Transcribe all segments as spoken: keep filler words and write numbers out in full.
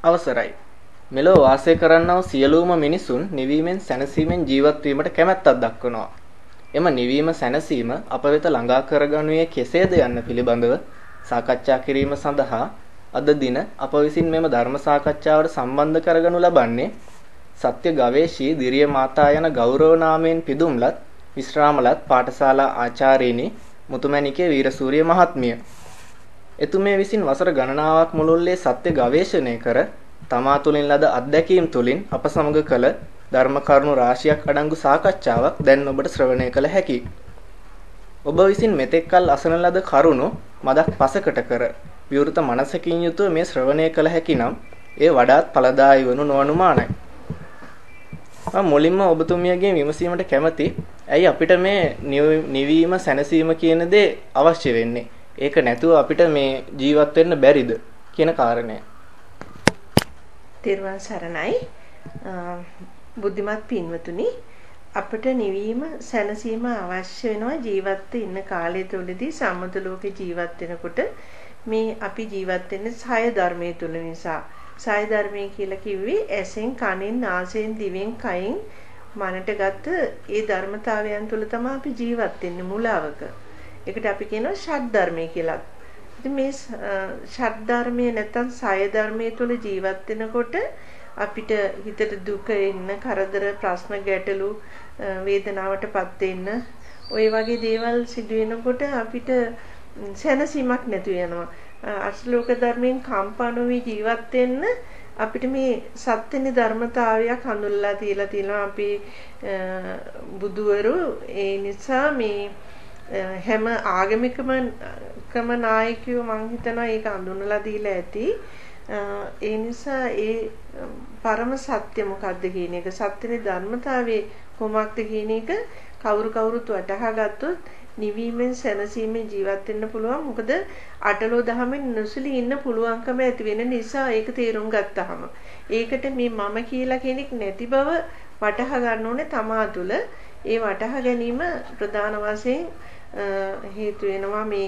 අවසරයි. මෙලොව වාසය කරන්නා වූ සියලුම මිනිසුන් නිවීමෙන් සැනසීමෙන් ජීවත් වීමට කැමැත්තක් දක්වනවා. එම නිවීම සැනසීම අප වෙත ළඟා කරගනුයේ කෙසේද යන්න පිළිබඳව සාකච්ඡා කිරීම සඳහා අද දින අප විසින් මෙම ධර්ම සාකච්ඡාවට සම්බන්ධ කරගනු ලබන්නේ සත්‍ය ගවේෂී දිරිය මාතා යන ගෞරව නාමයෙන් පිදුම්ලත් විශ්‍රාමලත් පාඨශාලා ආචාර්යනි මුතුමැණිකේ වීරසූරිය මහත්මිය. එතුමිය විසින් වසර ගණනාවක් මුළුල්ලේ සත්‍ය ගවේෂණය කර තමා තුළින් ලද අත්දැකීම් තුළින් අප සමග කළ ධර්ම කරුණු රාශියක් අඩංගු සාකච්ඡාවක් දැන් ඔබට ශ්‍රවණය කළ හැකියි. ඔබ විසින් මෙතෙක් කල් අසන ලද කරුණු මදක් පසකට කර විවෘත මනසකින් යුතුව මේ ශ්‍රවණය කළ හැකි නම් ඒ වඩාත් ඵලදායී වනු නොඅනුමානයි. මම මුලින්ම ඔබතුමියගෙන් විමසීමට කැමැති ඇයි අපිට මේ නිවීම සැනසීම කියන දේ අවශ්‍ය වෙන්නේ? ඒක නැතුව අපිට මේ ජීවත් වෙන්න බැරිද කියන කාරණය. තෙරුවන් සරණයි. බුද්ධිමත් පින්වතුනි, අපට නිවීම සැනසීම අවශ්‍ය වෙනවා ජීවත් ඉන්න කාලය තුළදී. සම්මත ලෝකේ ජීවත් වෙනකොට මේ අපි ජීවත් වෙන්නේ සය ධර්මයේ තුල නිසා. සය ධර්මයේ කියලා කිව්වේ ඇසෙන්, කනෙන්, නාසයෙන්, දිවෙන්, කයින් මනට ගත්ත ඒ ධර්මතාවයන් තුල තමයි අපි ජීවත් වෙන්නේ මුලාවක. ඒකට අපි කියනවා ෂඩ් ධර්මය කියලා. ඉතින් මේ ෂඩ් ධර්මයේ නැත්තම් සය ධර්මයේ තුල ජීවත් වෙනකොට අපිට හිතට දුක එන්න, කරදර, ප්‍රශ්න, ගැටලු, වේදනාවටපත් වෙන්න, ওই වගේ දේවල් සිදු වෙනකොට අපිට සැනසීමක් නැතු වෙනවා. අශ්ලෝක ධර්මයෙන් කම්පා නොවි ජීවත් වෙන්න අපිට මේ සත්‍යනේ ධර්මතාවයක් හඳුල්ලා තියලා තියෙනවා අපි බුදුවරු. ඒ නිසා මේ හැම ආගමිකම කම නායකයෝ මං හිතනවා ඒක අඳුනලා දීලා ඇති. ඒ නිසා ඒ පරම සත්‍ය මොකක්ද කියන එක, සත්‍යනේ ධර්මතාවයේ කොමක්ද කියන එක කවුරු කවුරුත් වටහා ගත්තොත් නිවීමෙන් සැනසීමෙන් ජීවත් වෙන්න පුළුවන්. මොකද අටලෝ දහමෙන් නොසලී ඉන්න පුළුවන්කම ඇති වෙන නිසා ඒක තේරුම් ගත්තාම ඒකට මේ මම කියලා කෙනෙක් නැති බව වටහා ගන්න ඕනේ තමා තුළ. ඒ වටහා ගැනීම ප්‍රධාන වශයෙන් හේතු වෙනවා මේ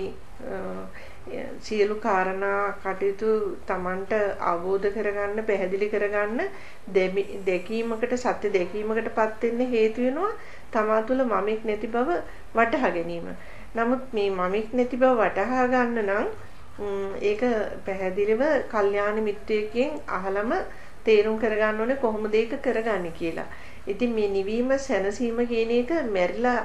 සියලු කාරණා කටයුතු Tamanට අවබෝධ කරගන්න, පැහැදිලි කරගන්න, දැකීමකට, සත්‍ය දැකීමකටපත් වෙන්න හේතු වෙනවා තමා තුළ මමෙක් නැති බව වටහා ගැනීම. නමුත් මේ මමෙක් නැති බව වටහා ගන්න නම් ඒක පැහැදිලිව කල්යාණ මිත්‍රයෙක්ගෙන් අහලම තේරුම් කරගන්න ඕනේ කොහොමද ඒක කරගන්නේ කියලා. ඉතින් මේ නිවීම සැනසීම කියන එක මැරිලා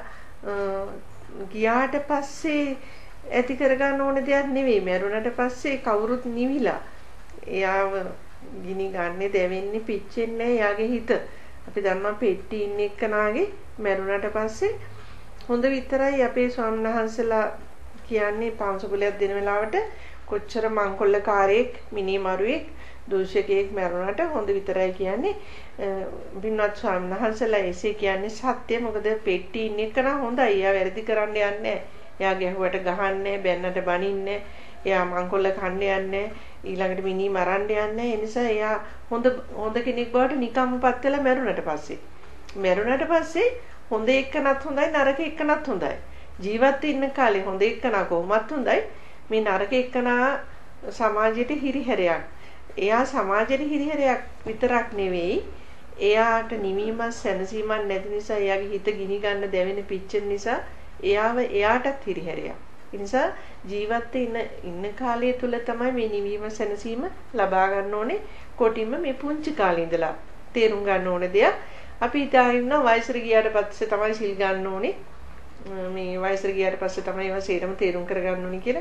ගියාට පස්සේ ඇති කරගන්න ඕන දෙයක් නෙවෙයි. මරුණට පස්සේ කවුරුත් නිවිලා එයාව ගිනි ගන්නේ, දැවෙන්නේ, පිච්චෙන්නේ එයාගේ හිත. අපි දන්නවා පෙට්ටි ඉන්න එක්කනාගේ මරුණට පස්සේ හොඳ විතරයි අපේ ස්වාමීන් වහන්සේලා කියන්නේ පාංශකුලයක් දෙන වෙලාවට කොච්චර මංකොල්ලකාරයෙක්, මිනිමරුවෙක්, දූෂකයෙක් මරුණට හොඳ විතරයි කියන්නේ. බින්වත් ස්වාමීන් වහන්සේලා එසේ කියන්නේ සත්‍ය. මොකද පෙට්ටි ඉන්න එක්කනා හොඳයි. එයා වැරදි කරන්න යන්නේ නැහැ. එයා ගැහුවට ගහන්නේ, බැන්නට බනින්නේ, එයා මංකොල්ල කන්න යන්නේ, ඊළඟට මිනි මරන්න යන්නේ. ඒ නිසා එයා හොඳ හොඳ කෙනෙක් බවට නිකම්මපත් වෙලා මැරුණට පස්සේ මැරුණට පස්සේ හොඳ එක්කනත් හොඳයි, නරක එක්කනත් හොඳයි. ජීවත් ඉන්න කාලේ හොඳ එක්කනා කොහොමත් හොඳයි. මේ නරක එක්කනා සමාජයට හිරිහැරයක්. එයා සමාජයට හිරිහැරයක් විතරක් නෙවෙයි, එයාට නිවීමක් සැනසීමක් නැති නිසා, එයාගේ හිත ගිනි ගන්න, දැවෙන, පිච්චෙන නිසා එයාව එයාටත් හිරිහැරයක්. ඒ නිසා ජීවත් ඉන්න ඉන්න කාලය තුල තමයි මේ නිවීම සැනසීම ලබා ගන්න ඕනේ. කොටින්ම මේ පුංචි කාලේ ඉඳලා තේරුම් ගන්න ඕනේ දෙයක්. අපි හිතාගෙන වයසට ගියාට පස්සේ තමයි සිල් ගන්න ඕනේ. මේ වයසට ගියාට පස්සේ තමයි ඒවා සේරම තේරුම් කර ගන්න ඕනේ කියලා.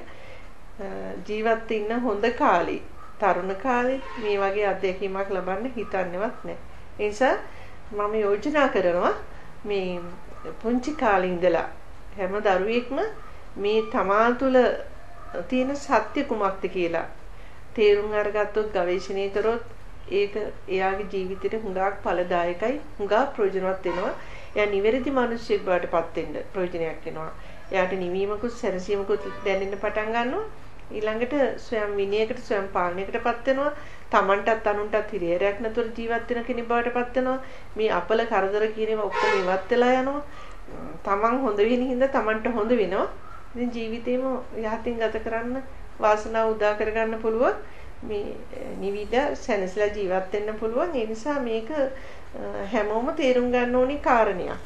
ජීවත් ඉන්න හොඳ කාලේ, තරුණ කාලේ මේ වගේ අත්දැකීමක් ලබන්න හිතන්නේවත් නැහැ. ඒ නිසා මම යෝජනා කරනවා මේ පුංචි කාලේ ඉඳලා හැම දරුවෙක්ම මේ තමා තුළ තියෙන සත්‍ය කුමක්ද කියලා තේරුම් අරගත්තොත්, ගවේෂණය කරොත් ඒක එයාගේ ජීවිතේට හුඟක් ඵලදායකයි, හුඟක් ප්‍රයෝජනවත් වෙනවා. එයා නිවැරදි මිනිසෙක් බවට පත් වෙන්න ප්‍රයෝජනයක් වෙනවා. එයාට නිවීමකුත් සැනසීමකුත් දැනෙන්න පටන් ගන්නවා. ඊළඟට ස්වයං විනයකට, ස්වයං පාලනයකටපත් වෙනවා. Tamanටත් අනුන්ටත් හිරිහැරයක් නැතුව ජීවත් වෙන කෙනෙක් බවට පත් වෙනවා. මේ අපල කරදර කියන ඒවා ඔක්කොම ඉවත් වෙලා යනවා. තමන් හොඳ වෙන හින්දා තමන්ට හොඳ වෙනවා. ඉතින් ජීවිතේම යහතින් ගත කරන්න වාසනාව උදා කරගන්න පුළුවන්. මේ නිවිද සැනසීලා ජීවත් වෙන්න පුළුවන්. ඒ නිසා මේක හැමෝම තේරුම් ගන්න ඕනි කාරණයක්.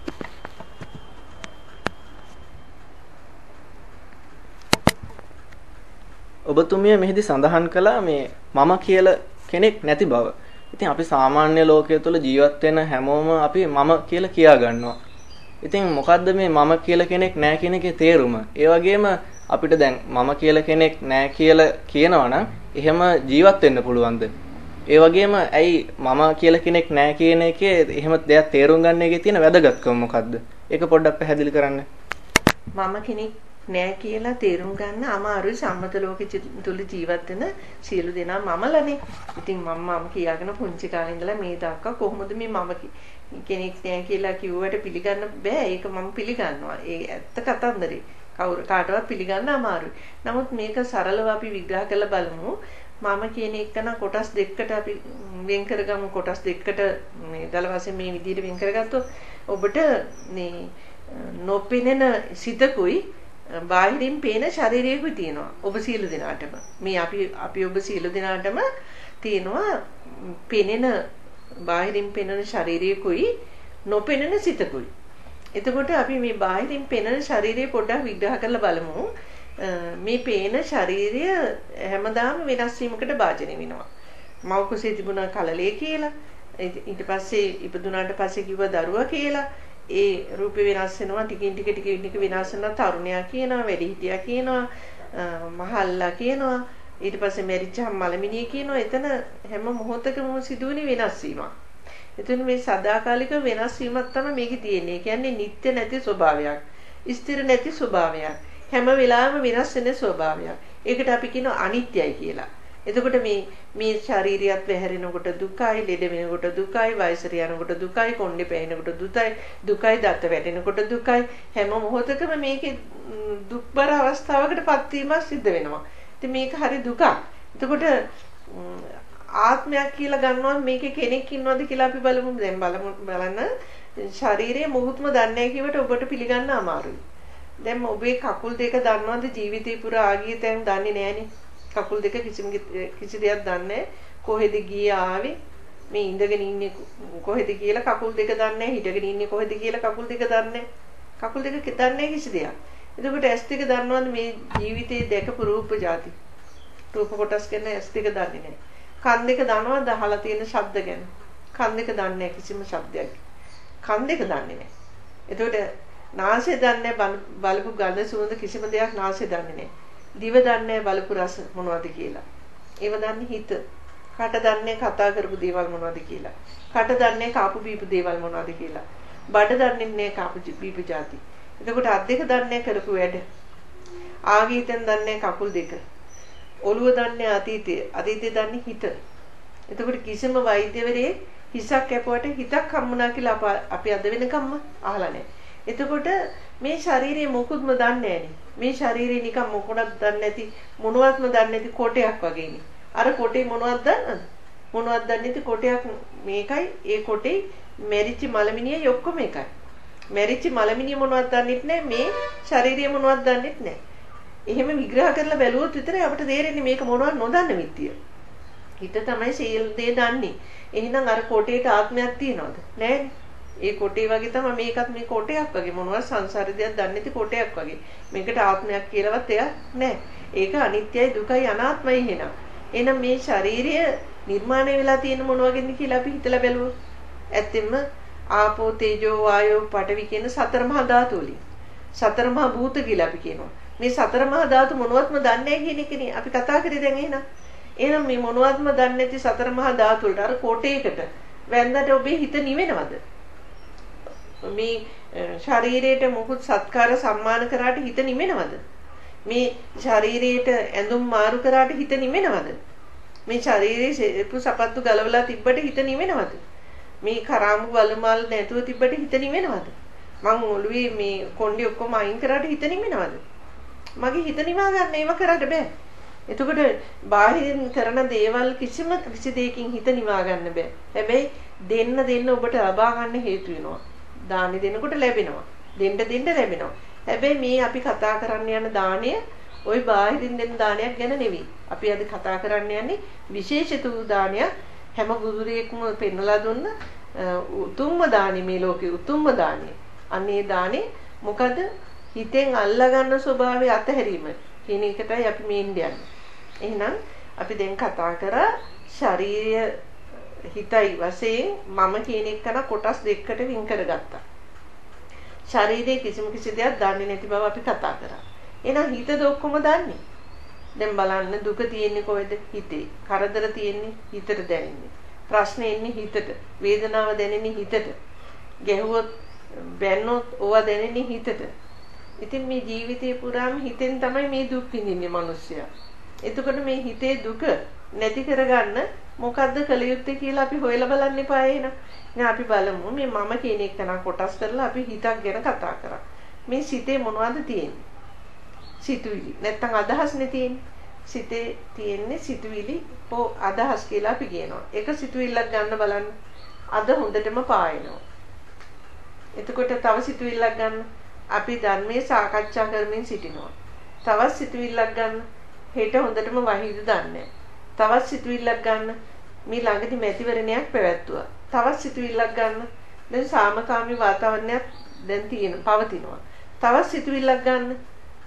ඔබතුමිය මෙහිදී සඳහන් කළා මේ මම කියලා කෙනෙක් නැති බව. ඉතින් අපි සාමාන්‍ය ලෝකයේ තුල ජීවත් වෙන හැමෝම අපි මම කියලා කියා ගන්නවා. ඉතින් මොකද්ද මේ මම කියලා කෙනෙක් නැහැ කියන එකේ තේරුම? ඒ වගේම අපිට දැන් මම කියලා කෙනෙක් නැහැ කියලා කියනවා නම් එහෙම ජීවත් වෙන්න පුළුවන්ද? ඒ වගේම ඇයි මම කියලා කෙනෙක් නැහැ කියන එකේ එහෙම දෙයක් තේරුම් ගන්න එකේ තියෙන වැදගත්කම මොකද්ද? ඒක පොඩ්ඩක් පැහැදිලි කරන්න. මම කෙනෙක් නෑ කියලා තේරුම් ගන්න අමාරුයි සම්මත ලෝකෙ තුල ජීවත් වෙන සියලු දෙනා මමලනේ. ඉතින් මම මම කියාගෙන පුංචි කාලේ ඉඳලා මේ දක්වා කොහොමද මේ මම කෙනෙක් නෑ කියලා කිව්වට පිළිගන්න බෑ. ඒක මම පිළිගන්නවා. ඒ ඇත්ත කතන්දරේ. කවුරු කාටවත් පිළිගන්න අමාරුයි. නමුත් මේක සරලව අපි විග්‍රහ කරලා බලමු. මම කියන එක නම් කොටස් දෙකකට අපි වෙන් කරගමු. කොටස් දෙකකට මේ දල වශයෙන් මේ විදිහට වෙන් කරගත්තොත් ඔබට මේ නොපෙනෙන සිතකුයි බාහිරින් පේන ශරීරයකුයි තියෙනවා. ඔබ සියලු දෙනාටම. මේ අපි අපි ඔබ සියලු දෙනාටම තියෙනවා පෙනෙන බාහිරින් පෙනෙන ශරීරයකුයි නොපෙනෙන සිතකුයි. එතකොට අපි මේ බාහිරින් පෙනෙන ශරීරය පොඩ්ඩක් විග්‍රහ කරලා බලමු. මේ පේන ශරීරය හැමදාම වෙනස් වීමකට භාජනය වෙනවා. මව් කුසේ තිබුණ කලලේ කියලා ඊට පස්සේ ඉපදුනාට පස්සේ කිව්ව දරුවා කියලා ඒ රූපේ වෙනස් වෙනවා ටිකින් ටික ටික ටික වෙනස් වෙනවා තරුණයා කියනවා වැඩිහිටියා කියනවා මහල්ලා කියනවා ඊට පස්සේ මෙරිච්චම් මලමිනිය කියනවා එතන හැම මොහොතකම සිදුවෙන වෙනස් වීමක්. එතන මේ සදාකාලික වෙනස් වීමක් තමයි මේකේ තියෙන්නේ. ඒ කියන්නේ නිත්‍ය නැති ස්වභාවයක්. ස්ථිර නැති ස්වභාවයක්. හැම වෙලාවෙම වෙනස් වෙන ස්වභාවයක්. ඒකට අපි කියනවා අනිත්‍යයි කියලා. එතකොට මේ මේ ශාරීරියත් වැහැරෙනකොට දුකයි, ලෙඩ වෙනකොට දුකයි, වයසට යනකොට දුකයි, කොණ්ඩේ පැහෙනකොට දුකයි, දුකයි දත වැටෙනකොට දුකයි. හැම මොහොතකම මේකේ දුක්බර අවස්ථාවකටපත් වීමක් සිද්ධ වෙනවා. ඉතින් මේක හරි දුකක්. එතකොට ආත්මයක් කියලා ගන්නවා මේකේ කෙනෙක් ඉන්නවද කියලා අපි බලමු. දැන් බලමු බලන්න ශරීරයේ මුහුත්ම දන්නේ නැහැ කියවට ඔබට පිළිගන්න අමාරුයි. දැන් ඔබේ කකුල් දෙක දන්නවද ජීවිතේ පුරා ආගිය තැන් දන්නේ නැහනේ. කකුල් දෙක කිසිම කිසි දෙයක් දන්නේ කොහෙද ගියේ ආවේ මේ ඉඳගෙන ඉන්නේ කොහෙද කියලා කකුල් දෙක දන්නේ හිටගෙන ඉන්නේ කොහෙද කියලා කකුල් දෙක දන්නේ කකුල් දෙක දන්නේ කිසි දෙයක්. එතකොට ඇස් දෙක දන්නවද මේ ජීවිතේ දැකපු රූප જાති රූප කොටස් ගැන ඇස් දෙක දන්නේ නැහැ. කන් දෙක දන්නවද අහලා තියෙන ශබ්ද ගැන? කන් දෙක දන්නේ නැහැ කිසිම ශබ්දයක්. කන් දෙක දන්නේ නැහැ. එතකොට නාසය දන්නේ බලපු ගඳ සුවඳ කිසිම දෙයක් නාසය දන්නේ නැහැ. දිව දන්නේ බලපු රස මොනවද කියලා. ඒව දන්නේ හිත. කට දන්නේ කතා කරපු දේවල් මොනවද කියලා. කට දන්නේ කාපු බීපු දේවල් මොනවද කියලා. බඩ දන්නේ නැහැ කාපු බීපු જાති. එතකොට අත් දෙක දන්නේ කරපු වැඩ. ආගීතෙන් දන්නේ කකුල් දෙක. ඔළුව දන්නේ අතීතය. අතීතය දන්නේ හිත. එතකොට කිසිම වෛද්‍යවරයෙක් හිසක් කැපුවට හිතක් හම්බුණා කියලා අපි අද වෙනකම්ම අහලා නැහැ. එතකොට මේ ශරීරයේ මොකුත්ම දන්නේ නැහැනේ. මේ ශරීරය නිකන් මොකක්වත් දන්නේ නැති මොනවත්ම දන්නේ නැති කොටයක් වගේනේ. අර කොටේ මොනවද දන්නද? මොනවද දන්නේ නැති කොටයක් මේකයි. ඒ කොටේ මෙරිච්ච මලමිනියයි ඔක්කොම එකයි. මෙරිච්ච මලමිනිය මොනවද දන්නේත් නැහැ. මේ ශරීරය මොනවද දන්නේත් නැහැ. එහෙම විග්‍රහ කරලා බැලුවොත් විතරයි අපිට තේරෙන්නේ මේක මොනවද නොදන්න විදිය. හිත තමයි සියලු දේ දන්නේ. එහෙනම් අර කොටේට ආත්මයක් තියනවද? නැහැ. ඒ කොටේ වගේ තමයි මේකත් මේ කොටයක් වගේ මොනවද සංසාරේ දෙයක් දන්නේ නැති කොටයක් වගේ. මේකට ආත්මයක් කියලාවත් එයක් නැහැ. ඒක අනිත්‍යයි දුකයි අනාත්මයි එහෙනම්. එහෙනම් මේ ශාරීරිය නිර්මාණය වෙලා තියෙන මොන වගේද කියලා අපි හිතලා බැලුවොත් ඇත්තෙන්ම ආපෝ තේජෝ වායෝ පඨවි කියන සතර මහා ධාතු වලින් සතර මහා භූත කියලා අපි කියනවා. මේ සතර මහා ධාතු මොනවත්ම දන්නේ නැහැ කියන එකනේ අපි කතා කරේ දැන් එහෙනම්. එහෙනම් මේ මොනවත්ම දන්නේ නැති සතර මහා ධාතු වලට අර කොටේකට වැන්දට ඔබේ හිත නිවෙනවද? මේ ශරීරයට මොකුත් සත්කාර සම්මාන කරාට හිත නිමෙනවද? මේ ශරීරයට ඇඳුම් මාරු කරාට හිත නිමෙනවද? මේ ශරීරයේ සෙප්පු සපත්තු ගලවලා තිබ්බට හිත නිමෙනවද? මේ කරාමු වලමල් නැතුව තිබ්බට හිත නිමෙනවද? මං ඔළුවේ මේ කොණ්ඩේ ඔක්කොම අයින් කරාට හිත නිමෙනවද? මගේ හිත නිවා ගන්න ඒව කරාට බෑ. එතකොට බාහිරින් කරන දේවල් කිසිම කිසි දෙයකින් හිත නිවා ගන්න බෑ. හැබැයි දෙන්න දෙන්න ඔබට ලබා ගන්න හේතු වෙනවා. දානි දෙනකොට ලැබෙනවා. දෙන්න දෙන්න ලැබෙනවා. හැබැයි මේ අපි කතා කරන්න යන දාණය ওই බාහිරින් දෙන දානයක් ගැන නෙවෙයි. අපි අද කතා කරන්න යන්නේ විශේෂිත වූ දානයක්. හැම බුදුරෙක්ම පෙන්වලා දුන්න උතුම්ම දානි මේ ලෝකේ උතුම්ම දානි. අන්නේ දානේ මොකද? හිතෙන් අල්ලා ගන්න ස්වභාවය අතහැරීම කියන එකටයි අපි මේ ඉන්නේ. එහෙනම් අපි දැන් කතා කරා ශාරීරිය හිතයි වශයෙන් මම කියන එක කරන කොටස් දෙකකට වින් කරගත්තා. ශරීරයේ කිසිම කිසි දෙයක් දන්නේ නැති බව අපි කතා කරා. එහෙනම් හිතද ඔක්කොම දන්නේ? දැන් බලන්න දුක තියෙන්නේ කොහෙද? හිතේ. කරදර තියෙන්නේ හිතට දැනෙන්නේ. ප්‍රශ්න එන්නේ හිතට. වේදනාව දැනෙන්නේ හිතට. ගැහුවොත් බැන්නොත් ඕවා දැනෙන්නේ හිතට. ඉතින් මේ ජීවිතේ පුරාම හිතෙන් තමයි මේ දුක් විඳින්නේ මිනිස්සයා. එතකොට මේ හිතේ දුක නැති කරගන්න මොකද්ද කළ යුත්තේ කියලා අපි හොයලා බලන්න එපා එහෙනම්. දැන් අපි බලමු මේ මම කියන එක නා කොටස් කරලා අපි හිතක් ගැන කතා කරා. මේ සිතේ මොනවද තියෙන්නේ? සිතුවිලි. නැත්තම් අදහස්නේ තියෙන්නේ. සිතේ තියෙන්නේ සිතුවිලි හෝ අදහස් කියලා අපි කියනවා. එක සිතුවිල්ලක් ගන්න බලන්න. අද හොඳටම පායනවා. එතකොට තව සිතුවිල්ලක් ගන්න. අපි ධර්මයේ සාකච්ඡා කරමින් සිටිනවා. තවත් සිතුවිල්ලක් ගන්න. හෙට හොඳටම වහිද දන්නේ. තවත් සිතුවිල්ලක් ගන්න. මේ ළඟදී මැතිවරණයක් පැවැත්තුවා. තවත් සිතුවිල්ලක් ගන්න. දැන් සාමකාමී වාතාවරණයක් දැන් තියෙන පවතිනවා. තවත් සිතුවිල්ලක් ගන්න.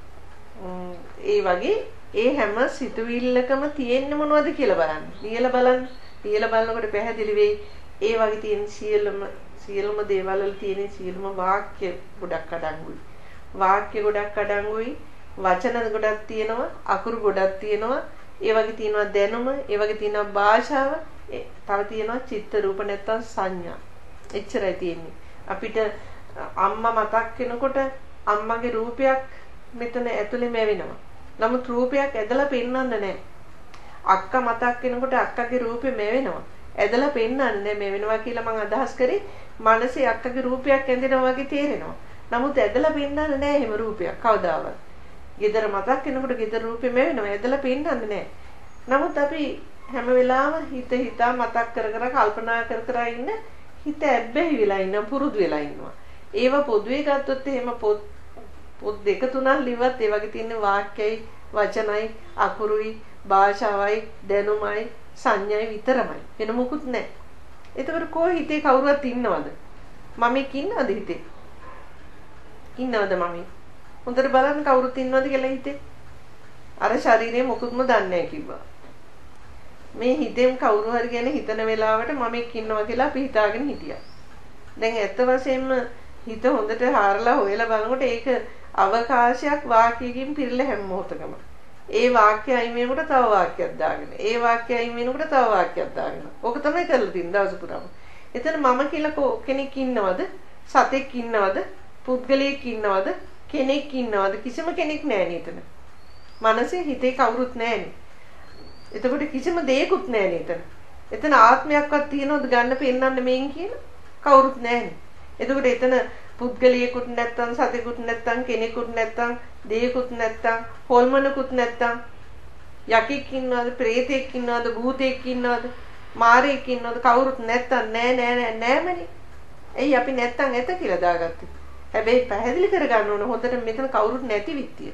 ඒ වගේ ඒ හැම සිතුවිල්ලකම තියෙන්නේ මොනවද කියලා බලන්න. ලියලා බලන්න. ලියලා බලනකොට පැහැදිලි වෙයි. ඒ වගේ තියෙන සියලුම සියලුම දේවල් වල තියෙන සියලුම වාක්‍ය ගොඩක් අඩංගුයි. වාක්‍ය ගොඩක් අඩංගුයි. වචන ගොඩක් තියෙනවා. අකුරු ගොඩක් තියෙනවා. ඒ වගේ තියෙනවා දැනුම, ඒ වගේ තියෙනවා භාෂාව, තව තියෙනවා චිත්ත රූප නැත්තම් සංඥා. එච්චරයි තියෙන්නේ. අපිට අම්මා මතක් වෙනකොට අම්මගේ රූපයක් මෙතන ඇතුලේ මැවෙනවා. නමුත් රූපයක් ඇදලා පෙන්වන්න නැහැ. අක්කා මතක් වෙනකොට අක්කගේ රූපෙ මැවෙනවා. ඇදලා පෙන්වන්නේ නැහැ මැවෙනවා කියලා මම අදහස් කරේ. මනසේ අක්කගේ රූපයක් ඇඳෙනවා වගේ තේරෙනවා. නමුත් ඇදලා පෙන්වන්නේ නැහැ එහෙම රූපයක් කවදාවත්. ගෙදර මතක් වෙනකොට ගෙදර රූපෙ මැවෙනවා. ඇදලා පෙන්වන්නේ නැහැ. නමුත් අපි හැම වෙලාවෙම හිත හිතා මතක් කර කර කල්පනා කර කර ඉන්න හිත ඇබ්බැහි වෙලා ඉන්න පුරුදු වෙලා ඉන්නවා. ඒව පොදුවේ ගත්තොත් එහෙම පොත් පොත් දෙක තුනක් ලිව්වත් ඒ වගේ තියෙන වාක්‍යයි වචනයි අකුරුයි භාෂාවයි දැනුමයි සංඥායි විතරමයි. වෙන මොකුත් නැහැ. එතකොට කොහේ හිතේ කවුරුවත් ඉන්නවද? මම එක්ක ඉන්නවද හිතේ? ඉන්නවද මම? හොඳට බලන්න කවුරුත් ඉන්නවද කියලා හිතේ. අර ශරීරයේ මොකුත්ම දන්නේ නැහැ කිව්වා. මේ හිතෙන් කවුරු හරි ගැන හිතන වෙලාවට මම එක්ක ඉන්නවා කියලා අපි හිතාගෙන හිටියා. දැන් ඇත්ත වශයෙන්ම හිත හොඳට හාරලා හොයලා බලනකොට ඒක අවකාශයක් වාක්‍යයකින් පිරෙලා හැම මොහොතකම. ඒ වාක්‍ය අයින් වෙනකොට තව වාක්‍යයක් දාගෙන. ඒ වාක්‍ය අයින් වෙනකොට තව වාක්‍යයක් දාගෙන. ඕක තමයි කරලා තින්නේ දවස පුරාම. එතන මම කියලා කෙනෙක් ඉන්නවද? සතෙක් ඉන්නවද? පුද්ගලයෙක් ඉන්නවද? කෙනෙක් ඉන්නවද? කිසිම කෙනෙක් නැහැ නේද? මනසේ හිතේ කවුරුත් නැහැනේ. එතකොට කිසිම දෙයක්වත් නැහැ නේද? එතන ආත්මයක්වත් තියනවද ගන්න පෙන්නන්න මේන් කියලා? කවුරුත් නැහැනේ. එතකොට එතන පුද්ගලයෙකුත් නැත්තම් සතෙකුත් නැත්තම් කෙනෙකුත් නැත්තම් දෙයකුත් නැත්තම් හොල්මනකුත් නැත්තම් යකෙක් ඉන්නවද ප්‍රේතෙක් ඉන්නවද භූතෙක් ඉන්නවද මාරයෙක් ඉන්නවද කවුරුත් නැත්තම් නෑ නෑ නෑ නෑමනේ. එයි අපි නැත්තම් ඇත කියලා දාගත්තේ. හැබැයි පැහැදිලි කරගන්න ඕන හොඳට මෙතන කවුරුත් නැති විත්තිය.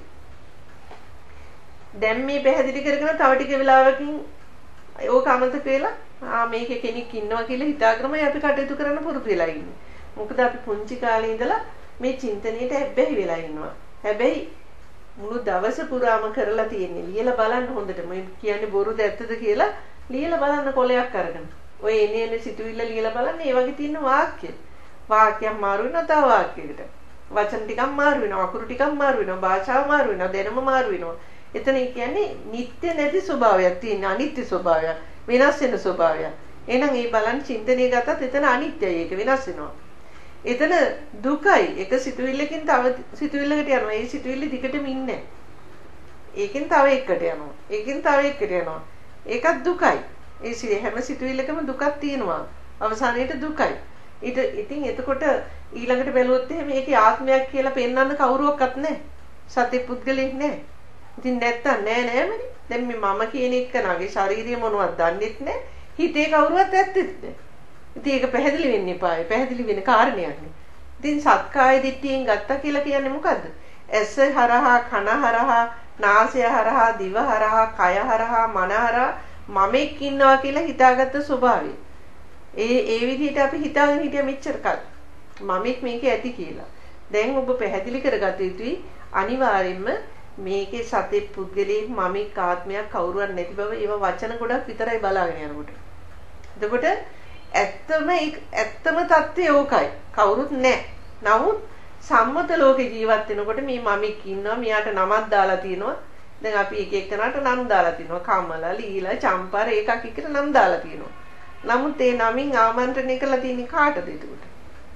දැන් මේ පැහැදිලි කරගෙන තව ටික වෙලාවකින් ඕක අමතක වෙලා ආ මේකේ කෙනෙක් ඉන්නවා කියලා හිතාගෙනමයි අපි කටයුතු කරන්න පුරුදු වෙලා ඉන්නේ. මොකද අපි පුංචි කාලේ ඉඳලා මේ චින්තනයේට ඇබ්බැහි වෙලා ඉන්නවා. හැබැයි මුළු දවස පුරාම කරලා තියෙන්නේ ලියලා බලන්න හොඳට මේ කියන්නේ බොරුද ඇත්තද කියලා ලියලා බලන්න කොලයක් අරගෙන. ඔය එනේ එනේ සිතුවිල්ල ලියලා බලන්න ඒ වගේ තියෙන වාක්‍ය. වාක්‍යයක් මාරු වෙනවා තව වාක්‍යයකට. වචන ටිකක් මාරු වෙනවා අකුරු ටිකක් මාරු වෙනවා භාෂාව මාරු වෙනවා දැනුම මාරු වෙනවා. එතන කියන්නේ නිත්‍ය නැති ස්වභාවයක් තියෙන අනිත්‍ය ස්වභාවයක් වෙනස් වෙන ස්වභාවයක්. එහෙනම් මේ බලන්න චින්තනය ගත්තත් එතන අනිත්‍යයි ඒක වෙනස් වෙනවා. එතන දුකයි එක සිතුවිල්ලකින් තව සිතුවිල්ලකට යනවා. ඒ සිතුවිල්ල දිගටම ඉන්නේ. ඒකෙන් තව එකකට යනවා. ඒකෙන් තව එකකට යනවා. ඒකත් දුකයි. ඒ හැම සිතුවිල්ලකම දුකක් තියෙනවා. අවසානයේට දුකයි. ඊට ඉතින් එතකොට ඊළඟට බැලුවොත් එහෙම ඒකේ ආත්මයක් කියලා පෙන්වන්න කවුරුවක්වත් නැහැ. සත්‍ය පුද්ගලෙක් නැහැ. ඉතින් නැත්තම් නෑ නෑමනේ. දැන් මේ මම කියන එක නගේ ශාරීරිය මොනවද දන්නෙත් නෑ. හිතේ කවුරුවත් ඇත්තෙත් නෑ. ඉතින් ඒක පැහැදිලි වෙන්න එපායි. පැහැදිලි වෙන කාරණයක් නේ. ඉතින් සත්කාය දිට්ඨියෙන් ගත්තා කියලා කියන්නේ මොකද්ද? ඇස හරහා කන හරහා නාසය හරහා, දිව හරහා, කය හරහා, මන හරහා මමෙක් ඉන්නවා කියලා හිතාගත්ත ස්වභාවය. ඒ ඒ විදිහට අපි හිතාගෙන හිටිය මෙච්චර කල්. මමෙක් මේකේ ඇති කියලා. දැන් ඔබ පැහැදිලි කරගත යුතුයි අනිවාර්යයෙන්ම මේකේ සතේ පුද්ගලයෙක් මමෙක් ආත්මයක් කවුරුවත් නැති බව. ඒව වචන ගොඩක් විතරයි බලාගෙන යනකොට. එතකොට ඇත්තම ඇත්තම தත්ත්වය ඕකයි. කවුරුත් නැහැ. නමුත් සම්මත ලෝකේ ජීවත් වෙනකොට මේ මමෙක් ඉන්නවා, මෙයාට නමක් දාලා තියෙනවා. දැන් අපි එක එකනට නම් දාලා තිනවා. කමල, ලීලා, චම්පර එකක් එකට නම් දාලා තිනවා. නමුත් ඒ නමින් ආමන්ත්‍රණය කරලා තියෙන්නේ කාටද ඒකට?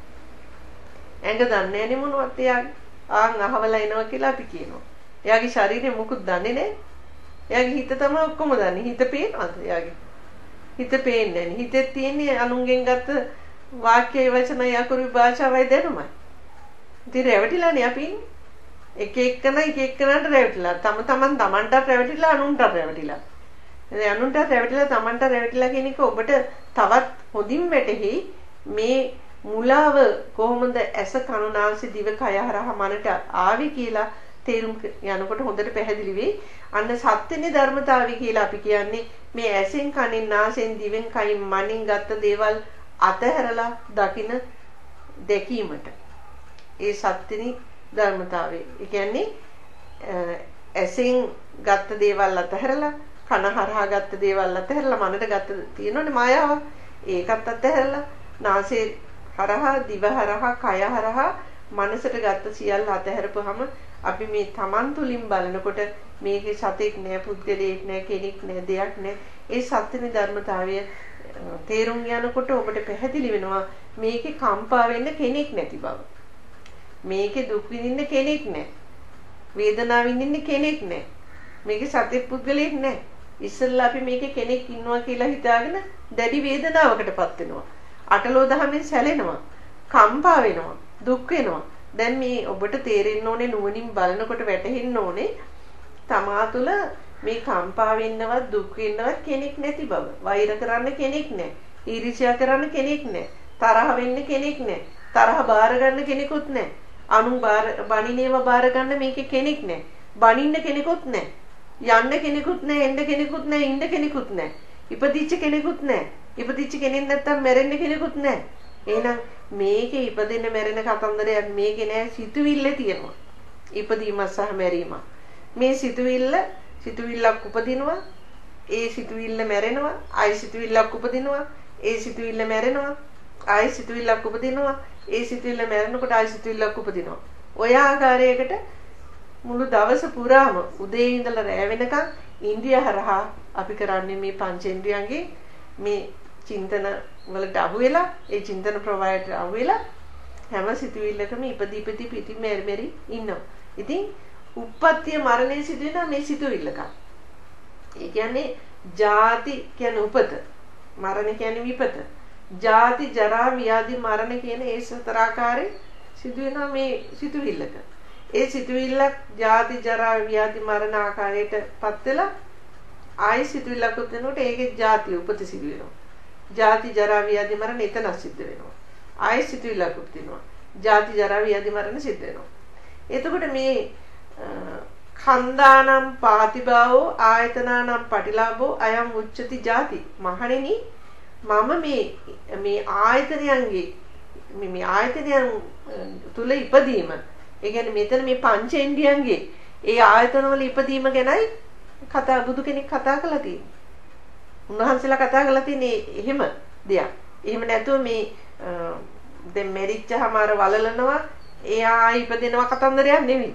ඇඟ දන්නේ නැනේ මොනවත් එයාගේ. ආන් අහවලා එනවා කියලා අපි කියනවා. එයාගේ ශරීරේ මුකුත් දන්නේ නැහැ. එයාගේ හිත තමයි ඔක්කොම දන්නේ. හිත පේනවද එයාගේ? හිත පේන්නේ නැහැ. හිතේ තියෙන්නේ අනුන්ගෙන් ගත්ත වාක්‍ය වචන යකුරු භාෂාවයි දැනුමයි. ඉතින් රැවටිලානේ අපි ඉන්නේ. එක එක්කන එක එක්කනට රැවටිලා. තම තමන් තමන්ට රැවටිලා අනුන්ට රැවටිලා. ඉතින් අනුන්ට රැවටිලා තමන්ට රැවටිලා කියන එක ඔබට තවත් හොඳින් වැටහි. මේ මුලාව කොහොමද ඇස කන නාසය දිව කය හරහා මනට ආවි කියලා තේරුම් යනකොට හොඳට පැහැදිලි වෙයි. අන්න සත්‍යනේ ධර්මතාවය කියලා අපි කියන්නේ මේ ඇසෙන් කනෙන් නාසයෙන් දිවෙන් කයින් මනින් ගත්ත දේවල් අතහැරලා දකින දැකීමට. ඒ සත්‍යනේ ධර්මතාවය. ඒ කියන්නේ ඇසෙන් ගත්ත දේවල් අතහැරලා කන හරහා ගත්ත දේවල් අතහැරලා මනට ගත්ත තියෙනවනේ මායාව. ඒකත් අතහැරලා නාසයේ හරහා දිව හරහා කය හරහා මනසට ගත්ත සියල්ල අතහැරපුවාම අපි මේ Taman තුලින් බලනකොට මේකේ සතෙක් නෑ, පුද්ගලයෙක් නෑ, කෙනෙක් නෑ, දෙයක් නෑ. ඒ සත්‍යනේ ධර්මතාවය තේරුම් යනකොට ඔබට පැහැදිලි වෙනවා මේකේ කම්පා වෙන්න කෙනෙක් නැති බව. මේකේ දුක් විඳින්න කෙනෙක් නෑ. වේදනාව විඳින්න කෙනෙක් නෑ. මේකේ සතෙක් පුද්ගලයෙක් නෑ. ඉස්සෙල්ලා අපි මේකේ කෙනෙක් ඉන්නවා කියලා හිතාගෙන දැඩි වේදනාවකටපත් වෙනවා. අටලෝ දහමෙන් සැලෙනවා. කම්පා වෙනවා. දුක් වෙනවා. දැන් මේ ඔබට තේරෙන්න ඕනේ නුවණින් බලනකොට වැටහෙන්න ඕනේ තමා තුළ මේ කම්පා වෙන්නවත් දුක් වෙන්නවත් කෙනෙක් නැති බව. වෛර කරන්න කෙනෙක් නැහැ. ඊර්ෂ්‍යා කරන්න කෙනෙක් නැහැ. තරහ වෙන්න කෙනෙක් නැහැ. තරහ බාර ගන්න කෙනෙකුත් නැහැ. අනුන් බාර බණිනේව බාර ගන්න මේකේ කෙනෙක් නැහැ. බණින්න කෙනෙකුත් නැහැ. යන්න කෙනෙකුත් නැහැ, එන්න කෙනෙකුත් නැහැ, ඉන්න කෙනෙකුත් නැහැ. ඉපදිච්ච කෙනෙකුත් නැහැ. ඉපදිච්ච කෙනෙක් නැත්තම් මැරෙන්න කෙනෙකුත් නැහැ. එහෙනම් මේකේ ඉපදෙන්න මැරෙන කතන්දරයක් මේකේ නෑ. සිතුවිල්ල තියෙනවා. ඉපදීම සහ මැරීම. මේ සිතුවිල්ල සිතුවිල්ලක් උපදිනවා. ඒ සිතුවිල්ල මැරෙනවා. ආයි සිතුවිල්ලක් උපදිනවා. ඒ සිතුවිල්ල මැරෙනවා. ආයි සිතුවිල්ලක් උපදිනවා. ඒ සිතුවිල්ල මැරෙනකොට ආයි සිතුවිල්ලක් උපදිනවා. ඔය ආකාරයකට මුළු දවස පුරාම උදේ ඉඳලා රැ වෙනකන් ඉන්ද්‍රිය හරහා අපි කරන්නේ මේ පංචේන්ද්‍රියන්ගේ මේ චින්තන වලට අහු වෙලා ඒ චින්තන ප්‍රවාහයට අහු වෙලා හැම සිතුවිල්ලකම ඉපදී ඉපදී පිටි මෙරි මෙරි ඉන්නවා. ඉතින් උප්පත්තිය මරණය සිදු වෙනා මේ සිතුවිල්ලක. ඒ කියන්නේ ජාති කියන්නේ උපත, මරණ කියන්නේ විපත. ජාති ජරා ව්‍යාධි මරණ කියන ඒ සතර ආකාරයේ සිදු වෙනා මේ සිතුවිල්ලක. ඒ සිතුවිල්ලක් ජාති ජරා ව්‍යාධි මරණ ආකාරයටපත් වෙලා ආයි සිතුවිල්ලක් උත්නකොට ඒකේ ජාති උපත සිදු වෙනවා. ජාති ජරා ව්‍යාධි මරණ එතන සිද්ධ වෙනවා. ආයෙ සිතුවිල්ලක් උපදිනවා. ජාති ජරා ව්‍යාධි මරණ සිද්ධ වෙනවා. එතකොට මේ ඛණ්ඩානම් පාතිභාවෝ ආයතනානම් පටිලාභෝ අයං උච්චති ජාති. මහණෙනි මම මේ මේ ආයතනයන්ගේ මේ මේ ආයතනයන් තුල ඉපදීම. ඒ කියන්නේ මෙතන මේ පංචේන්ද්‍රියන්ගේ ඒ ආයතනවල ඉපදීම ගැනයි කතා බුදු කෙනෙක් කතා කරලා තියෙන්නේ. උන්වහන්සේලා කතා කරලා තියෙන්නේ එහෙම දෙයක්. එහෙම නැතුව මේ දැන් මෙරිච්චාම අර වලලනවා එයා ඉපදෙනවා කතන්දරයක් නෙවෙයි.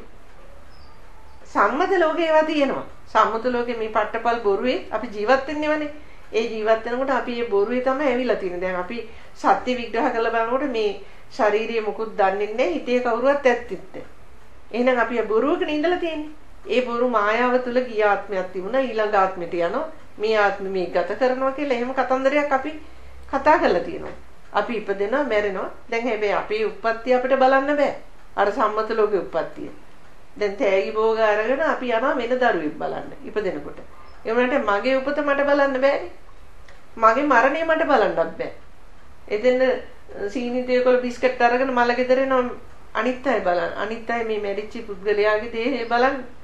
සම්මත ලෝකේ ඒවා තියෙනවා. සම්මත ලෝකේ මේ පට්ටපල් බොරුවේ අපි ජීවත් වෙන්නේවනේ. ඒ ජීවත් වෙනකොට අපි මේ බොරුවේ තමයි ඇවිල්ලා තියෙන්නේ. දැන් අපි සත්‍ය විග්‍රහ කරලා බලනකොට මේ ශාරීරිය මොකුත් දන්නේ නැහැ. හිතේ කවුරුවත් ඇත්තෙත් නැහැ. එහෙනම් අපි මේ බොරුවකනේ ඉඳලා තියෙන්නේ. ඒ බොරු මායාව තුල ගිය ආත්මයක් තිබුණා. ඊළඟ ආත්මෙට යනවා. මේ ආත්මෙ මේ ගත කරනවා කියලා එහෙම කතන්දරයක් අපි කතා කරලා තියෙනවා. අපි ඉපදෙනවා මැරෙනවා. දැන් හැබැයි අපේ උප්පත්තිය අපිට බලන්න බෑ. අර සම්මත ලෝකේ උප්පත්තිය. දැන් තෑගි භෝග අරගෙන අපි යනවා වෙන දරුවෙක් බලන්න ඉපදෙනකොට. ඒ වුණාට මගේ උපත මට බලන්න බෑනේ. මගේ මරණය මට බලන්නත් බෑ. එතෙන් සීනි තේකොළ බිස්කට් අරගෙන මල ගෙදර එනවා අනිත් අය බලන්න. අනිත් අය මේ මැරිච්ච පුද්ගලයාගේ දේහය බලන්න.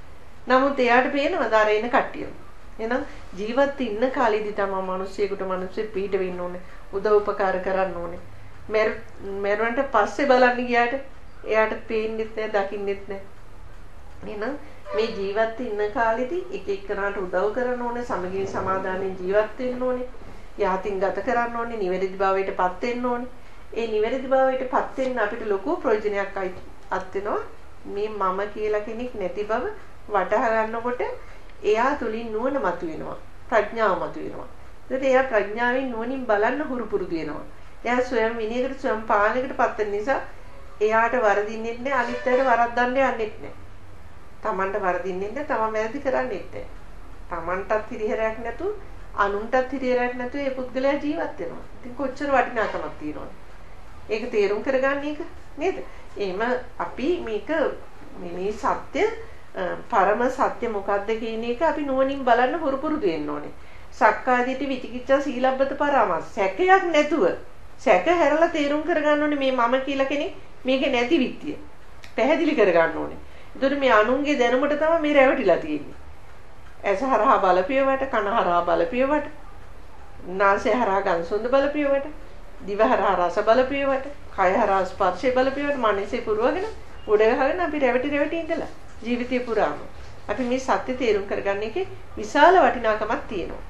නමුත් එයාට පේනවද අර එන කට්ටිය. එහෙනම් ජීවත් ඉන්න කාලෙදි තමයි මිනිස්සෙකුට මිනිස්සෙක් පිට වෙන්න ඕනේ. උදව් උපකාර කරන්න ඕනේ. මෙර මෙරවන්ට පස්සේ බලන්න ගියාට එයාට පේන්නෙත් නැහැ, දකින්නෙත් නැහැ. එහෙනම් මේ ජීවත් ඉන්න කාලෙදි එක එක්කනට උදව් කරන්න ඕනේ, සමගින් සමාදානෙන් ජීවත් වෙන්න ඕනේ. යහතින් ගත කරන්න ඕනේ, නිවැරදි භාවයටපත් වෙන්න ඕනේ. ඒ නිවැරදි භාවයටපත් වෙන්න අපිට ලොකු ප්‍රයෝජනයක් අත් වෙනවා. මේ මම කියලා කෙනෙක් නැති බව වටහා ගන්නකොට එයා තුලින් නුවණ මතුවෙනවා. ප්‍රඥාව මතුවෙනවා. ඒකට එයා ප්‍රඥාවෙන් නුවණින් බලන්න හුරු පුරුදු වෙනවා. එයා ස්වයං විනයකට ස්වයං පාලනයකටපත් වෙන නිසා එයාට වරදින්නේ නැහැ, අනිත් අයට වරද්දන්න යන්නෙත් නැහැ. Tamanට වරදින්නේ නැහැ, තමන් වැරදි කරන්නේත් නැහැ. Tamanටත් හිරිහැරයක් නැතු, අනුන්ටත් හිරිහැරයක් නැතු මේ පුද්ගලයා ජීවත් වෙනවා. ඉතින් කොච්චර වටිනාකමක් තියෙනවද? ඒක තේරුම් කරගන්න එක නේද? එහෙම අපි මේක මේ සත්‍ය පරම සත්‍ය මොකක්ද කියන එක අපි නුවණින් බලන්න හුරු පුරුදු වෙන්න ඕනේ. සක්කාදිට්ඨි විචිකිච්ඡා සීලබ්බත පරාමාස සැකයක් නැතුව සැක හැරලා තේරුම් කරගන්න ඕනේ මේ මම කියලා කෙනෙක් මේකේ නැති විත්‍ය. පැහැදිලි කරගන්න ඕනේ. ඒතකොට මේ අනුන්ගේ දැනුමට තමයි මේ රැවටිලා තියෙන්නේ. ඇස හරහා බලපියවට, කන හරහා බලපියවට, නාසය හරහා ගඳ සුවඳ බලපියවට, දිව හරහා රස බලපියවට, කය හරහා ස්පර්ශය බලපියවට, මනසේ පුරවගෙන උඩ ගහගෙන අපි රැවටි රැවටි ඉඳලා ජීවිතේ පුරාම අපි මේ සත්‍ය තේරුම් කරගන්න එකේ විශාල වටිනාකමක් තියෙනවා.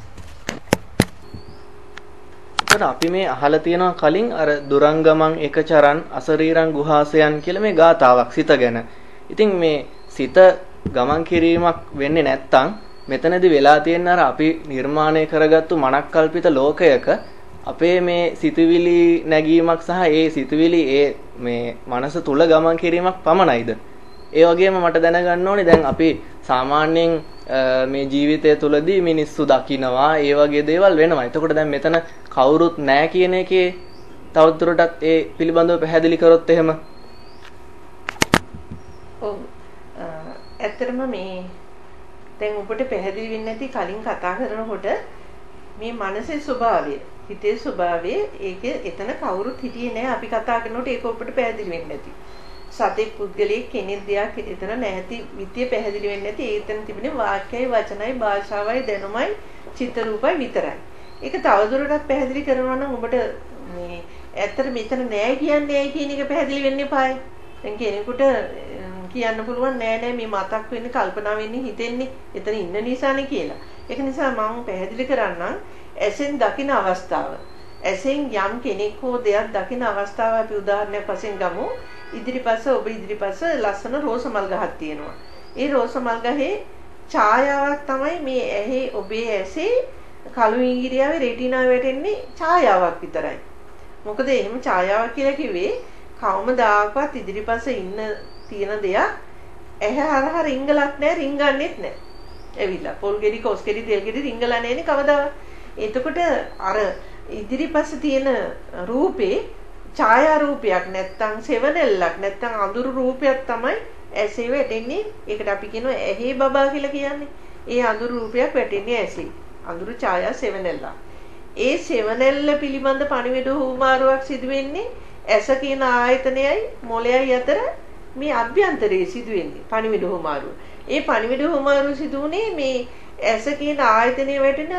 ඒතර අපි මේ අහලා තියෙනවා කලින් අර දුරංගමං එකචරන් අසරීරං ගුහාසයන් කියලා මේ ගාතාවක් සිත ගැන. ඉතින් මේ සිත ගමන් කිරීමක් වෙන්නේ නැත්තම් මෙතනදී වෙලා තියෙන අර අපි නිර්මාණය කරගත්තු මනක්කල්පිත ලෝකයක අපේ මේ සිතුවිලි නැගීමක් සහ ඒ සිතුවිලි ඒ මේ මනස තුල ගමන් කිරීමක් පමණයිද? ඒ වගේම මට දැනගන්න ඕනේ දැන් අපි සාමාන්‍යයෙන් මේ ජීවිතය තුළදී මිනිස්සු දකිනවා ඒ වගේ දේවල් වෙනවා. එතකොට දැන් මෙතන කවුරුත් නැහැ කියන එකේ තවදුරටත් ඒ පිළිබඳව පැහැදිලි කරොත් එහෙම. ඔව්. ඇත්තටම මේ දැන් ඔබට පැහැදිලි වෙන්නේ නැති කලින් කතා කරනකොට මේ මනසේ ස්වභාවය, හිතේ ස්වභාවය ඒක එතන කවුරුත් හිටියේ නැහැ. අපි කතා කරනකොට ඒක ඔබට පැහැදිලි වෙන්නේ නැති. සතෙක් පුද්ගලයෙක් කෙනෙක් දෙයක් එතන නැති විත්‍ය පැහැදිලි වෙන්නේ නැති. ඒතන තිබුණේ වාක්‍යයි වචනයි භාෂාවයි දැනුමයි චිත්ත රූපයි විතරයි. ඒක තවදුරටත් පැහැදිලි කරනවා නම් ඔබට මේ ඇත්තට මෙතන නෑ කියන්නේ ඇයි කියන එක පැහැදිලි වෙන්න එපායි. දැන් කෙනෙකුට කියන්න පුළුවන් නෑ නෑ මේ මතක් වෙන්නේ කල්පනා වෙන්නේ හිතෙන්නේ එතන ඉන්න නිසානේ කියලා. ඒක නිසා මම පැහැදිලි කරන්නම් ඇසෙන් දකින අවස්ථාව. ඇසෙන් යම් කෙනෙක් හෝ දෙයක් දකින අවස්ථාව අපි උදාහරණයක් වශයෙන් ගමු. ඉදිරිපස්ස ඔබ ඉදිරිපස්ස ලස්සන රෝස මල් ගහක් තියෙනවා. ඒ රෝස මල් ගහේ ඡායාවක් තමයි මේ ඇහි ඔබේ ඇසේ කළු ඉංගිරියාවේ රෙටිනා වැටෙන්නේ ඡායාවක් විතරයි. මොකද එහෙම ඡායාවක් කියලා කිව්වේ කවමදාකවත් ඉදිරිපස්ස ඉන්න තියෙන දෙයක් ඇහැ හරහා රිංගලක් නැහැ, රිංගන්නෙත් නැහැ. එවිලා පොල් ගෙඩි කොස් ගෙඩි තෙල් ගෙඩි රිංගලා නැහැනේ කවදාවත්. එතකොට අර ඉදිරිපස්ස තියෙන රූපේ ඡායා රූපයක් නැත්තම් සෙවණැල්ලක් නැත්තම් අඳුරු රූපයක් තමයි ඇසේ වැටෙන්නේ. ඒකට අපි කියනවා ඇහි බබා කියලා කියන්නේ. ඒ අඳුරු රූපයක් වැටෙන්නේ ඇසේ. අඳුරු ඡායා සෙවණැල්ල. ඒ සෙවණැල්ල පිළිබඳ පණිවිඩ හුමාරුවක් සිදු වෙන්නේ ඇස කියන ආයතනයයි මොළයයි අතර මේ අභ්‍යන්තරයේ සිදු වෙන්නේ පණිවිඩ හුමාරුව. ඒ පණිවිඩ හුමාරුව සිදුුනේ මේ ඇස කියන ආයතනයේ වැටෙන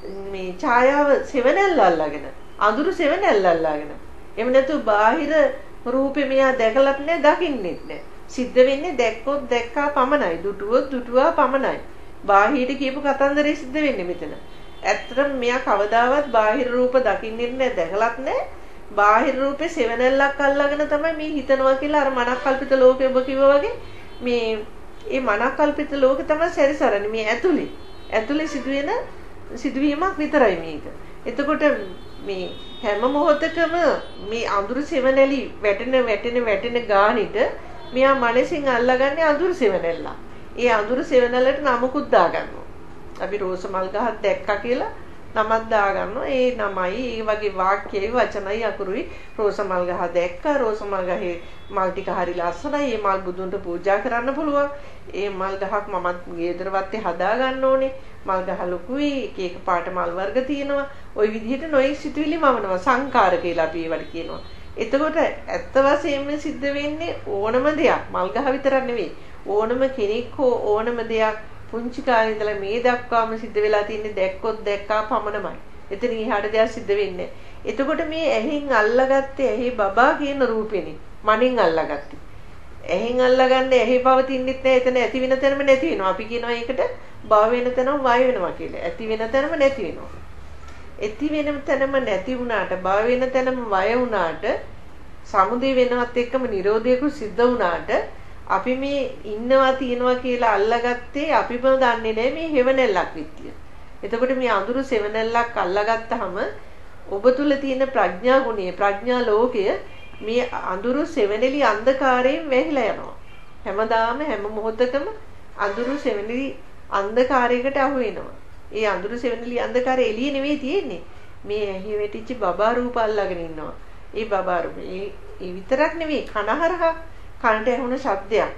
මේ ඡායාව සෙවණැල්ල අල්ලගෙන අඳුරු සෙවණැල්ල අල්ලගෙන. එහෙම නැතු බාහිර රූපෙ මෙයා දැකලත් නෑ, දකින්නෙත් නෑ. සිද්ධ වෙන්නේ දැක්කොත් දැක්කා පමණයි, දුටුවොත් දුටුවා පමණයි. බාහිර කියපු කතන්දරේ සිද්ධ වෙන්නේ මෙතන. ඇත්තටම මෙයා කවදාවත් බාහිර රූප දකින්නෙත් නෑ, දැකලත් නෑ. බාහිර රූපේ සෙවණැල්ලක් අල්ලගෙන තමයි මේ හිතනවා කියලා අර මනක්කල්පිත ලෝකෙ ඔබ කිව්වා වගේ මේ ඒ මනක්කල්පිත ලෝකෙ තමයි සැරිසරන්නේ මේ ඇතුලේ. ඇතුලේ සිදුවෙන සිදුවීමක් විතරයි මේක. එතකොට මේ හැම මොහොතකම මේ අඳුරු සෙවණැලි වැටෙන වැටෙන වැටෙන ගානිට මෙයා මනසින් අල්ලගන්නේ අඳුරු සෙවණැල්ල. ඒ අඳුරු සෙවණැල්ලට නමකුත් දාගන්නවා. අපි රෝස මල් ගහක් දැක්කා කියලා නමක් දාගන්නවා. ඒ නමයි ඒ වගේ වාක්‍යයි වචනයි අකුරුයි රෝස මල් ගහ දැක්කා. රෝස මල් ගහේ මල් ටික හරි ලස්සනයි. මේ මල් බුදුන්ට පූජා කරන්න පුළුවන්. ඒ මල් ගහක් මමත් ගෙදර වත්තේ හදා ගන්න ඕනේ. මල් ගහ ලොකුයි, එක එක පාට මල් වර්ග තියෙනවා. ওই විදිහට නොයෙක් සිතුවිලි මවනවා. සංකාර කියලා අපි ඒවට කියනවා. එතකොට ඇත්ත වශයෙන්ම සිද්ධ වෙන්නේ ඕනම දෙයක් මල් ගහ විතරක් නෙවෙයි. ඕනම කෙනෙක් හෝ ඕනම දෙයක් පුංචි කාලේ ඉඳලා මේ දක්වාම සිද්ධ වෙලා තින්නේ දැක්කොත් දැක්කා පමණමයි. එතනින් එහාට දෙයක් සිද්ධ වෙන්නේ නැහැ. එතකොට මේ ඇහෙන් අල්ලගත්තේ ඇහි බබා කියන රූපෙනේ. මනින් අල්ලගත්තේ. ඇහෙන් අල්ලගන්නේ ඇහි පවතින්නෙත් නැහැ. එතන ඇති වෙන තැනම නැති වෙනවා. අපි කියනවා ඒකට භව වෙන තැනම වාය වෙනවා කියලා. ඇති වෙන තැනම නැති වෙනවා. ඇති වෙන තැනම නැති වුණාට භව වෙන තැනම වය වුණාට සමුදේ වෙනවත් එක්කම නිරෝධයකුත් සිද්ධ වුණාට අපි මේ ඉන්නවා තියනවා කියලා අල්ලගත්තේ අපිම දන්නේ නැහැ මේ හේවණල්ලක් විත්තිය. එතකොට මේ අඳුරු සෙවණල්ලක් අල්ලගත්තාම ඔබ තුල තියෙන ප්‍රඥා ගුණය ප්‍රඥා ලෝකය මේ අඳුරු සෙවණෙලි අන්ධකාරයෙන් වැහිලා යනවා. හැමදාම හැම මොහොතකම අඳුරු සෙවණෙලි අන්ධකාරයකට අහු වෙනවා. ඒ අඳුරු සෙවණෙලි අන්ධකාරය එළිය නෙවෙයි තියෙන්නේ. මේ ඇහි වැටිච්ච බබා රූප අල්ලගෙන ඉන්නවා. ඒ බබා රූප ඒ විතරක් නෙවෙයි කනහරහා කනට ඇහුණ ශබ්දයක්.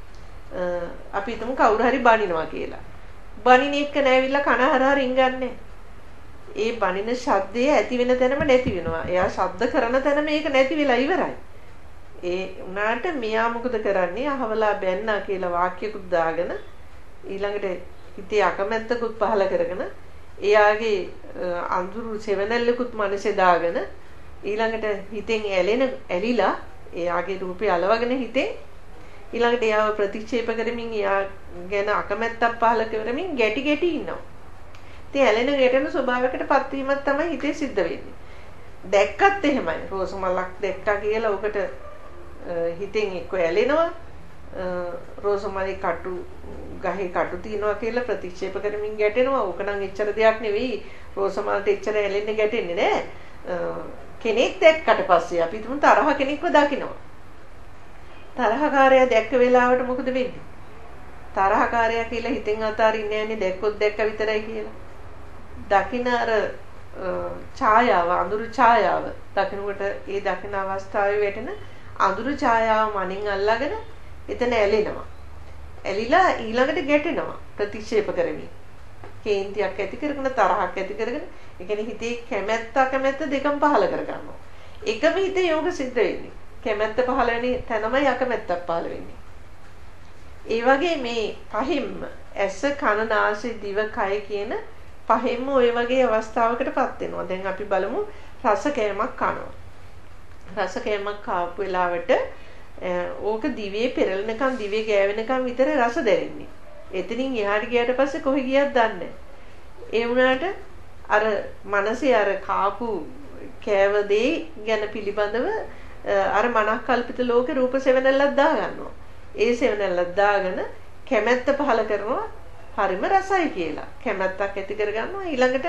අපි හිතමු කවුරු හරි බනිනවා කියලා. බනින එක නැවිලා කනහරහා රින්ගන්නේ. ඒ බනින ශබ්දය ඇති වෙන තැනම නැති වෙනවා. එයා ශබ්ද කරන තැන මේක නැති වෙලා ඉවරයි. ඒ උනාට මෙයා මොකද කරන්නේ? අහවලා බැන්නා කියලා වාක්‍යකුත් දාගෙන ඊළඟට හිතේ අකමැත්තකුත් පහල කරගෙන එයාගේ අඳුරු සෙවණැල්ලකුත් මනසේ දාගෙන ඊළඟට හිතෙන් ඇලෙන ඇලිලා එයාගේ රූපය අලවගෙන හිතේ ඊළඟට එයාව ප්‍රතික්ෂේප කරමින් එයා ගැන අකමැත්තක් පහල කරමින් ගැටි ගැටි ඉන්නවා. ඉතින් ඇලෙන ගැටෙන ස්වභාවයකට පත්වීමක් තමයි හිතේ සිද්ධ වෙන්නේ. දැක්කත් එහෙමයි. රෝස මලක් දැක්කා කියලා ඔකට හිතෙන් එක්ක ඇලෙනවා. රෝස මලේ කටු ගහේ කටු තියනවා කියලා ප්‍රතික්ෂේප කරමින් ගැටෙනවා. ඕක නම් එච්චර දෙයක් නෙවෙයි. රෝස මලට එච්චර ඇලෙන්න ගැටෙන්නේ නෑ. කෙනෙක් දැක්කට පස්සේ අපි තුමු තරහ කෙනෙක්ව දකිනවා. තරහකාරයා දැක්ක වෙලාවට මොකද වෙන්නේ? තරහකාරයා කියලා හිතෙන් අතාරින්නේ නැන්නේ දැක්කොත් දැක්ක විතරයි කියලා. දකින්න අර ඡායාව අඳුරු ඡායාව දකින්නකොට ඒ දකින්න අවස්ථාවේ වැටෙන අඳුරු ඡායාව මනින් අල්ලාගෙන එතන ඇලෙනවා. ඇලිලා ඊළඟට ගැටෙනවා ප්‍රතික්ෂේප කරමින්. කේන්තියක් ඇති කරගෙන තරහක් ඇති කරගෙන ඒ කියන්නේ හිතේ කැමැත්ත අකමැත්ත දෙකම පහල කර ගන්නවා. එකම හිතේ යෝග සිද්ධ වෙන්නේ. කැමැත්ත පහල වෙන්නේ තැනමයි අකමැත්තක් පහල වෙන්නේ. ඒ වගේ මේ පහින්ම ඇස කන නාසය දිව කය කියන පහින්ම ওই වගේ අවස්ථාවකටපත් වෙනවා. දැන් අපි බලමු රස කෑමක් කනවා. රස කෑමක් කාපු වෙලාවට ඕක දිවේ පෙරලනකම් දිවේ ගෑවෙනකම් විතර රස දැනෙන්නේ. එතනින් එහාට ගියාට පස්සේ කොහෙ ගියත් දන්නේ නැහැ. ඒ වුණාට අර මනසේ අර කාපු කෑව දේ ගැන පිළිබඳව අර මනක් කල්පිත ලෝකේ රූප සෙවණැල්ලක් දා ගන්නවා. ඒ සෙවණැල්ලක් දාගෙන කැමැත්ත පහල කරනවා හරිම රසයි කියලා. කැමැත්තක් ඇති කර ගන්නවා. ඊළඟට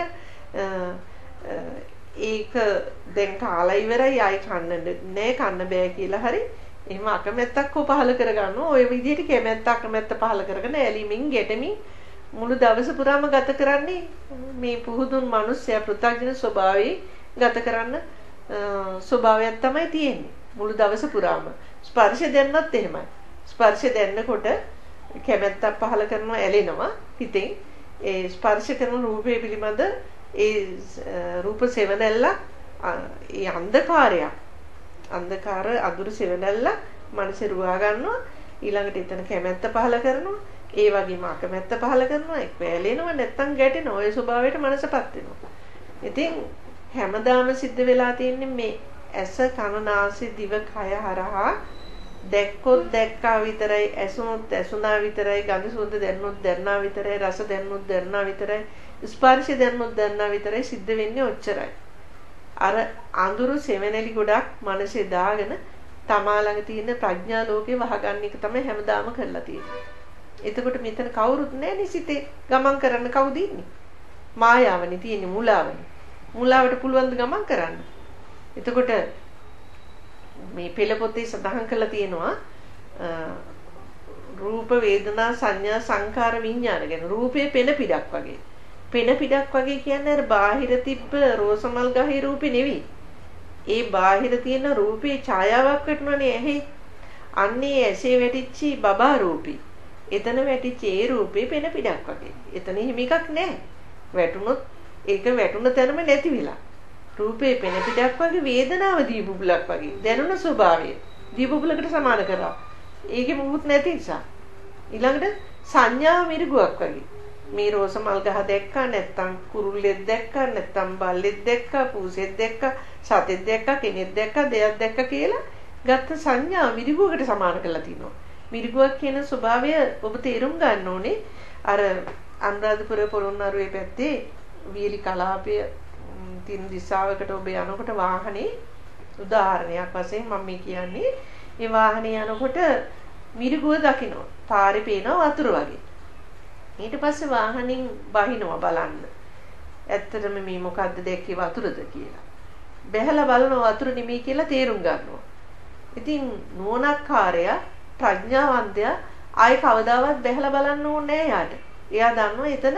ඒක දැන් කාලා ඉවරයි ආයි කන්න නෑ කන්න බෑ කියලා හරි එහෙම අකමැත්තක් හො පහල කර ගන්නවා. ওই විදිහට කැමැත්ත අකමැත්ත පහල කරගෙන ඇලිමින් ගැටමින් මුළු දවස පුරාම ගත කරන්නේ මේ පුහුදුන් මිනිස්සයා පෘථග්ජන ස්වභාවයේ ගත කරන්න ස්වභාවයක් තමයි තියෙන්නේ. මුළු දවස පුරාම ස්පර්ශ දැන්නත් එහෙමයි. ස්පර්ශ දැන්නකොට කැමැත්තක් පහල කරනවා ඇලෙනවා හිතෙන්. ඒ ස්පර්ශ කරන රූපේ පිළිබඳ ඒ රූප සෙවණැල්ල ඒ අන්ධකාරය අන්ධකාර අඳුරු සෙවණැල්ල මනසේ රුවා ගන්නවා. ඊළඟට එතන කැමැත්ත පහල කරනවා. ඒ වගේම අකමැත්ත පහල කරනවා. එක්ක ඇලෙනවා නැත්තම් ගැටෙනවා. ওই ස්වභාවයට මනසපත් වෙනවා. ඉතින් හැමදාම සිද්ධ වෙලා තියෙන්නේ මේ ඇස කන නාසය දිව කය හරහා දැක්කොත් දැක්කා විතරයි ඇසුනොත් ඇසුනා විතරයි ගඳ සුවඳ දැනුනොත් දැනනා විතරයි රස දැනුනොත් දැනනා විතරයි ස්පර්ශ දැනුනොත් දැනනා විතරයි සිද්ධ වෙන්නේ ඔච්චරයි. අර අඳුරු සෙවණැලි ගොඩක් මනසේ දාගෙන තමා ළඟ තියෙන ප්‍රඥා ලෝකේ වහගන්න එක තමයි හැමදාම කරලා තියෙන්නේ. එතකොට මෙතන කවුරුත් නැහැ නිසිතේ ගමන් කරන්න කවුද ඉන්නේ? මායාවනේ තියෙන්නේ මුලාවනේ. මුලාවට පුළුවන් ද ගමන් කරන්න? එතකොට මේ පෙළ පොතේ සඳහන් කරලා තියෙනවා රූප වේදනා සංඥා සංකාර විඥාන ගැන. රූපේ පෙන පිටක් වගේ. පෙන පිටක් වගේ කියන්නේ අර බාහිර තිබ්බ රෝසමල් ගහේ රූපේ නෙවෙයි. ඒ බාහිර තියෙන රූපේ ඡායාවක් වටුණනේ ඇහි. අන්නේ ඇසේ වැටිච්චි බබා රූපේ. එතන වැටිච්ච ඒ රූපේ පෙන පිටක් වගේ. එතන හිම එකක් නැහැ. වැටුනොත් ඒක වැටුන තැනම නැති වෙලා. රූපේ පෙන පිටක් වගේ වේදනාව දීබුබුලක් වගේ. දැනුණ ස්වභාවය දීබුබුලකට සමාන කරා. ඒකේ මොකුත් නැති නිසා. ඊළඟට සංඥාව මිරිගුවක් වගේ. මේ රෝස මල් ගහ දැක්කා නැත්තම් කුරුල්ලෙක් දැක්කා නැත්තම් බල්ලෙක් දැක්කා පූසෙක් දැක්කා සතෙක් දැක්කා කෙනෙක් දැක්කා දෙයක් දැක්කා කියලා ගත්ත සංඥා මිරිගුවකට සමාන කරලා තිනවා. මිරිගුවක් කියන ස්වභාවය ඔබ තේරුම් ගන්න ඕනේ. අර අනුරාධපුර පොළොන්නරුවේ පැත්තේ වියලි කලාපය තින් දිශාවකට ඔබ යනකොට වාහනේ උදාහරණයක් වශයෙන් මම මේ කියන්නේ මේ වාහනේ යනකොට මිරිගුව දකින්න පාරේ පේන වතුර වගේ. ඊට පස්සේ වාහනින් බහිනවා බලන්න. ඇත්තටම මේ මොකද්ද දැක්කේ වතුරද කියලා. බැහැලා බලන වතුර නෙමෙයි කියලා තේරුම් ගන්නවා. ඉතින් නුවණක්කාරයා ප්‍රඥාවන්තයා ආයි කවදාවත් බැහැලා බලන්න ඕනේ නෑ යාට. එයා දන්නවා එතන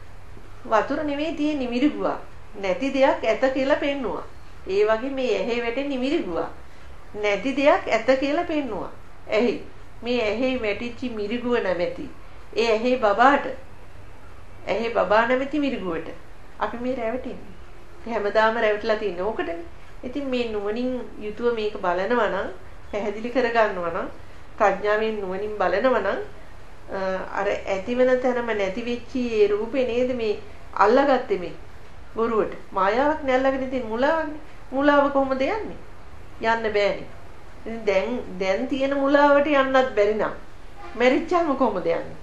වතුර නෙමෙයි තියෙන්නේ මිරිගුවක්. නැති දෙයක් ඇත කියලා පෙන්නවා. ඒ වගේ මේ ඇහි වැටෙන මිරිගුවක්. නැති දෙයක් ඇත කියලා පෙන්නවා. ඇහි මේ ඇහි වැටිච්ච මිරිගුව නැමැති. ඒ ඇහි බබාට ඇහි බබා නැමැති මිරිගුවට අපි මේ රැවටෙන්නේ. හැමදාම රැවටලා තින්නේ ඕකටනේ. ඉතින් මේ නුවණින් යුතුව මේක බලනවා නම් පැහැදිලි කරගන්නවා නම් ප්‍රඥාවෙන් නුවණින් බලනවා නම් අර ඇතිවෙන තැනම නැති වෙච්ච ඒ රූපේ නේද මේ අල්ලගත්තේ මේ බොරුවට. මායාවක් නැල්ලගෙන ඉතින් මුලාවක්නේ. මුලාව කොහොමද යන්නේ? යන්න බෑනේ. ඉතින් දැන් දැන් තියෙන මුලාවට යන්නත් බැරි නම් මැරිච්චාම කොහොමද යන්නේ?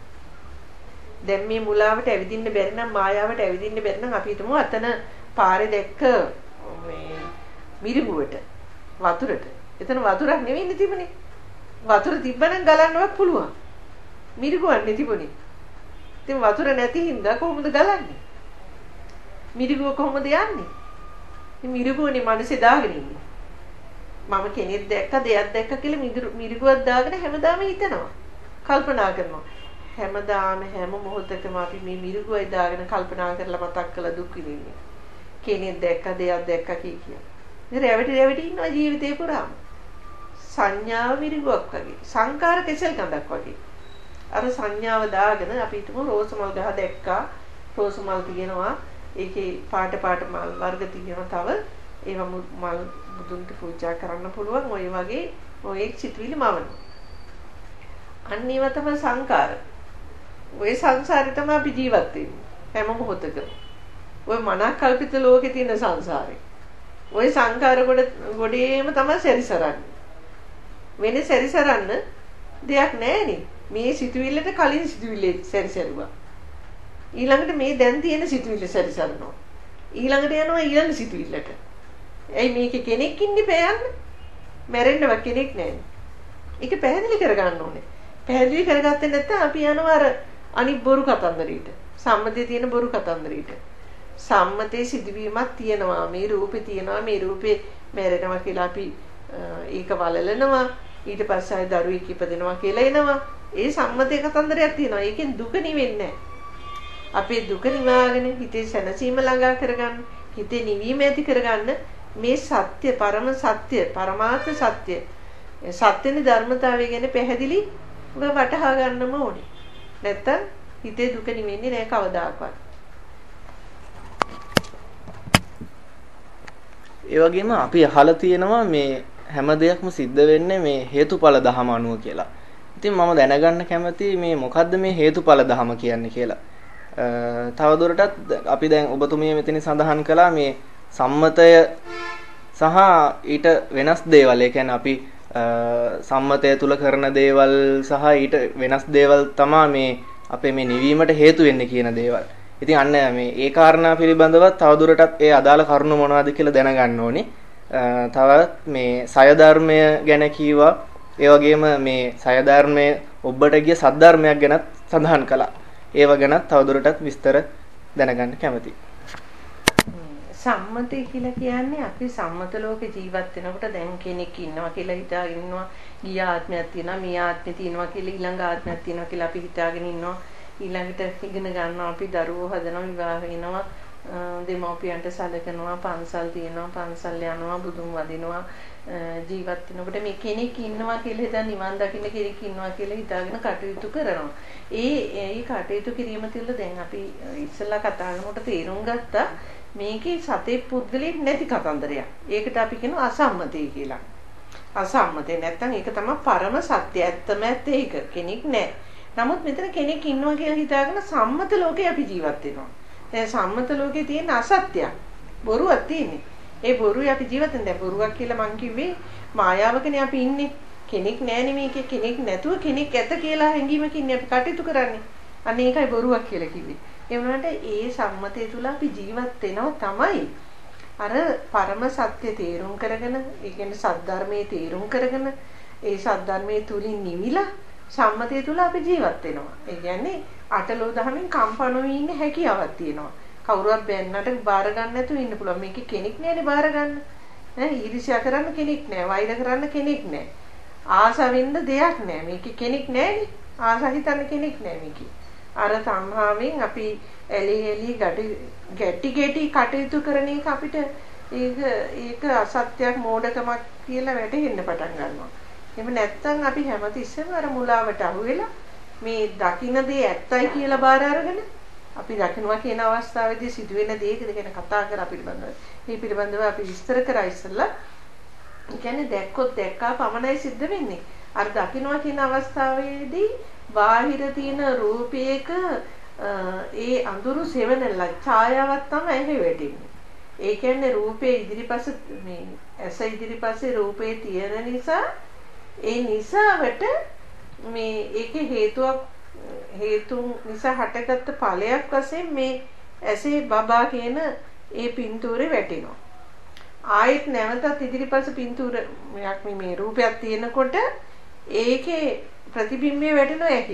දැන් මේ මුලාවට ඇවිදින්න බැරි නම් මායාවට ඇවිදින්න බැරි නම් අපි හිතමු අතන පාරේ දැක්ක මේ මිරිගුවට වතුරට. එතන වතුරක් නෙවෙයි තිබුණේ. වතුර තිබ්බනම් ගලන්නවත් පුළුවන්. මිරිගුවක් නෙ තිබුණේ. ඉතින් වතුර නැති හින්දා කොහොමද ගලන්නේ? මිරිගුව කොහොමද යන්නේ? මේ මිරිගුවනේ මනසේ දාගෙන ඉන්නේ. මම කෙනෙක් දැක්ක දෙයක් දැක්ක කියලා මිරිගුවක් දාගෙන හැමදාම හිතනවා. කල්පනා කරනවා. හැමදාම හැම මොහොතකම අපි මේ මිරිගුවයි දාගෙන කල්පනා කරලා මතක් කළ දුක් විඳින්නේ. කෙනෙක් දැක්ක දෙයක් දැක්ක කිය කිය. ඉතින් රැවටි රැවටි ඉන්නවා ජීවිතේ පුරාම. සංඥාව මිරිගුවක් වගේ. සංකාර කෙසෙල් කඳක් වගේ. අර සංඥාව දාගෙන අපි හිතමු රෝස මල් ගහ දැක්කා. රෝස මල් තියෙනවා. ඒකේ පාට පාට මල් වර්ග තියෙනවා තව. ඒවා මල් බුදුන්ට පූජා කරන්න පුළුවන්. ඔය වගේ ඔය සිතුවිලි මවන. අන්න ඒවා තමයි සංකාර. ඔය සංසාරේ තමයි අපි ජීවත් වෙන්නේ. හැම මොහොතකම. ඔය මනක් කල්පිත ලෝකේ තියෙන සංසාරේ. ඔය සංකාර කොට ගොඩේම තමයි සැරිසරන්නේ. වෙන සැරිසරන්න දෙයක් නැහැනේ. මේ සිතුවිල්ලට කලින් සිතුවිල්ල සැරිසරුවා. ඊළඟට මේ දැන් තියෙන සිතුවිල්ල සැරිසරනවා. ඊළඟට යනවා ඊළඟ සිතුවිල්ලට. එයි මේකේ කෙනෙක් ඉන්නේ බෑන්න. මැරෙන්නව කෙනෙක් නැහැ. ඒක පැහැදිලි කරගන්න ඕනේ. පැහැදිලි කරගත්තේ නැත්නම් අපි යනවා අර අනිත් බොරු කතන්දරයට. සම්මතයේ තියෙන බොරු කතන්දරයට. සම්මතයේ සිදුවීමක් තියෙනවා. මේ රූපේ තියෙනවා. මේ රූපේ මැරෙනවා කියලා අපි ඒක වලලනවා. ඊට පස්සේ ආය දරුවෙක් ඉපදෙනවා කියලා එනවා. ඒ සම්මතයේ කතන්දරයක් තියෙනවා. ඒකෙන් දුක නිවෙන්නේ නැහැ. අපේ දුක නිවාගෙන හිතේ සැනසීම ළඟා කරගන්න, හිතේ නිවීම ඇති කරගන්න මේ සත්‍ය, පරම සත්‍ය, පරමාර්ථ සත්‍ය, සත්‍යනේ ධර්මතාවය ගැන පැහැදිලි වටහා ගන්නම ඕනේ. නැත්තම් හිතේ දුක නිවෙන්නේ නැහැ කවදාකවත්. ඒ වගේම අපි අහලා තියෙනවා මේ හැම දෙයක්ම සිද්ධ වෙන්නේ මේ හේතුඵල ධම අනුව කියලා. ඉතින් මම දැනගන්න කැමතියි මේ මොකද්ද මේ හේතුඵල ධම කියන්නේ කියලා. තවදුරටත් අපි දැන් ඔබතුමිය මෙතන සඳහන් කළා මේ සම්මතය සහ ඊට වෙනස් දේවල්. ඒ කියන්නේ අපි සම්මතය තුල කරන දේවල් සහ ඊට වෙනස් දේවල් තමයි මේ අපේ මේ නිවීමට හේතු වෙන්නේ කියන දේවල්. ඉතින් අන්න මේ ඒ කාරණා පිළිබඳව තවදුරටත් ඒ අදාළ කරුණු මොනවද කියලා දැනගන්න ඕනේ. තවත් මේ සය ධර්මය ගැන කීවා. ඒ වගේම මේ සය ධර්මයේ ඔබට ගිය සද්ධර්මයක් ගැනත් සඳහන් කළා. ඒව ගැන තවදුරටත් විස්තර දැනගන්න කැමතියි. සම්මතය කියලා කියන්නේ අපි සම්මත ලෝකේ ජීවත් වෙනකොට දැන් කෙනෙක් ඉන්නවා කියලා හිතාගෙන ඉන්නවා. ගිය ආත්මයක් තියෙනවා, මේ ආත්මේ තියෙනවා කියලා ඊළඟ ආත්මයක් තියෙනවා කියලා අපි හිතාගෙන ඉන්නවා. ඊළඟට ඉගෙන ගන්නවා අපි දරුවෝ හදනවා, විවාහ වෙනවා, දෙමව්පියන්ට සැලකනවා, පන්සල් තියෙනවා, පන්සල් යනවා, බුදුන් වදිනවා, ජීවත් වෙනකොට මේ කෙනෙක් ඉන්නවා කියලා හිතන් නිවන් දකින්න කෙනෙක් ඉන්නවා කියලා හිතාගෙන කටයුතු කරනවා. ඒ ඒ කටයුතු කිරීම තුළ දැන් අපි ඉස්සෙල්ලා කතා කරනකොට තේරුම් ගත්තා මේකේ සතේ පුද්ගලෙක් නැති කතන්දරයක්. ඒකට අපි කියනවා අසම්මතය කියලා. අසම්මතය නැත්තම් ඒක තමයි පරම සත්‍ය. ඇත්තම ඇත්ත ඒක. කෙනෙක් නැහැ. නමුත් මෙතන කෙනෙක් ඉන්නවා කියලා හිතාගෙන සම්මත ලෝකේ අපි ජීවත් වෙනවා. දැන් සම්මත ලෝකේ තියෙන අසත්‍යයක්. බොරුවක් තියෙන්නේ. ඒ බොරුවේ අපි ජීවත් වෙන. දැන් බොරුවක් කියලා මං කිව්වේ මායාවකනේ අපි ඉන්නේ. කෙනෙක් නැහැ මේකේ. කෙනෙක් නැතුව කෙනෙක් ඇත කියලා හැඟීමකින් අපි කටයුතු කරන්නේ. අන්න ඒකයි බොරුවක් කියලා කිව්වේ. ඒ වුණාට ඒ සම්මතය තුල අපි ජීවත් වෙනවා තමයි. අර පරම සත්‍ය තේරුම් කරගෙන, ඒ කියන්නේ සද්ධර්මයේ තේරුම් කරගෙන, ඒ සද්ධර්මයේ තුලින් නිවිලා සම්මතය තුල අපි ජීවත් වෙනවා. ඒ කියන්නේ අටලෝ දහමින් කම්පා නොවී ඉන්න හැකියාවක් තියෙනවා. කවුරුවත් බැන්නට බාර ගන්න නැතුව ඉන්න පුළුවන්. මේකේ කෙනෙක් නැහැනේ බාර ගන්න. ඈ ඊර්ෂ්‍යා කරන්න කෙනෙක් නැහැ. වෛර කරන්න කෙනෙක් නැහැ. ආසාවෙන්ද දෙයක් නැහැ. මේකේ කෙනෙක් නැහැනේ. ආසා හිතන්න කෙනෙක් නැහැ මේකේ. අර තණ්හාවෙන් අපි එලි එලි ගැටි ගැටි කටයුතු කරන එක අපිට ඒක ඒක අසත්‍යයක් මෝඩකමක් කියලා වැටහෙන්න පටන් ගන්නවා. එහෙම නැත්නම් අපි හැමතිස්සෙම අර මුලාවට අහු වෙලා මේ දකින්න දේ ඇත්තයි කියලා බාර අරගෙන අපි දකින්නවා කියන අවස්ථාවේදී සිදුවෙන දේ ගැන කතා කරලා පිළිබඳව. මේ පිළිබඳව අපි විස්තර කරා ඉස්සෙල්ලා. ඒ කියන්නේ දැක්කොත් දැක්කා පමණයි සිද්ධ වෙන්නේ. අර දකින්නවා කියන අවස්ථාවේදී බාහිර තියෙන රූපයක ඒ අඳුරු සෙවණල ඡායාවක් තමයි ඇහි වැටෙන්නේ. ඒ කියන්නේ රූපේ ඉදිරිපස මේ ඇස ඉදිරිපස්සේ රූපේ තියෙන නිසා ඒ නිසාවට මේ ඒකේ හේතුවක් හේතුන් නිසා හටගත්ත ඵලයක් වශයෙන් මේ ඇසේ බබා කියන ඒ පින්තූරේ වැටෙනවා. ආයෙත් නැවතත් ඉදිරිපස පින්තූරයක් මේ රූපයක් තියෙනකොට ඒකේ ප්‍රතිබිම්බය වැටෙනවා ඇහි.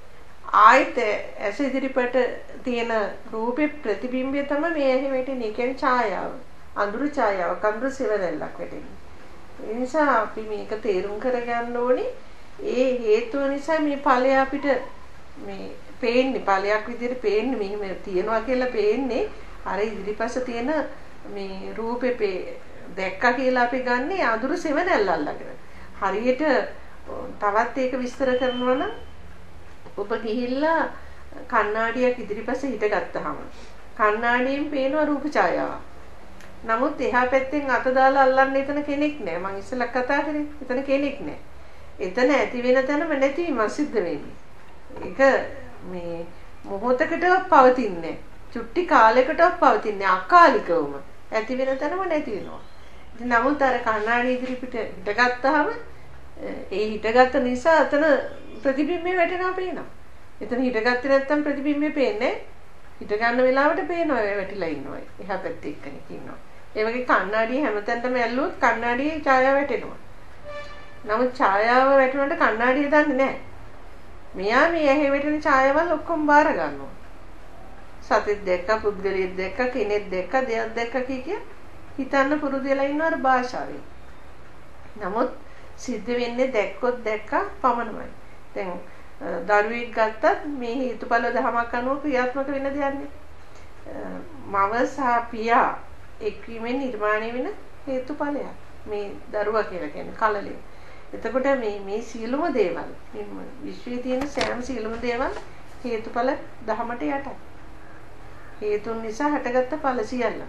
ආයෙත් ඇස ඉදිරිපට තියෙන රූපේ ප්‍රතිබිම්බය තමයි මේ ඇහි වැටෙන්නේ. ඒ කියන්නේ ඡායාව. අඳුරු ඡායාව, අඳුරු සෙවණැල්ලක් වැටෙන්නේ. ඒ නිසා අපි මේක තේරුම් කරගන්න ඕනේ. ඒ හේතුව නිසා මේ ඵලය අපිට මේ පේන්නේ ඵලයක් විදිහට පේන්නේ මෙහෙම තියනවා කියලා පේන්නේ අර ඉදිරිපස තියෙන මේ රූපේ දැක්කා කියලා අපි ගන්නේ අඳුරු සෙවණැල්ල අල්ලගෙන. හරියට තවත් ඒක විස්තර කරනවා නම් ඔබ ගිහිල්ලා කණ්ණාඩියක් ඉදිරිපස හිටගත්තාම කණ්ණාඩියෙන් පේනවා රූප ඡායාව. නමුත් එහා පැත්තෙන් අත දාලා අල්ලන්න එතන කෙනෙක් නැහැ. මං ඉස්සෙල්ලා කතා කරේ. එතන කෙනෙක් නැහැ. එතන ඇති වෙන තැනම නැතිවීම සිද්ධ වෙන්නේ. ඒක මේ මොහොතකටවත් පවතින්නේ නැහැ. චුට්ටි කාලයකටවත් පවතින්නේ අකාලිකවම. ඇති වෙන තැනම නැති වෙනවා. ඉතින් නමුත් අර කණ්ණාඩි ඉදිරිපිට හිටගත්තාම ඒ හිටගත්ත නිසා අතන ප්‍රතිබිම්බේ වැටෙනවා පේනවා. එතන හිටගත්තේ නැත්තම් ප්‍රතිබිම්බේ පේන්නේ හිට ගන්න වෙලාවට පේනවා වැටිලා ඉන්නවා. එහා පැත්තේ එක්කෙනෙක් ඉන්නවා. ඒ වගේ කණ්ණාඩිය හැමතැනම ඇල්ලුවොත් කණ්ණාඩියේ ඡායාව වැටෙනවා. නමුත් ඡායාව වැටුණාට කණ්ණාඩිය දන්නේ නැහැ. මෙයා මේ ඇහි වැටෙන ඡායාවල් ඔක්කොම බාර ගන්නවා. සතෙක් දැක්ක, පුද්ගලයෙක් දැක්ක, කෙනෙක් දැක්ක, දෙයක් දැක්ක කිය හිතන්න පුරුදු වෙලා ඉන්නවා අර භාෂාවෙන්. නමුත් සිද්ධ වෙන්නේ දැක්කොත් දැක්කා පමණමයි. දැන් දරුවෙක් ගත්තත් මේ හේතුඵල ධමයක් අනුව ක්‍රියාත්මක වෙන දෙයක් නේ. මව සහ පියා එක්වීමෙන් නිර්මාණය වෙන හේතුඵලයක්. මේ දරුවා කියලා කියන්නේ කලලේ. එතකොට මේ මේ සියලුම දේවල් මේ විශ්වයේ තියෙන සෑම සියලුම දේවල් හේතුඵල ධමයට යටයි. හේතුන් නිසා හටගත්ත ඵල සියල්ලම.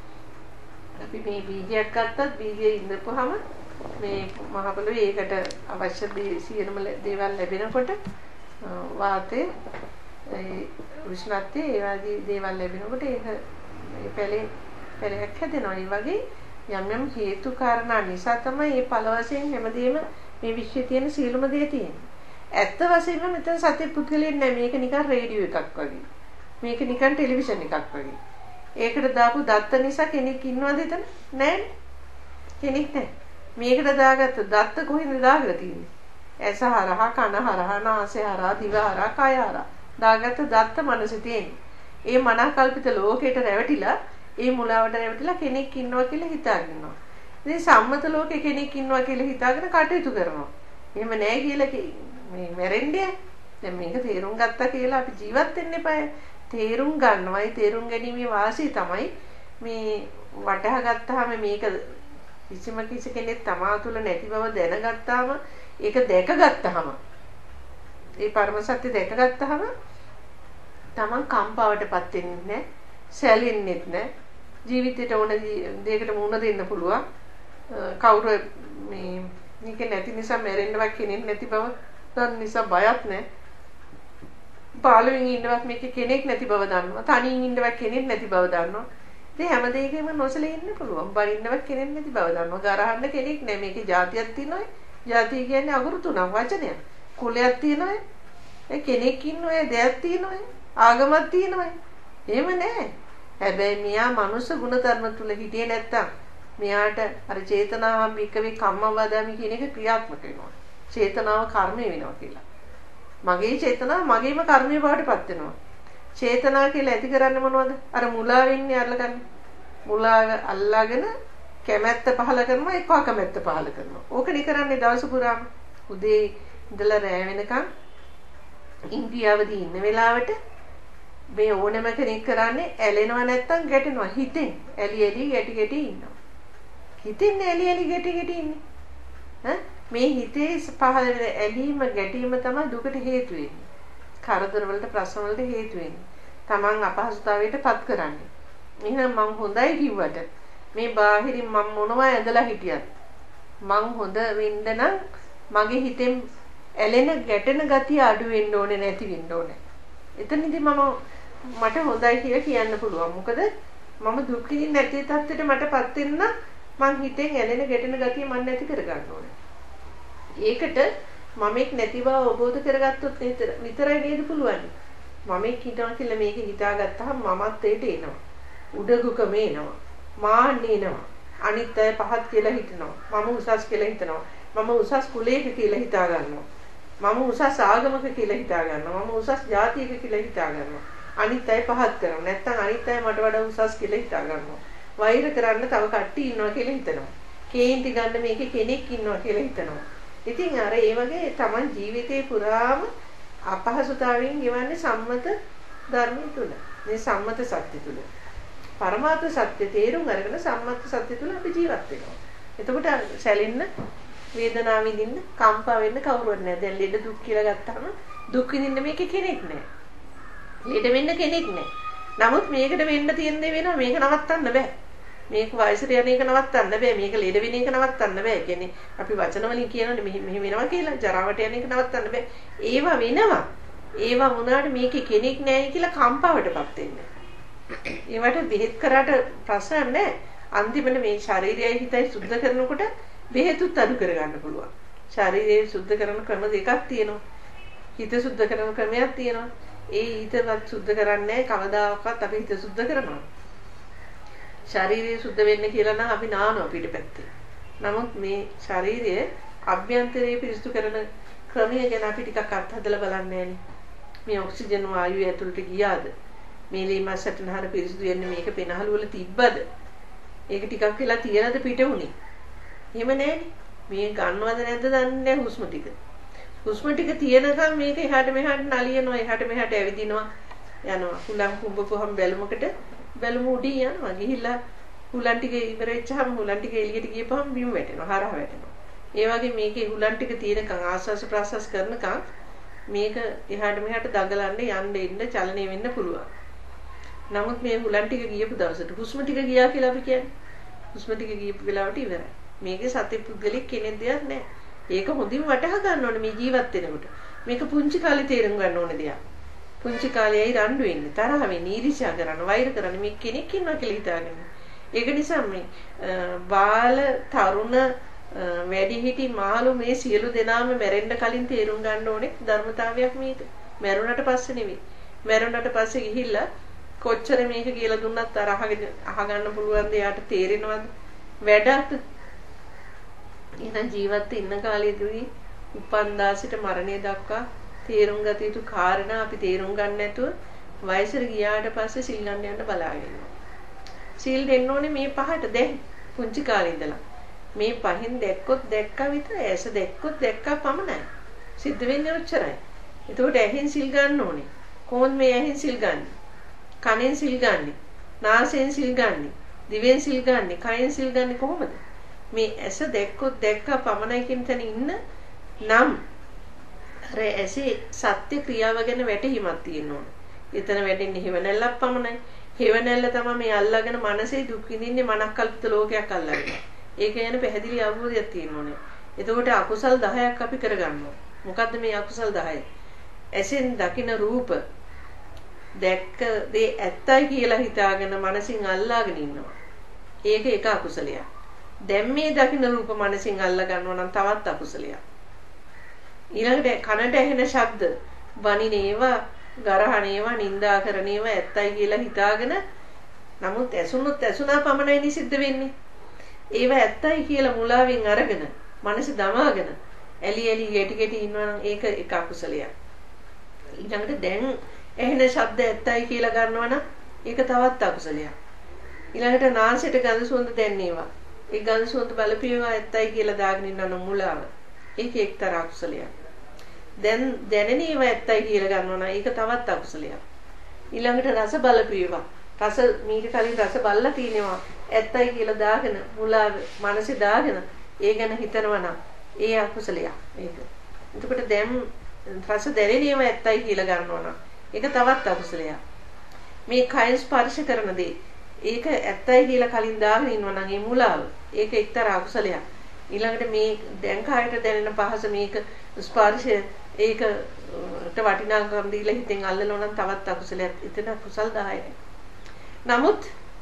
අපි මේ බීජයක් ගත්තත් බීජය ඉඳපුවාම මේ මහ පොළොවේ ඒකට අවශ්‍ය දේ සියලුම දේවල් ලැබෙනකොට වාතයේ ඒ උෂ්ණත්වය ඒ වගේ දේවල් ලැබෙනකොට ඒක මේ පැලේ පැලයක් හැදෙනවා. ඒ වගේ යම් යම් හේතු කාරණා නිසා තමයි මේ ඵල වශයෙන් හැමදේම මේ විශ්වයේ තියෙන සියලුම දේ තියෙන්නේ. ඇත්ත වශයෙන්ම මෙතන සත්‍ය පුද්ගලයෙක් නෑ. මේක නිකන් රේඩියෝ එකක් වගේ. මේක නිකන් ටෙලිවිෂන් එකක් වගේ. ඒකට දාපු දත්ත නිසා කෙනෙක් ඉන්නවද එතන? නෑනේ. කෙනෙක් නෑ. මේකට දාගත්ත දත්ත කොහෙන්ද දාගලා තියෙන්නේ? ඇස හරහා, කන හරහා, නාසය හරහා, දිව හරහා, කය හරහා දාගත්ත දත්ත මනසේ තියෙන්නේ. ඒ මනකල්පිත ලෝකයට රැවටිලා, ඒ මුලාවට රැවටිලා කෙනෙක් ඉන්නවා කියලා හිතාගෙනවා. ඉතින් සම්මත ලෝකේ කෙනෙක් ඉන්නවා කියලා හිතාගෙන කටයුතු කරනවා. එහෙම නෑ කියලා මේ මැරෙන්නේ. දැන් මේක තේරුම් ගත්තා කියලා අපි ජීවත් වෙන්න එපා. තේරුම් ගන්නවයි තේරුම් ගැනීමේ වාසිය තමයි මේ වටහා ගත්තාම මේක කිසිම කිසි කෙනෙක් තමා තුළ නැති බව දැනගත්තාම ඒක දැකගත්තාම ඒ පරම සත්‍ය දැකගත්තාම තමන් කම්පාවටපත් වෙන්නේ නැහැ, සැලෙන්නෙත් නැහැ, ජීවිතේට ඕන දෙයකට මුහුණ දෙන්න පුළුවන්. කවුරු මේ මේක නැති නිසා මැරෙන්නවත් කෙනෙක් නැති බව දන්න නිසා බයත් නැහැ. පාළුවෙන් ඉන්නවත් මේක කෙනෙක් නැති බව දන්නවා. තනියෙන් ඉන්නවත් කෙනෙක් නැති බව දන්නවා. ඉතින් හැම දෙයකම නොසලී ඉන්න පුළුවන්. බරින්නවත් කෙනෙක් නැති බව දන්නවා. ගරහන්න කෙනෙක් නැහැ. මේකේ જાතියක් තියෙනවා. જાතිය කියන්නේ අකුරු තුනක් වචනයක්. කුලයක් තියෙනවා. ඒ කෙනෙක් ඉන්නවා. දෙයක් තියෙනවා. ආගමක් තියෙනවා. එහෙම නැහැ. හැබැයි මෙයා මනුස්ස ගුණධර්ම තුල හිටියේ නැත්තම් මෙයාට අර චේතනාවම් විකවේ කම්මවදාමි කියන එක ක්‍රියාත්මක වෙනවා. චේතනාව කර්මය වෙනවා කියලා. මගේ චේතනාව මගේම කර්මයේ බවටපත් වෙනවා. චේතනාව කියලා ඇති කරන්නේ මොනවද? අර මුලාවෙන්නේ අල්ලගන්න. මුලාව අල්ලාගෙන කැමැත්ත පහල කරනවා එක්ක අකමැත්ත පහල කරනවා. ඕකනේ කරන්නේ දවස පුරාම. උදේ ඉඳලා රැ වෙනකන් ඉන්දියාවදී ඉන්න වෙලාවට මේ ඕනම කෙනෙක් කරන්නේ ඇලෙනවා නැත්තම් ගැටෙනවා. හිතෙන් ඇලි ඇලි ගැටි ගැටි ඉන්නවා. හිතෙන් ඇලි ඇලි ගැටි ගැටි ඉන්නේ. ඈ මේ හිතේ පහළ වෙන ඇලීම ගැටීම තමයි දුකට හේතු වෙන්නේ. කරදර වලට ප්‍රශ්න වලට හේතු වෙන්නේ. Taman අපහසුතාවයට පත් කරන්නේ. එහෙනම් මං හොඳයි කිව්වට මේ බාහිරින් මම මොනවා ඇදලා හිටියත් මං හොඳ වෙන්න නම් මගේ හිතෙන් ඇලෙන ගැටෙන ගතිය අඩු වෙන්න ඕනේ නැති වෙන්න ඕනේ. එතනදී මම මට හොඳයි කියලා කියන්න පුළුවන්. මොකද මම දුක් විඳින්න නැති තත්ත්වෙට මටපත් වෙන්න මං හිතෙන් ඇලෙන ගැටෙන ගතිය මන් නැති කරගන්න ඕනේ. ඒකට මමෙක් නැති බව අවබෝධ කරගත්තොත් විතරයි නේද පුළුවන්. මමෙක් හිතනවා කියලා මේක හිතාගත්තාම මමත් ඒට එනවා. උඩගුකම එනවා. මාන්නේ එනවා. අනිත් අය පහත් කියලා හිතනවා. මම උසස් කියලා හිතනවා. මම උසස් කුලයක කියලා හිතා ගන්නවා. මම උසස් ආගමක කියලා හිතා ගන්නවා. මම උසස් ජාතියක කියලා හිතා ගන්නවා. අනිත් අය පහත් කරනවා. නැත්තම් අනිත් අය මට වඩා උසස් කියලා හිතා ගන්නවා. වෛර කරන්න තව කට්ටිය ඉන්නවා කියලා හිතනවා. කේන්ති ගන්න මේකේ කෙනෙක් ඉන්නවා කියලා හිතනවා. ඉතින් අර ඒ වගේ Taman ජීවිතේ පුරාම අපහසුතාවයෙන් ගෙවන්නේ සම්මත ධර්ම තුල. මේ සම්මත සත්‍ය තුල. පරමාර්ථ සත්‍ය තේරුම් අරගෙන සම්මත සත්‍ය තුල අපි ජීවත් වෙනවා. එතකොට සැලෙන්න, වේදනාව විඳින්න, කම්පා වෙන්න කවුරුවත් නැහැ. දැන් ලෙඩ දුක් කියලා ගත්තාම දුක් විඳින්න මේකේ කෙනෙක් නැහැ. ලෙඩ වෙන්න කෙනෙක් නැහැ. නමුත් මේකට වෙන්න තියෙන දේ වෙනවා. මේක නවත්තන්න බෑ. මේක වයසට යන එක නවත්තන්න බෑ. මේක ලෙඩ වෙන එක නවත්තන්න බෑ. කියන්නේ අපි වචන වලින් කියනනේ මෙහි මෙහි වෙනවා කියලා. ජරාවට යන එක නවත්තන්න බෑ. ඒවා වෙනවා. ඒවා වුණාට මේකේ කෙනෙක් නැහැ කියලා කම්පාවටපත් වෙන්නේ. ඒවට බෙහෙත් කරාට ප්‍රශ්න නැහැ. අන්තිමට මේ ශරීරයයි හිතයි සුද්ධ කරනකොට බෙහෙතුත් අඩු කරගන්න පුළුවන්. ශරීරය සුද්ධ කරන ක්‍රම දෙකක් තියෙනවා. හිත සුද්ධ කරන ක්‍රමයක් තියෙනවා. ඒ හිතවත් සුද්ධ කරන්නේ කවදාකවත් අපි හිත සුද්ධ කරනවා. ශරීරය සුද්ධ වෙන්න කියලා නම් අපි නානවා පිටපැත්තේ. නමුත් මේ ශරීරය අභ්‍යන්තරයේ පිරිසිදු කරන ක්‍රමය ගැන අපි ටිකක් අත්හදලා බලන්නේ මේ ඔක්සිජන් වායුව ඇතුළට ගියාද? මේ ලීමස් සටනහර පිරිසිදු වෙන්නේ මේක පෙනහළු වල තිබ්බද? ඒක ටිකක් වෙලා තියනද පිට උනේ? එහෙම නැහැනේ. මේ ගන්නවද නැද්ද දන්නේ නැහැ හුස්ම ටික. හුස්ම ටික තියෙනකම් මේක එහාට මෙහාට නලියනවා, එහාට මෙහාට ඇවිදිනවා යනවා. හුලං කුඹපුවම බැලුමකට බැලුම උඩින් යනවා. ගිහිල්ලා හුලන් ටික ඉවර වෙච්චාම හුලන් ටික එළියට ගියපහම බිම වැටෙනවා, හරහ වැටෙනවා. ඒ වගේ මේකේ හුලන් ටික තියෙනකම් ආස්වාස ප්‍රාස්වාස කරනකම් මේක එහාට මෙහාට දඟලන්න යන්න එන්න චලනය වෙන්න පුළුවන්. නමුත් මේ හුලන් ටික ගියපු දවසට හුස්ම ටික ගියා කියලා අපි කියන්නේ. හුස්ම ටික ගියපු වෙලාවට ඉවරයි. මේකේ සත්‍ය පුද්ගලික කෙනෙක් දෙයක් නැහැ. ඒක හොඳින් වටහා ගන්න ඕනේ මේ ජීවත් වෙනකොට. මේක පුංචි කාලේ තේරුම් ගන්න ඕනේ දෙයක්. පුංචි කාලේයි රණ්ඩු වෙන්නේ, තරහ වෙන්නේ, ඊර්ෂ්‍යා කරන, වෛර කරන මේ කෙනෙක් ඉන්නවා කියලා හිතාගෙන. ඒක නිසා මේ බාල, තරුණ, වැඩිහිටි, මාළු මේ සියලු දෙනාම මැරෙන්න කලින් තේරුම් ගන්න ඕනේ ධර්මතාවයක් මේක. මැරුණට පස්සේ නෙවෙයි. මැරුණට පස්සේ ගිහිල්ලා කොච්චර මේක කියලා දුන්නත් තරහගෙන අහගන්න පුළුවන්ද? යාට තේරෙනවද? වැඩක්. එහෙනම් ජීවත් ඉන්න කාලේදී උපන්දා සිට මරණය දක්වා තේරුම් ගත යුතු කාරණා අපි තේරුම් ගන්න නැතුව වයසට ගියාට පස්සේ සිල් ගන්න යන්න බලාගෙන ඉන්නවා. සිල් දෙන්න ඕනේ මේ පහට දැන් පුංචි කාලේ ඉඳලා. මේ පහෙන් දැක්කොත් දැක්කා විතරයි. ඇස දැක්කොත් දැක්කා පමණයි. සිද්ධ වෙන්නේ ඔච්චරයි. එතකොට ඇහෙන් සිල් ගන්න ඕනේ. කොහොමද මේ ඇහෙන් සිල් ගන්නේ? කනෙන් සිල් ගන්නේ. නාසයෙන් සිල් ගන්නේ. දිවෙන් සිල් ගන්නේ. කයෙන් සිල් ගන්නේ කොහොමද? මේ ඇස දැක්කොත් දැක්කා පමණයි කියන තැන ඉන්න නම් අර ඇසේ සත්‍ය ක්‍රියාව ගැන වැටහීමක් තියෙන්න ඕන. එතන වැටෙන්නේ හේවණල්ලක් පමණයි. හේවණල්ල තමයි මේ අල්ලාගෙන මනසේ දුක් විඳින්නේ මනක්කල්පිත ලෝකයක් අල්ලාගෙන. ඒක ගැන පැහැදිලි අවබෝධයක් තියෙන්න ඕනේ. එතකොට අකුසල් දහයක් අපි කරගන්නවා. මොකද්ද මේ අකුසල් දහය? ඇසෙන් දකින රූප දැක්ක දේ ඇත්තයි කියලා හිතාගෙන මනසින් අල්ලාගෙන ඉන්නවා. ඒක එක අකුසලයක්. දැන් මේ දකින රූප මනසින් අල්ලා ගන්නවා නම් තවත් අකුසලයක්. ඊළඟට කනට ඇහෙන ශබ්ද බනිනේවා, ගරහණේවා, නිඳා කරනේවා ඇත්තයි කියලා හිතාගෙන නමුත් ඇසුනොත් ඇසුනා පමණයි නිසිද්ධ වෙන්නේ. ඒව ඇත්තයි කියලා මුලාවෙන් අරගෙන මනස දමාගෙන ඇලි ඇලි ගැටි ගැටි ඉන්නවා නම් ඒක එක අකුසලයක්. ඊළඟට දැන් ඇහෙන ශබ්ද ඇත්තයි කියලා ගන්නවා නම් ඒක තවත් අකුසලයක්. ඊළඟට නාසයට ගඳ සුවඳ දැනෙනවා. ඒ ගඳ සුවඳ බලපෑවා ඇත්තයි කියලා දාගෙන ඉන්නවා මුලාව. ඒක එක්තරා අකුසලයක්. දැන් දැනෙනේව ඇත්තයි කියලා ගන්නවා නම් ඒක තවත් අකුසලයක්. ඊළඟට රස බලපෑවා. රස මීට කලින් රස බලලා තිනවා ඇත්තයි කියලා දාගෙන මුලාව මනසේ දාගෙන ඒ ගැන හිතනවා නම් ඒ අකුසලයක්. ඒක. එතකොට දැන් රස දැනෙනේව ඇත්තයි කියලා ගන්නවා නම් ඒක තවත් අකුසලයක්. මේ කය ස්පර්ශ කරන දේ ඒක ඇත්තයි කියලා කලින් දාගෙන ඉන්නවා නම් ඒ මුලාව. ඒක එක්තරා අකුසලයක්. ඊළඟට මේ දැන් කායට දැනෙන පහස මේක ස්පර්ශය ඒකට වටිනාකම් දීලා හිතෙන් අල්ලනවා නම් තවත් අකුසලයක්. එතන කුසල් දහයයි. නමුත්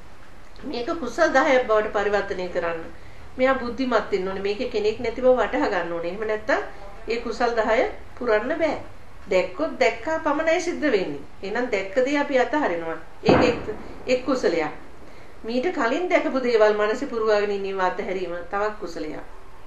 මේක කුසල් දහයක් බවට පරිවර්තනය කරන්න මෙයා බුද්ධිමත් වෙන්න ඕනේ. මේකේ කෙනෙක් නැති බව වටහා ගන්න ඕනේ. එහෙම නැත්තම් ඒ කුසල් දහය පුරන්න බෑ. දැක්කොත් දැක්කා පමණයි සිද්ධ වෙන්නේ. එහෙනම් දැක්ක දේ අපි අතහරිනවා. ඒක එක් කුසලයක්. මීට කලින් දැකපු දේවල් මනසේ පුරවාගෙන ඉන්නව අතහැරීම තවත් කුසලයක්.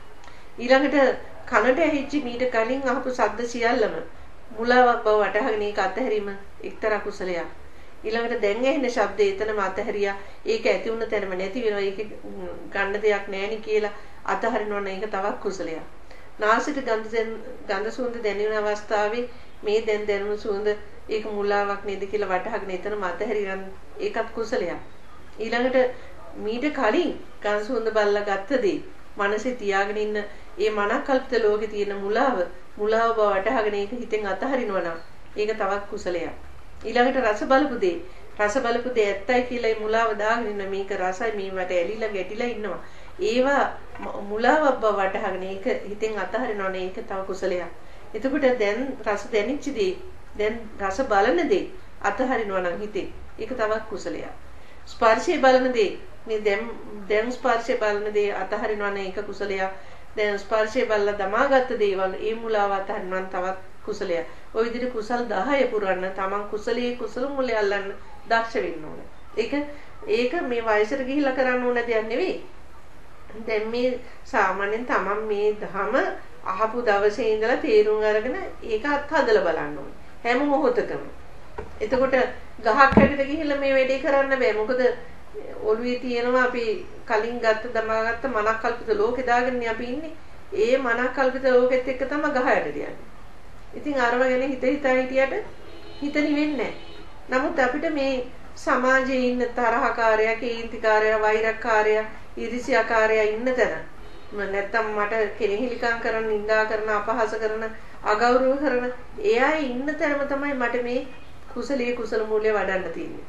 ඊළඟට කනට ඇහිච්ච මීට කලින් අහපු ශබ්ද සියල්ලම මුලාවක් බව වටහාගෙන ඒක අතහැරීම එක්තරා කුසලයක්. ඊළඟට දැන් ඇහෙන ශබ්දේ එතනම අතහැරියා. ඒක ඇති වුණ තැනම නැති වෙනවා. ඒක ගන්න දෙයක් නැහැ නේ කියලා අතහරිනවා නම් ඒක තවත් කුසලයක්. නාසයට ගඳ ගඳ සුවඳ දැනෙන අවස්ථාවේ මේ දැන් දැනුණු සුවඳ ඒක මුලාවක් නේද කියලා වටහාගෙන එතනම අතහැරියන් ඒකත් කුසලයක්. ඊළඟට මීට කලින් ගඳ සුවඳ බල්ලා ගත්තදී මනසේ තියාගෙන ඉන්න ඒ මනකල්පිත ලෝකේ තියෙන මුලාව මුලාව බව වටහාගෙන ඒක හිතෙන් අතහරිනවා නම් ඒක තවත් කුසලයක්. ඊළඟට රස බලපු දේ රස බලපු දේ ඇත්තයි කියලා ඒ මුලාව දාගෙන ඉන්න මේක රසයි මේවට ඇලිලා ගැටිලා ඉන්නවා. ඒවා මුලාවක් බව වටහාගෙන ඒක හිතෙන් අතහරිනවා නේ ඒක තව කුසලයක්. එතකොට දැන් රස දැනෙච්ච දේ දැන් රස බලන දේ අතහරිනවා නම් හිතේ ඒක තවත් කුසලයක්. ස්පර්ශය බලන දේ මේ දැන් දැන් ස්පර්ශය බලන දේ අතහරිනවා නම් ඒක කුසලයක්. දැන් ස්පර්ශය බලලා දමාගත්ත දේවල් ඒ මුලාව අතහරිනවා නම් තවත් කුසලයක්. ඔය විදිහට කුසල් දහය පුරන්න තමන් කුසලයේ කුසල මුලය අල්ලන්න දක්ෂ වෙන්න ඕනේ. ඒක ඒක මේ වයසට ගිහිල්ලා කරන්න ඕන දෙයක් නෙවෙයි. දැන් මේ සාමාන්‍යයෙන් තමන් මේ ධම අහපු දවසේ ඉඳලා තේරුම් අරගෙන ඒක අත්හදලා බලන්න ඕනේ. හැම මොහොතකම. එතකොට ගහක් හැඩට ගිහිල්ලා මේ වැඩේ කරන්න බෑ. මොකද ඔළුවේ තියෙනවා අපි කලින් ගත්ත දමාගත්ත මනක්කල්පිත ලෝකේ දාගෙන අපි ඉන්නේ. ඒ මනක්කල්පිත ලෝකෙත් එක්ක තමයි ගහ හැඩට යන්නේ. ඉතින් අරව ගැන හිත හිතා හිටියට හිත නිවෙන්නේ නැහැ. නමුත් අපිට මේ සමාජයේ ඉන්න තරහකාරයා, කේන්තිකාරයා, වෛරක්කාරයා, ඊර්ෂ්‍යාකාරයා ඉන්න තැන නැත්තම් මට කෙනෙහිලිකම් කරන, නිඳා කරන, අපහාස කරන, අගෞරව කරන එයා ඉන්න තැනම තමයි මට මේ කුසලයේ කුසල මූලය වඩන්න තියෙන්නේ.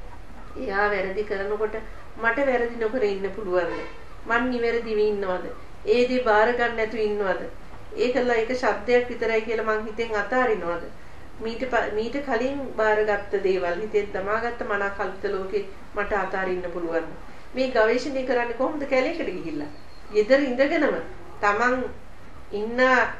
එයා වැරදි කරනකොට මට වැරදි නොකර ඉන්න පුළුවන්ද? මන් නිවැරදිව ඉන්නවද? ඒ දේ බාර ගන්න නැතුව ඉන්නවද? ඒකලා ඒක ශබ්දයක් විතරයි කියලා මං හිතෙන් අතාරිනවද? මීට මීට කලින් බාරගත්ත දේවල් හිතෙන් දමාගත්ත මනකල්පිත ලෝකේ මට අතාරින්න පුළුවන්. මේ ගවේෂණය කරන්නේ කොහොමද කැලේකට ගිහිල්ලා? යෙදර ඉඳගෙනම තමන් ඉන්න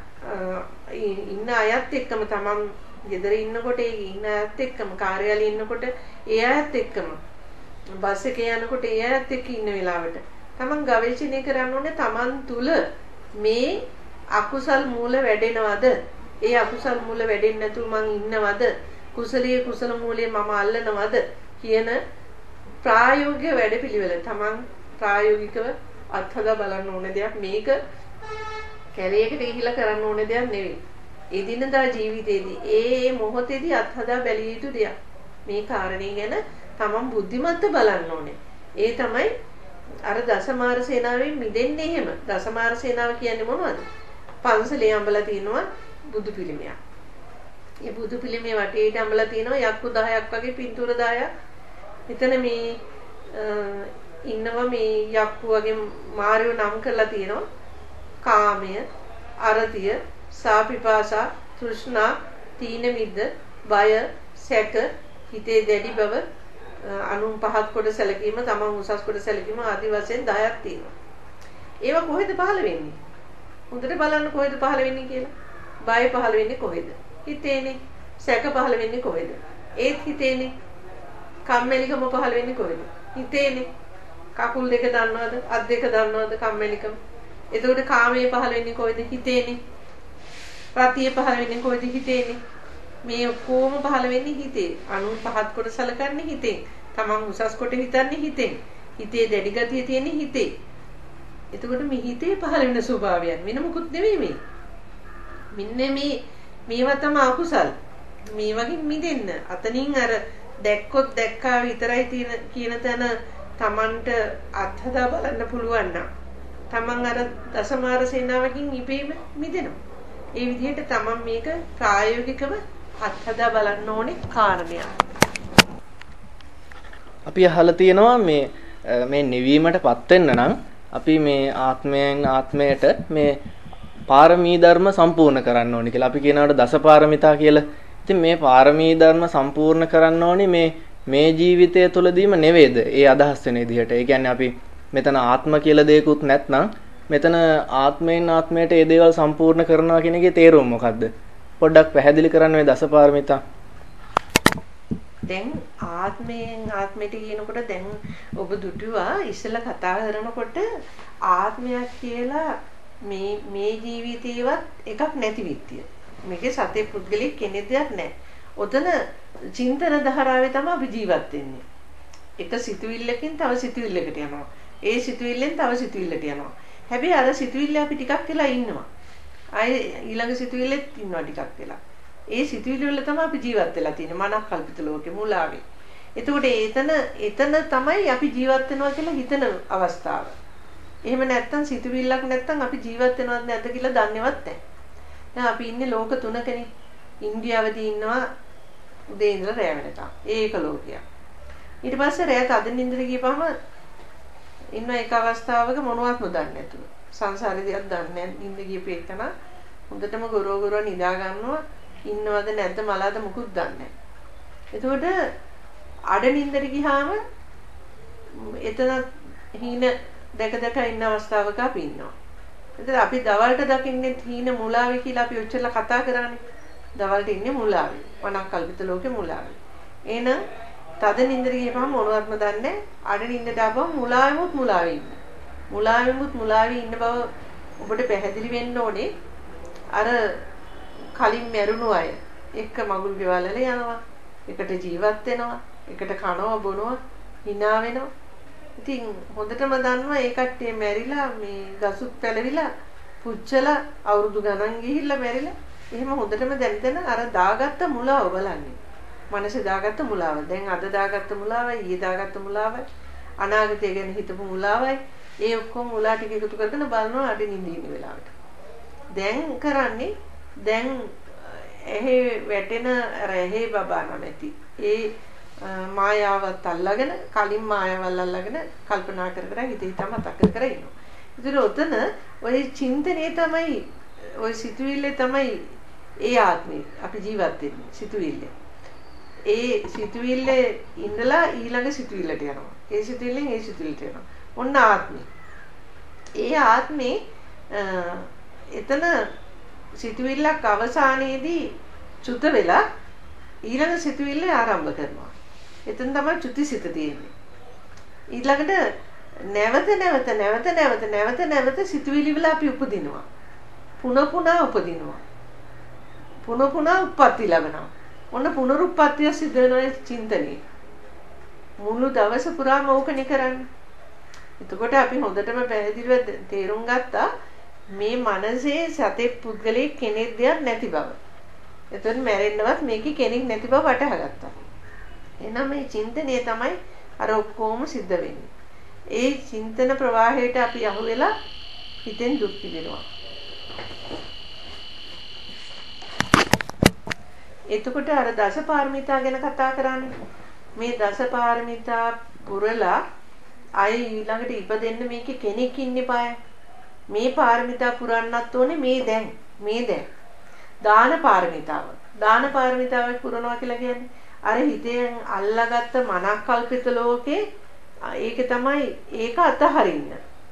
ඉන්න අයත් එක්කම තමන් ගෙදර ඉන්නකොට ඒ ඉන්න අයත් එක්කම කාර්යාලේ ඉන්නකොට ඒ අයත් එක්කම බස් එකේ යනකොට ඒ අයත් එක්ක ඉන්න වෙලාවට තමන් ගවේෂණය කරන්න ඕනේ තමන් තුල මේ අකුසල් මූල වැඩෙනවද? ඒ අකුසල් මූල වැඩෙන්නේ නැතුව මං ඉන්නවද? කුසලයේ කුසල මූලයේ මම අල්ලනවද කියන ප්‍රායෝගික වැඩපිළිවෙල තමන් ප්‍රායෝගිකව අත්හදා බලන්න ඕන දෙයක්. මේක කැලේකට ගිහිල්ලා කරන්න ඕන දෙයක් නෙවෙයි. එදිනදා ජීවිතේදී ඒ මොහොතේදී අත්හදා බැලිය යුතු දෙයක්. මේ කාරණේ ගැන තමන් බුද්ධිමත්ව බලන්න ඕනේ. ඒ තමයි අර දසමාර සේනාවෙන් මිදෙන්නේ එහෙම. දසමාර සේනාව කියන්නේ මොනවද? පන්සලේ අඹලා තිනවා බුදු පිළිමයක්. ඒ බුදු පිළිමේ වටේට අඹලා තිනවා යක්කු දහයක් වගේ පින්තූර දහයක්. එතන මේ ඉන්නවා මේ යක්කු වගේ මාරියෝ නම් කරලා තිනවා කාමය, අරතිය, සාපිපාසා, තෘෂ්ණා, තීන මිද්ද, බය, සැක, හිතේ දැඩි බව, අනුන් පහත් කොට සැලකීම, තමන් උසස් කොට සැලකීම ආදී වශයෙන් දහයක් තියෙනවා. ඒවා කොහෙද පහළ වෙන්නේ? හොඳට බලන්න කොහෙද පහළ වෙන්නේ කියලා. බය පහළ වෙන්නේ කොහෙද? හිතේනේ. සැක පහළ වෙන්නේ කොහෙද? ඒත් හිතේනේ. කම්මැලිකම පහළ වෙන්නේ කොහෙද? හිතේනේ. කකුල් දෙක දන්නවද? අත් දෙක දන්නවද කම්මැලිකම? එතකොට කාමයේ පහළ වෙන්නේ කොහෙද? හිතේනේ. රතිය පහළ වෙන්නේ කොහෙද? හිතේනේ. මේ ඔක්කොම පහළ වෙන්නේ හිතේ. අනුන් පහත් කොට සැලකන්නේ හිතෙන්. තමන් උසස් කොට හිතන්නේ හිතෙන්. හිතේ දැඩි ගතිය තියෙන්නේ හිතේ. එතකොට මේ හිතේ පහළ වෙන ස්වභාවයන් වෙන මොකුත් නෙවෙයි මේ. මෙන්න මේ මේවා තමයි අකුසල්. මේ වගේ මිදෙන්න. අතනින් අර දැක්කොත් දැක්කා විතරයි තියෙන කියන තැන තමන්ට අත්හදා බලන්න පුළුවන් නම් තමන් අර දසමාර සේනාවකින් ඉපේම මිදෙනවා. ඒ විදිහට තමන් මේක ප්‍රායෝගිකව අත්හදා බලන්න ඕනේ කාරණයක්. අපි අහලා තියෙනවා මේ මේ නිවීමටපත් වෙන්න නම් අපි මේ ආත්මයෙන් ආත්මයට මේ පාරමී ධර්ම සම්පූර්ණ කරන්න ඕනේ කියලා. අපි කියනවාට දසපාරමිතා කියලා. ඉතින් මේ පාරමී ධර්ම සම්පූර්ණ කරන්න ඕනේ මේ මේ ජීවිතය තුළදීම නෙවෙයිද? ඒ අදහස් වෙන විදිහට. ඒ කියන්නේ අපි මෙතන ආත්ම කියලා දෙයක්වත් නැත්නම් මෙතන ආත්මයෙන් ආත්මයට මේ දේවල් සම්පූර්ණ කරනවා කියන එකේ තේරුම මොකද්ද? පොඩ්ඩක් පැහැදිලි කරන්න මේ දසපාරමිතා. දැන් ආත්මයෙන් ආත්මයට කියනකොට දැන් ඔබ දුටුවා ඉස්සෙල්ලා කතා කරනකොට ආත්මයක් කියලා මේ මේ ජීවිතේවත් එකක් නැති විත්තිය. මේකේ සතේ පුද්ගලික කෙනෙක් දෙයක් නැහැ. ඔතන චින්තන ධාරාවේ තමයි අපි ජීවත් වෙන්නේ. එක සිතුවිල්ලකින් තව සිතුවිල්ලකට යනවා. ඒ සිතුවිල්ලෙන් තව සිතුවිල්ලට යනවා. හැබැයි අර සිතුවිල්ල අපි ටිකක් වෙලා ඉන්නවා. ආයේ ඊළඟ සිතුවිල්ලෙත් ඉන්නවා ටිකක් වෙලා. ඒ සිතුවිලි වල තමයි අපි ජීවත් වෙලා තියෙන්නේ මනක් කල්පිත ලෝකේ මුලාවේ. එතකොට එතන එතන තමයි අපි ජීවත් වෙනවා කියලා හිතන අවස්ථාව. එහෙම නැත්තම් සිතුවිල්ලක් නැත්තම් අපි ජීවත් වෙනවද නැද්ද කියලා දන්නේවත් නැහැ. දැන් අපි ඉන්නේ ලෝක තුනකනේ. ඉන්දියාවේදී ඉන්නවා උදේ ඉඳලා රැ වෙනකම්. ඒක ලෝකයක්. ඊට පස්සේ රැයට අදින් ඉඳලා ගියපම ඉන්න එක අවස්ථාවක මොනවත්ම දන්නේ නැතුව. සංසාරේ දෙයක් දන්නේ නැහැ. ඉඳ ගියපු එකන හොඳටම ගොරෝ ගොරෝ නිදා ගන්නවා. ඉන්නවද නැද්ද මලාද මුකුත් දන්නේ නැහැ. එතකොට අඩ නින්දට ගියාම එතන හීන දැක දැක ඉන්න අවස්ථාවක අපි ඉන්නවා. එතන අපි දවල්ට දකින්නේ හීන මුලාවේ කියලා අපි ඔච්චර කතා කරන්නේ. දවල්ට ඉන්නේ මුලාවේ. වණක් කල්පිත ලෝකේ මුලාවේ. එහෙනම් තද නින්දට ගියපම මොනවත්ම දන්නේ නැහැ. අඩ නින්දට ආවම මුලාවෙමුත් මුලාවේ ඉන්නේ. මුලාවෙමුත් මුලාවේ ඉන්න බව ඔබට පැහැදිලි වෙන්න ඕනේ. අර කලින් මැරුණු අය එක්ක මගුල් ගෙවල් වල යනවා. එකට ජීවත් වෙනවා. එකට කනවා බොනවා hina වෙනවා. ඉතින් හොඳටම දන්නවා ඒ කට්ටිය මැරිලා මේ ගසුත් පැලවිලා පුච්චලා අවුරුදු ගණන් ගිහිල්ලා මැරිලා එහෙම හොඳටම දැන දැන අර දාගත්ත මුලාව බලන්නේ. මනසේ දාගත්ත මුලාව. දැන් අද දාගත්ත මුලාවයි ඊයේ දාගත්ත මුලාවයි අනාගතය ගැන හිතපු මුලාවයි ඒ ඔක්කොම මුලා ටික එකතු කරගෙන බලනවා අඩ නිඳින වෙලාවට. දැන් කරන්නේ දැන් එහි වැටෙන අර එහි බබා නැමැති ඒ මායාවත් අල්ලගෙන කලින් මායාවල් අල්ලගෙන කල්පනා කර කර හිත හිත මතක කර කර ඉන්නවා. ඒතර උතන ওই චින්තනයේ තමයි ওই සිතුවිල්ලේ තමයි ඒ ආත්මේ අපි ජීවත් වෙන්නේ සිතුවිල්ලේ. ඒ සිතුවිල්ලේ ඉඳලා ඊළඟ සිතුවිල්ලට යනවා. ඒ සිතුවිල්ලෙන් ඒ සිතුවිල්ලට යනවා. ඔන්න ආත්මේ. ඒ ආත්මේ එතන සිතුවිල්ලක් අවසානයේදී චුත වෙලා ඊළඟ සිතුවිල්ල ආරම්භ කරනවා. එතන තමයි චුතිසිත තියෙන්නේ. ඊළඟට නැවත නැවත නැවත නැවත නැවත නැවත සිතුවිලි වල අපි උපදිනවා. පුන පුනා උපදිනවා. පුන පුනා උප්පත්ති ලැබෙනවා. ඔන්න පුනරුත්පත්තිය සිද්ධ වෙනවා චින්තනයේ. මුළු දවස පුරාම ඕකනේ කරන්නේ. එතකොට අපි හොඳටම පැහැදිලිව තේරුම් ගත්තා මේ මනසේ සතේ පුද්ගලයේ කෙනෙක් දෙයක් නැති බව. එතකොට මැරෙන්නවත් මේකේ කෙනෙක් නැති බව වටහා ගත්තා. එහෙනම් මේ චින්තනය තමයි අර ඔක්කොම සිද්ධ වෙන්නේ. ඒ චින්තන ප්‍රවාහයට අපි අහු වෙලා හිතෙන් දුක් විඳිනවා. එතකොට අර දසපාරමිතා ගැන කතා කරන්නේ. මේ දසපාරමිතා පුරලා අය ඊළඟට ඉපදෙන්න මේකේ කෙනෙක් ඉන්නේ පාය. මේ පාරමිතා පුරන්නත් ඕනේ මේ දැන් මේ දැන් දාන පාරමිතාව. දාන පාරමිතාවක් පුරනවා කියලා කියන්නේ අර හිතෙන් අල්ලාගත්ත මනක්කල්පිත ලෝකේ ඒක තමයි ඒක අතහරින්න.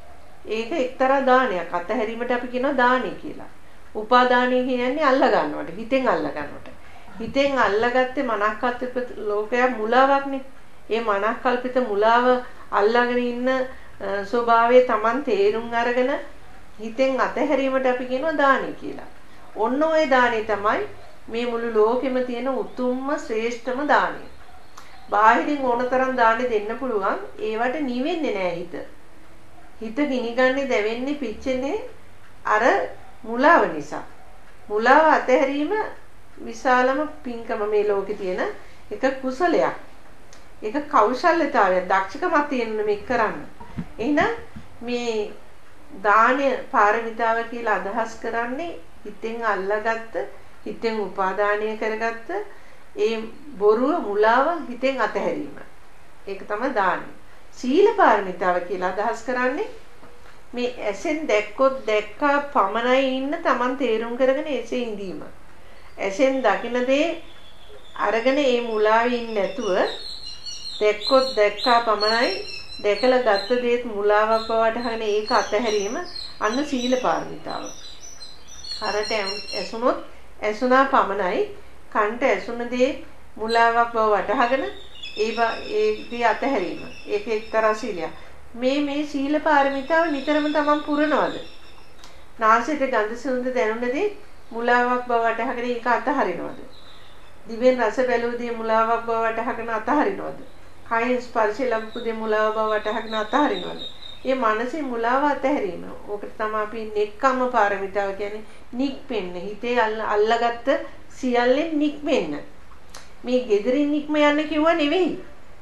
ඒක එක්තරා දානයක්. අතහැරීමට අපි කියනවා දානි කියලා. උපාදානය කියන්නේ අල්ලා ගන්නවට, හිතෙන් අල්ලා ගන්නවට. හිතෙන් අල්ලාගත්තේ මනක්කල්පිත ලෝකයක් මුලාවක්නේ. ඒ මනක්කල්පිත මුලාව අල්ලාගෙන ඉන්න ස්වභාවය Taman තේරුම් අරගෙන හිතෙන් අතහැරීමට අපි කියනවා දානි කියලා. ඔන්න ඔය දානේ තමයි මේ මුළු ලෝකෙම තියෙන උතුම්ම ශ්‍රේෂ්ඨම දානය. බාහිරින් ඕනතරම් දානේ දෙන්න පුළුවන්. ඒවට නිවෙන්නේ නැහැ හිත. හිත ගිනිගන්නේ, දැවෙන්නේ, පිච්චෙන්නේ අර මුලාව නිසා. මුලාව අතහැරීම විශාලම පින්කම මේ ලෝකේ තියෙන එක කුසලයක්. ඒක කෞශල්‍යතාවයක්, දක්ෂකමක් තියෙන මේක කරන්න. එහෙනම් මේ දාන පාරමිතාව කියලා අදහස් කරන්නේ හිතෙන් අල්ලාගත්ත, හිතෙන් උපාදානය කරගත්ත ඒ බොරුව මුලාව හිතෙන් අතහැරීම. ඒක තමයි දානය. සීල පාරමිතාව කියලා අදහස් කරන්නේ මේ ඇසෙන් දැක්කොත් දැක්කා පමණයි ඉන්න Taman තේරුම් කරගෙන එසේ ඉඳීම. ඇසෙන් දකින දේ අරගෙන ඒ මුලාවේ ඉන්නේ නැතුව දැක්කොත් දැක්කා පමණයි දැකලා ගත්ත දේත් මුලාවක් බවට හගෙන ඒක අතහැරීම අන්න සීල පාරමිතාව. කරට ඇසුනොත් ඇසුනා පමණයි කන්ට ඇසුන දේ මුලාවක් බව වටහාගෙන ඒවා ඒකේ අතහැරීම. ඒක එක්තරා සීලයක්. මේ මේ සීල පාරමිතාව නිතරම තමන් පුරනවද? නාසයට ගඳ සුවඳ දැනුණදී මුලාවක් බව වටහාගෙන ඒක අතහරිනවද? දිවෙන් රස බැලුවදී මුලාවක් බව වටහාගෙන අතහරිනවද? කයින් ස්පර්ශය ලැබපු දේ මුලාව බව වටහාගෙන අතහරිනවද? මේ මනසේ මුලාව අතහැරීම. ඕකට තමයි අපි නෙක්ඛම්ම පාරමිතාව කියන්නේ. නික්පෙන්න. හිතේ අල්ලාගත්ත සියල්ලෙන් නික්මෙන්න. මේ gederin නික්ම යන්න කිව්වා නෙවෙයි.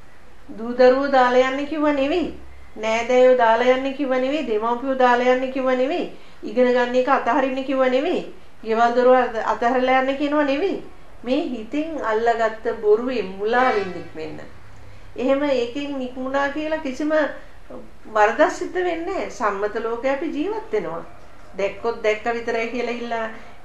දූ දරුවෝ දාලා යන්න කිව්වා නෙවෙයි. නෑදෑයෝ දාලා යන්න කිව්වා නෙවෙයි. දෙමව්පියෝ දාලා යන්න කිව්වා නෙවෙයි. ඉගෙන ගන්න එක අතහරින්න කිව්වා නෙවෙයි. ගෙවල් දොරවල් අතහැරලා යන්න කියනවා නෙවෙයි. මේ හිතෙන් අල්ලාගත්ත බොරුවේ මුලාවෙන් නික්මෙන්න. එහෙම ඒකෙන් නික්මුණා කියලා කිසිම වරදක් සිද්ධ වෙන්නේ නැහැ. සම්මත ලෝකේ අපි ජීවත් වෙනවා. දැක්කොත් දැක්ක විතරයි කියලා ඉල්ලා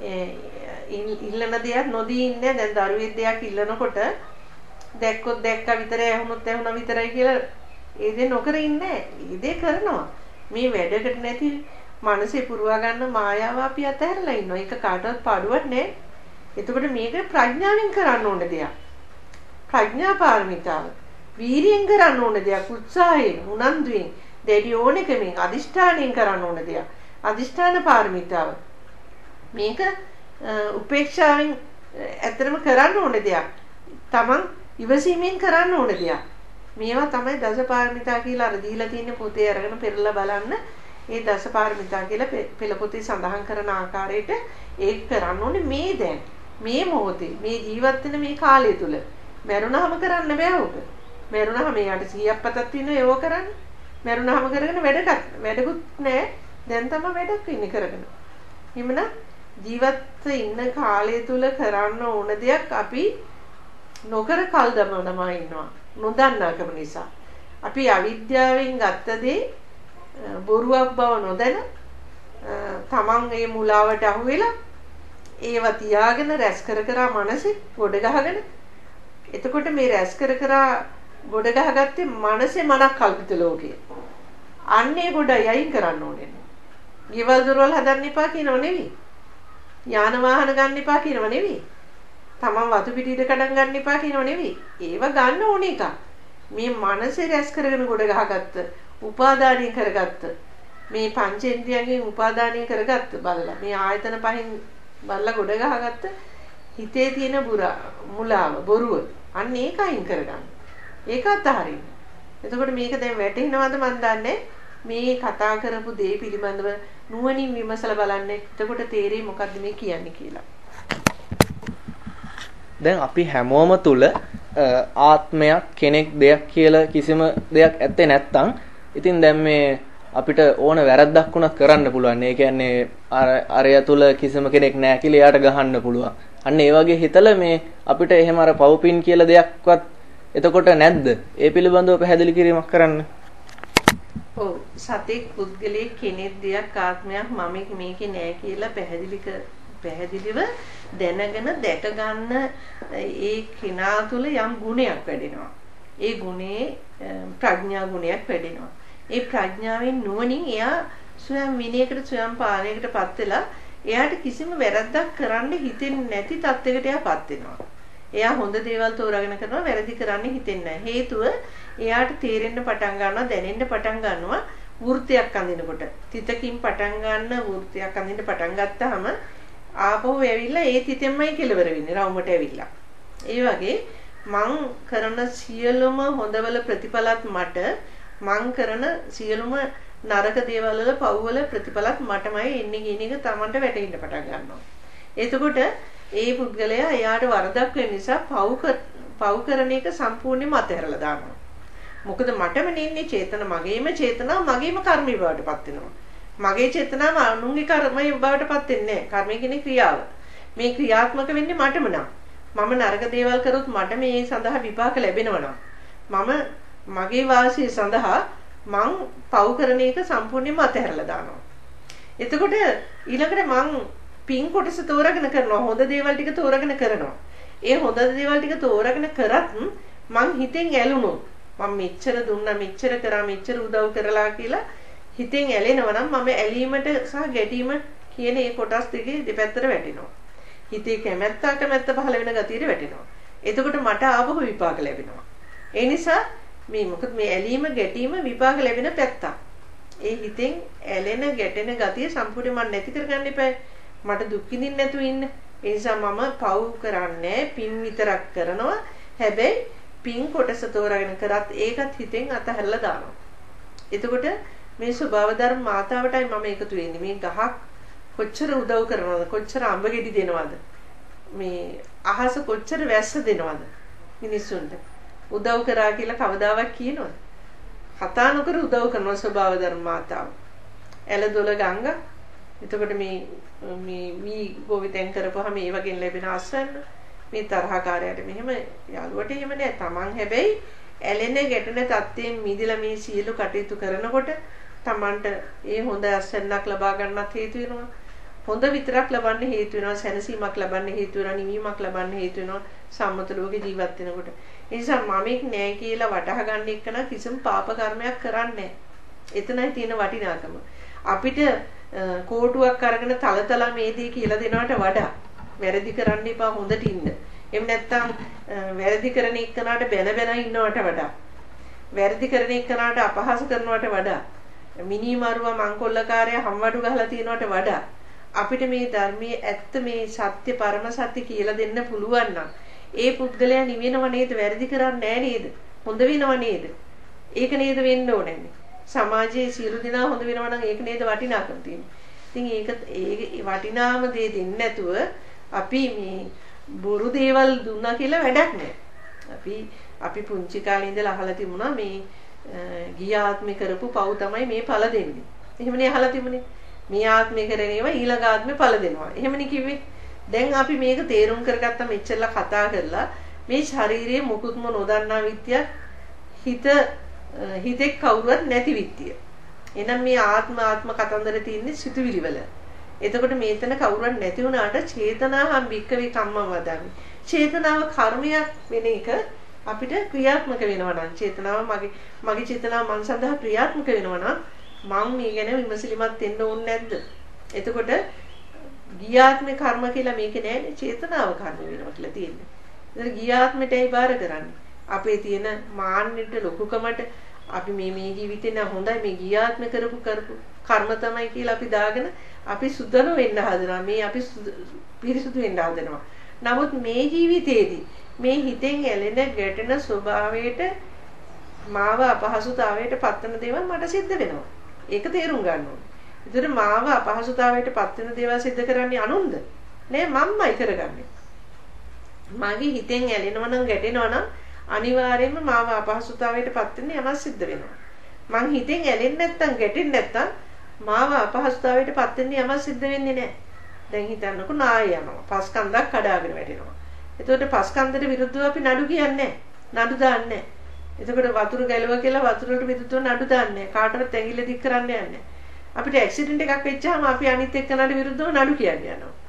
ඉල්ලන දෙයක් නොදී ඉන්නේ. දැන් දරුවෙක් දෙයක් ඉල්ලනකොට දැක්කොත් දැක්ක විතරයි, ඇහුනොත් ඇහුණා විතරයි කියලා ඒ දේ නොකර ඉන්නේ. ඒ දේ කරනවා. මේ වැඩකට නැති මනසේ පුරවා ගන්න මායාව අපි අතහැරලා ඉන්නවා. ඒක කාටවත් පාඩුවක් නෑ. එතකොට මේක ප්‍රඥාවෙන් කරන්න ඕන දෙයක්. ප්‍රඥා පාරමිතාව. වීරියෙන් කරන්න ඕන දෙයක්. උත්සාහයෙන්, උනන්දුවෙන්, දැඩි ඕනෙකමින්, අදිෂ්ඨානයෙන් කරන්න ඕන දෙයක්. අදිෂ්ඨාන පාරමිතාව. මේක උපේක්ෂාවෙන් ඇත්තටම කරන්න ඕන දෙයක්. තමන් ඉවසීමෙන් කරන්න ඕන දෙයක්. මේවා තමයි දසපාරමිතා කියලා අර දීලා තියෙන පොතේ අරගෙන පෙරලා බලන්න. ඒ දසපාරමිතා කියලා පෙළ පොතේ සඳහන් කරන ආකාරයට ඒක කරන්න ඕනේ මේ දැන් මේ මොහොතේ මේ ජීවත් වෙන මේ කාලය තුල. මරුණාම කරන්න බෑ ඕක. මරුණාම යාට සිහියක් පතක් තියෙනවා ඒව කරන්න. මරුණාම කරගෙන වැඩකට වැඩකුත් නෑ. දැන් තමයි වැඩක් ඉන්නේ කරගෙන. හිමන ජීවත් ඉන්න කාලය තුල කරන්න ඕන දෙයක් අපි නොකර කල් දමනවා ඉන්නවා. නොදන්නාකම නිසා. අපි අවිද්‍යාවෙන් ගත්ත දේ බොරුවක් බව නොදැන තමන් ඒ මුලාවට අහු වෙලා ඒව තියාගෙන රැස් කර කර මනසේ ගොඩ ගහගෙන එතකොට මේ රැස් කර කර ගොඩ ගහගත්තේ මනසේ මනක් කල්පිත ලෝකේ. අන්නේ ගොඩ යයින් කරන්න ඕනේ. ගෙවල් දොරවල් හදන්න එපා කියනව නෙවෙයි. යාන වාහන ගන්න එපා කියනව නෙවෙයි. තමන් වතු පිටියට කඩන් ගන්න එපා කියනව නෙවෙයි. ඒව ගන්න ඕන එක. මේ මනසේ රැස් කරගෙන ගොඩ ගහගත්ත උපාදානය කරගත්ත මේ පංචේන්ද්‍රයන්ගෙන් උපාදානය කරගත්ත බලලා මේ ආයතන පහෙන් බලලා ගොඩ ගහගත්ත හිතේ තියෙන බුරා මුලාව බොරුව අන්න ඒක අයින් කරගන්න. ඒක අතහරින්න. එතකොට මේක දැන් වැටෙනවද මන් දන්නේ මේ කතා කරපු දේ පිළිබඳව නුවණින් විමසලා බලන්න. එතකොට තේරෙයි මොකද්ද මේ කියන්නේ කියලා. දැන් අපි හැමෝම තුල ආත්මයක් කෙනෙක් දෙයක් කියලා කිසිම දෙයක් ඇත්තේ නැත්නම් ඉතින් දැන් මේ අපිට ඕන වැරද්දක් වුණත් කරන්න පුළුවන්. ඒ කියන්නේ අර අරය තුල කිසිම කෙනෙක් නැහැ කියලා එයාට ගහන්න පුළුවන්. අන්න ඒ වගේ හිතලා මේ අපිට එහෙම අර පවුපින් කියලා දෙයක්වත් එතකොට නැද්ද? ඒ පිළිබඳව පැහැදිලි කිරීමක් කරන්න. ඔව් සතෙක් පුද්ගලයෙක් කෙනෙක් දෙයක් ආත්මයක් මම මේකේ නෑ කියලා පැහැදිලි පැහැදිලිව දැනගෙන දැක ගන්න ඒ කිනා තුල යම් ගුණයක් වැඩෙනවා. ඒ ගුණේ ප්‍රඥා ගුණයක් වැඩෙනවා. ඒ ප්‍රඥාවෙන් නුවණින් එයා ස්වයං විනයකට ස්වයං පාලනයකටපත් වෙලා එයාට කිසිම වැරද්දක් කරන්න හිතෙන්නේ නැති තත්යකට එයාපත් වෙනවා. එයා හොඳ දේවල් තෝරාගෙන කරනවා වැරදි කරන්න හිතෙන්නේ නැහැ. හේතුව එයාට තේරෙන්න පටන් ගන්නවා දැනෙන්න පටන් ගන්නවා වෘත්තියක් අඳිනකොට. තිතකින් පටන් ගන්න වෘත්තියක් අඳින්න පටන් ගත්තාම ආපහු ඇවිල්ලා ඒ තිතෙන්මයි කෙලවර වෙන්නේ රවුමට ඇවිල්ලා. ඒ වගේ මං කරන සියලුම හොඳවල ප්‍රතිඵලත් මට මං කරන සියලුම නරක දේවල් වල පව් වල ප්‍රතිඵලත් මටමයි එන්නේ කියන එක Tamanට වැටෙන්න පටන් ගන්නවා. එතකොට ඒ පුද්ගලයා එයාට වරදක් වෙන නිසා පව් පව් කරන එක සම්පූර්ණයෙන්ම අතහැරලා දානවා. මොකද මටම නෙන්නේ චේතන මගේම චේතනාව මගේම කර්මී බවටපත් වෙනවා. මගේ චේතනාව අනුන්ගේ කර්මයේ බවටපත් වෙන්නේ නැහැ. කර්මය කියන්නේ ක්‍රියාව. මේ ක්‍රියාත්මක වෙන්නේ මටම නම්. මම නරක දේවල් කරොත් මට මේ සඳහා විපාක ලැබෙනවා නම් මම මගේ වාසිය සඳහා මං පව් කරන එක සම්පූර්ණයෙන්ම අතහැරලා දානවා. එතකොට ඊළඟට මං පින් කොටස තෝරාගෙන කරනවා. හොඳ දේවල් ටික තෝරාගෙන කරනවා. ඒ හොඳ දේවල් ටික තෝරාගෙන කරත් මං හිතෙන් ඇලුනොත් මම මෙච්චර දුන්නා මෙච්චර කරා මෙච්චර උදව් කරලා කියලා හිතෙන් ඇලෙනවා නම් මම ඇලීමට සහ ගැටීම කියන මේ කොටස් දෙකේ දෙපැත්තට වැටෙනවා. හිතේ කැමැත්ත අකමැත්ත පහළ වෙන ගතියට වැටෙනවා. එතකොට මට ආපහු විපාක ලැබෙනවා. ඒ නිසා මේ මොකද මේ ඇලීම ගැටීම විපාක ලැබෙන පැත්තක්. ඒ හිතෙන් ඇලෙන ගැටෙන ගතිය සම්පූර්ණයෙන් මම නැති කරගන්න එපා. මට දුක් විඳින්න නැතුව ඉන්න. ඒ නිසා මම පව් කරන්නේ පින් විතරක් කරනවා. හැබැයි පින් කොටස තෝරාගෙන කරත් ඒකත් හිතෙන් අතහැරලා දානවා. එතකොට මේ ස්වභාව ධර්ම මාතාවටයි මම එකතු වෙන්නේ. මේ ගහක් කොච්චර උදව් කරනවද? කොච්චර අඹ ගෙඩි දෙනවද? මේ අහස කොච්චර වැස්ස දෙනවද? මිනිස්සුන්ට. උදව් කරා කියලා කවදාවත් කියනවද? කතා නොකර උදව් කරන ස්වභාව ධර්ම මාතාව. එළදොල ගංග. එතකොට මේ මේ වී ගෝවිතෙන් කරපුවාම මේ වගේ ලැබෙන ආසන්න මේ තරහකාරයට මෙහෙම යාළුවට එහෙම නෑ. Taman හැබැයි ඇලෙන ගැටෙන තත්ත්වයෙන් මිදලා මේ සියලු කටයුතු කරනකොට Tamanට ඒ හොඳ අසන්නක් ලබා ගන්නත් හේතු වෙනවා. හොඳ විතරක් ලබන්න හේතු වෙනවා. සැනසීමක් ලබන්න හේතු වෙනවා. නිවීමක් ලබන්න හේතු වෙනවා. සම්මත ලෝකේ ජීවත් වෙනකොට. ඒ නිසා මමෙක් නෑ කියලා වටහා ගන්න එක නම් කිසිම පාප කර්මයක් කරන්නේ නෑ. එතනයි තියෙන වටිනාකම. අපිට කෝටුවක් අරගෙන තලතල මේදී කියලා දෙනවට වඩා වැරදි කරන්න එපා හොඳට ඉන්න. එහෙම නැත්නම් වැරදි කරන එක්කනට බැන බැන ඉන්නවට වඩා වැරදි කරන එක්කනට අපහාස කරනවට වඩා මිනිමාරුවා මංකොල්ලකාරයා හම්වඩු ගහලා තියනවට වඩා අපිට මේ ධර්මයේ ඇත්ත මේ සත්‍ය පරම සත්‍ය කියලා දෙන්න පුළුවන් නම් ඒ පුද්ගලයා නිවෙනව නේද? වැරදි කරන්නේ නැහැ නේද? හොඳ වෙනව නේද? ඒක නේද වෙන්න ඕනේ. සමාජයේ සියලු දෙනා හොඳ වෙනවා නම් ඒක නේද වටිනාකම තියෙන්නේ. ඉතින් ඒක ඒ වටිනාම දේ දෙන්නේ නැතුව අපි මේ බොරු දේවල් දුන්නා කියලා වැඩක් නැහැ. අපි අපි පුංචි කාලේ ඉඳලා අහලා තිබුණා මේ ගිය ආත්මේ කරපු පව් තමයි මේ ඵල දෙන්නේ. එහෙමනේ අහලා තිබුණේ. මේ ආත්මේ කරන ඒවා ඊළඟ ආත්මේ ඵල දෙනවා. එහෙමනේ කිව්වේ. දැන් අපි මේක තේරුම් කරගත්තා මෙච්චරලා කතා කරලා මේ ශාරීරියේ මුකුත්ම නොදන්නා විත්‍ය හිත හිතේ කවුරුවත් නැති විත්‍ය. එහෙනම් මේ ආත්ම ආත්ම කතන්දර තියෙන්නේ සිතුවිලි වල. එතකොට මේතන කවුරුවත් නැති වුණාට චේතනාහම් වික්කවේ කම්මම වදන්නේ. චේතනාව කර්මයක් වෙන එක අපිට ක්‍රියාත්මක වෙනවා නම් චේතනාව මගේ මගේ චේතනාව මන් සඳහා ක්‍රියාත්මක වෙනවා නම් මම මේ ගැන විමසිලිමත් වෙන්න ඕනේ නැද්ද? එතකොට ගියාත්මේ කර්ම කියලා මේක නෑනේ චේතනාව කර්ම වෙනවා කියලා තියෙන්නේ. ඒතර ගියාත්මෙටයි බාර කරන්නේ. අපේ තියෙන මාන්නෙට ලොකුකමට අපි මේ මේ ජීවිතේ නා හොඳයි මේ ගියාත්ම කරපු කරපු කර්ම තමයි කියලා අපි දාගෙන අපි සුදන වෙන්න හදනවා. මේ අපි පිරිසුදු වෙන්න හදනවා. නමුත් මේ ජීවිතේදී මේ හිතෙන් ඇලෙන ගැටෙන ස්වභාවයට මාව අපහසුතාවයට පත්වන දේවල් මට සිද්ධ වෙනවා. ඒක තේරුම් ගන්න ඕනේ. ඒතර මාව අපහසුතාවයට පත්වන දේවල් සිද්ධ කරන්නේ අනුන්ද? නෑ මම්මයි කරගන්නේ. මගේ හිතෙන් ඇලෙනවා නම් ගැටෙනවා නම් අනිවාර්යයෙන්ම මාව අපහසුතාවයට පත් වෙන්න යමක් සිද්ධ වෙනවා. මං හිතෙන් ඇලෙන්නේ නැත්තම් ගැටෙන්නේ නැත්තම් මාව අපහසුතාවයට පත් වෙන්න යමක් සිද්ධ වෙන්නේ නැහැ. දැන් හිතන්නකෝ නාය යනවා. පස්කන්දක් කඩාගෙන වැටෙනවා. එතකොට පස්කන්දට විරුද්ධව අපි නඩු කියන්නේ නැහැ. නඩු දාන්නේ නැහැ. එතකොට වතුර ගැලුවා කියලා වතුරට විරුද්ධව නඩු දාන්නේ නැහැ. කාටවත් ඇඟිල්ල දික් කරන්න යන්නේ නැහැ. අපිට ඇක්සිඩන්ට් එකක් වෙච්චාම අපි අනිත් එක්කනට විරුද්ධව නඩු කියන්නේ යනවා.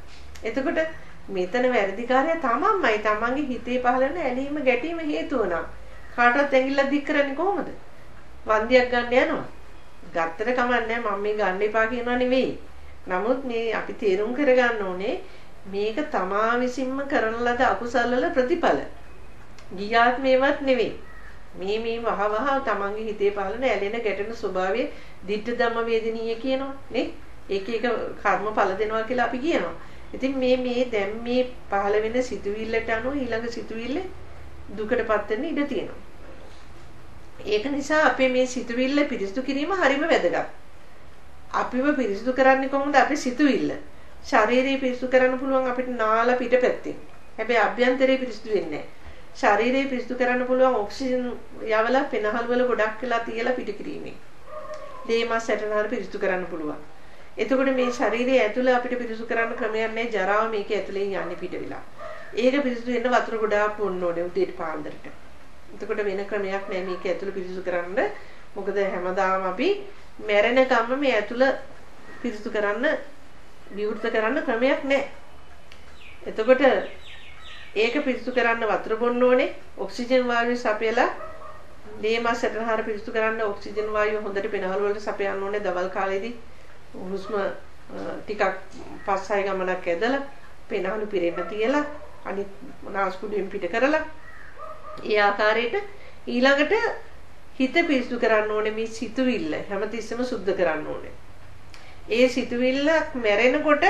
එතකොට මෙතන වැරදිකාරය තමන්මයි. තමන්ගේ හිතේ පහළ වෙන ඇලීම ගැටීම හේතු වුණා. කාටවත් ඇඟිල්ලක් දික් කරන්නේ කොහොමද? වන්දියක් ගන්න යනවා. ගත්තට කමන්නේ මම මේ ගන්න එපා කියනවා නෙවෙයි. නමුත් මේ අපි තේරුම් කරගන්න ඕනේ මේක තමා විසින්ම කරන ලද අකුසල වල ප්‍රතිඵල. ගියාත්මේවත් නෙවෙයි. මේ මේ වහ වහ තමන්ගේ හිතේ පහළන ඇලෙන ගැටෙන ස්වභාවයේ දිට්ඨ ධම්ම වේදනීය කියනවා නේ. එක එක කර්ම ඵල දෙනවා කියලා අපි කියනවා. ඉතින් මේ මේ දැන් මේ පහළ වෙන සිතුවිල්ලට අනුව ඊළඟ සිතුවිල්ල දුකටපත් වෙන්න ඉඩ තියෙනවා. ඒක නිසා අපේ මේ සිතුවිල්ල පිරිසිදු කිරීම හරිම වැදගත්. අපිව පිරිසිදු කරන්නේ කොහොමද? අපේ සිතුවිල්ල. ශරීරය පිරිසිදු කරන්න පුළුවන් අපිට නාල පිටපැත්තේ. හැබැයි අභ්‍යන්තරේ පිරිසිදු වෙන්නේ නැහැ. ශරීරය පිරිසිදු කරන්න පුළුවන් ඔක්සිජන් යවලා පෙනහල් වල ගොඩක් වෙලා තියලා පිට කිරීමෙන්. දේමස් ඇටනහර පිරිසිදු කරන්න පුළුවන්. එතකොට මේ ශරීරයේ ඇතුළේ අපිට පිරිසිදු කරන්න ක්‍රමයක් නැහැ. ජරාව මේක ඇතුලේ යන්නේ පිට වෙලා. ඒක පිරිසිදු වෙන්න වතුර ගොඩාක් බොන්න ඕනේ උදේට පාන්දරට. එතකොට වෙන ක්‍රමයක් නැහැ මේක ඇතුළේ පිරිසිදු කරන්න. මොකද හැමදාම අපි මැරෙනකම්ම මේ ඇතුළ පිරිසිදු කරන්න විවෘත කරන්න ක්‍රමයක් නැහැ. එතකොට ඒක පිරිසිදු කරන්න වතුර බොන්න ඕනේ. ඔක්සිජන් වායුව සපයලා දේමස් ඇටනහර පිරිසිදු කරන්න ඔක්සිජන් වායුව හොඳට පෙනහළ වලට සපයන්න ඕනේ. දවල් කාලේදී හුස්ම ටිකක් පස් හය ගමනක් ඇදලා පෙනහළු පිරෙන්න තියලා අනිත් නාස්පුඩුවෙන් පිට කරලා ඒ ආකාරයට ඊළඟට හිත පිරිසිදු කරන්න ඕනේ. මේ සිතුවිල්ල හැමතිස්සෙම සුද්ධ කරන්න ඕනේ. ඒ සිතුවිල්ල මැරෙනකොට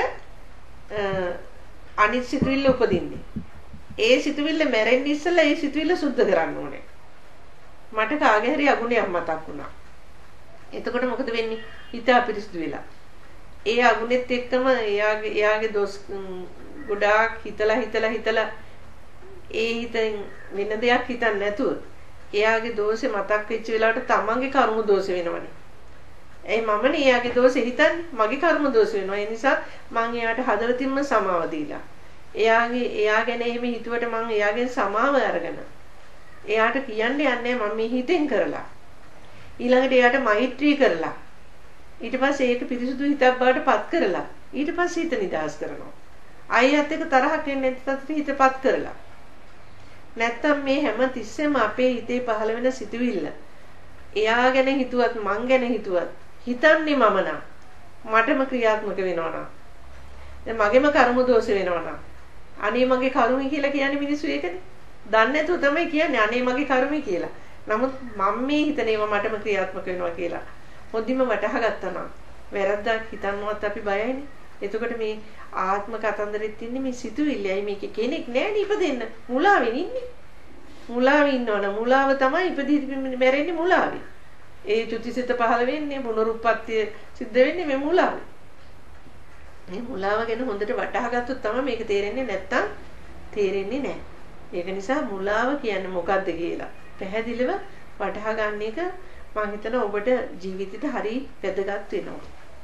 අනිත් සිතුවිල්ල උපදින්නේ. ඒ සිතුවිල්ල මැරෙන්න ඉස්සෙල්ලා ඒ සිතුවිල්ල සුද්ධ කරන්න ඕනේ. මට කාගේ හරි අගුණයක් මතක් වුණා. එතකොට මොකද වෙන්නේ? හිත අපිරිසිදු වෙලා. ඒ අගුණෙත් එක්කම එයාගේ එයාගේ දොස් ගොඩාක් හිතලා හිතලා හිතලා ඒ හිතෙන් වෙන දෙයක් හිතන්නේ නැතුව එයාගේ දෝෂේ මතක් වෙච්ච වෙලාවට තමන්ගේ කර්ම දෝෂ වෙනවනේ. ඒ මමනේ එයාගේ දෝෂේ හිතන්නේ මගේ කර්ම දෝෂ වෙනවා. ඒ නිසා මං එයාට හදවතින්ම සමාව දීලා. එයාගේ එයා ගැන එහෙම හිතුවට මං එයාගෙන් සමාව අරගෙන එයාට කියන්න යන්නේ මම මේ හිතෙන් කරලා. ඊළඟට එයාට මෛත්‍රී කරලා. ඊට පස්සේ ඒක පිරිසුදු හිතක් බවට පත් කරලා. ඊට පස්සේ හිත නිදහස් කරනවා. අයියත් එක්ක තරහක් එන්නේ නැති තත්ත්වෙට හිතපත් කරලා. නැත්තම් මේ හැම තිස්සෙම අපේ හිතේ පහළ වෙන සිතුවිල්ල එයා ගැන හිතුවත් මං ගැන හිතුවත් හිතන්නේ මම නා මටම ක්‍රියාත්මක වෙනවා නා දැන් මගේම කර්ම දෝෂ වෙනවා නා අනේ මගේ කර්මයි කියලා කියන්නේ මිනිස්සු ඒකනේ දන්නේ නැතුව තමයි කියන්නේ අනේ මගේ කර්මයි කියලා. නමුත් මම මේ හිතන ඒවා මටම ක්‍රියාත්මක වෙනවා කියලා හොඳින්ම වටහා ගත්තා නම් වැරද්දක් හිතන්නවත් අපි බයයිනේ. එතකොට මේ ආත්ම කතන්දරෙත් ඉන්නේ මේ සිතුවිල්ලයි. මේක කෙනෙක් නෑනේ ඉපදෙන්න. මුලාවෙන් ඉන්නේ. මුලාවෙ ඉන්නවනේ. මුලාව තමයි ඉපදී මැරෙන්නේ මුලාවේ. ඒ චුතිසිත පහළ වෙන්නේ පුනරුත්පත්ති සිද්ධ වෙන්නේ මේ මුලාවේ. මේ මුලාව ගැන හොඳට වටහා ගත්තොත් තමයි මේක තේරෙන්නේ. නැත්තම් තේරෙන්නේ නෑ. ඒක නිසා මුලාව කියන්නේ මොකද්ද කියලා පැහැදිලිව වටහා ගන්න එක මම හිතනවා ඔබට ජීවිතේට හරි වැදගත් වෙනවා.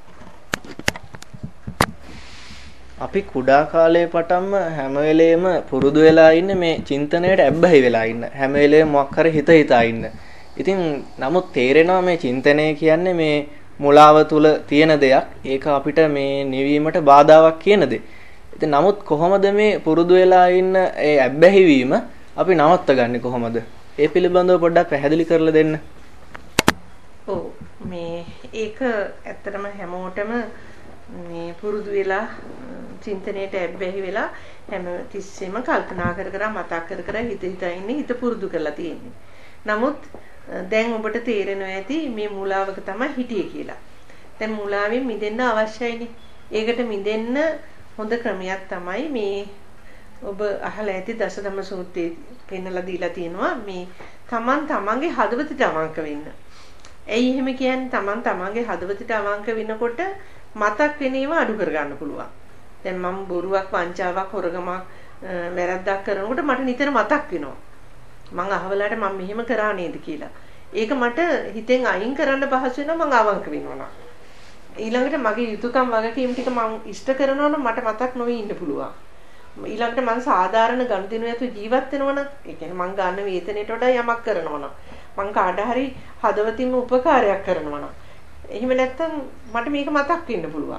අපි කුඩා කාලේ පටන්ම හැම වෙලේම පුරුදු වෙලා ඉන්නේ මේ චින්තනයට ඇබ්බැහි වෙලා ඉන්න. හැම වෙලේම මොකක් හරි හිත හිතා ඉන්න. ඉතින් නමුත් තේරෙනවා මේ චින්තනය කියන්නේ මේ මුලාව තුල තියෙන දෙයක්. ඒක අපිට මේ නිවීමට බාධාවක් කියන දේ. ඉතින් නමුත් කොහොමද මේ පුරුදු වෙලා ඉන්න ඒ ඇබ්බැහි වීම අපි නවත්තගන්නේ කොහොමද? ඒ පිළිබඳව පොඩ්ඩක් පැහැදිලි කරලා දෙන්න. ඔව් මේ ඒක ඇත්තටම හැමෝටම මේ පුරුදු වෙලා චින්තනයේට ඇබ්බැහි වෙලා හැම තිස්සෙම කල්පනා කර කර මතක් කර කර හිත හිතා ඉන්නේ හිත පුරුදු කරලා තියෙන්නේ. නමුත් දැන් ඔබට තේරෙනවා ඇති මේ මූලාවක තමයි හිටියේ කියලා. දැන් මූලාවෙන් මිදෙන්න අවශ්‍යයිනේ. ඒකට මිදෙන්න හොඳ ක්‍රමයක් තමයි මේ ඔබ අහලා ඇති දසධම්ම සූත්‍රයේ පෙන්නලා දීලා තියෙනවා මේ තමන් තමන්ගේ හදවතට අවංක වෙන්න. ඇයි එහෙම කියන්නේ? තමන් තමන්ගේ හදවතට අවංක වෙනකොට මතක් වෙන ඒවා අඩු කරගන්න පුළුවන්. දැන් මම බොරුවක් වංචාවක් හොරගමක් වැරද්දක් කරනකොට මට නිතර මතක් වෙනවා. මං අහවලාට මම මෙහෙම කරා නේද කියලා. ඒක මට හිතෙන් අයින් කරන්න පහසු වෙනවා මං අවංක වෙනවා. ඊළඟට මගේ යුතුයකම් වගකීම් ටික මං ඉෂ්ට කරනවා නම් මට මතක් නොවි ඉන්න පුළුවන්. ඊළඟට මං සාධාරණ ගනුදෙනු ඇතුව ජීවත් වෙනවා නම් ඒ කියන්නේ මං ගන්න වේතනයට වඩා යමක් කරනවා නම් මං කාට හරි හදවතින්ම උපකාරයක් කරනවා නම් එහෙම නැත්තම් මට මේක මතක් වෙන්න පුළුවන්.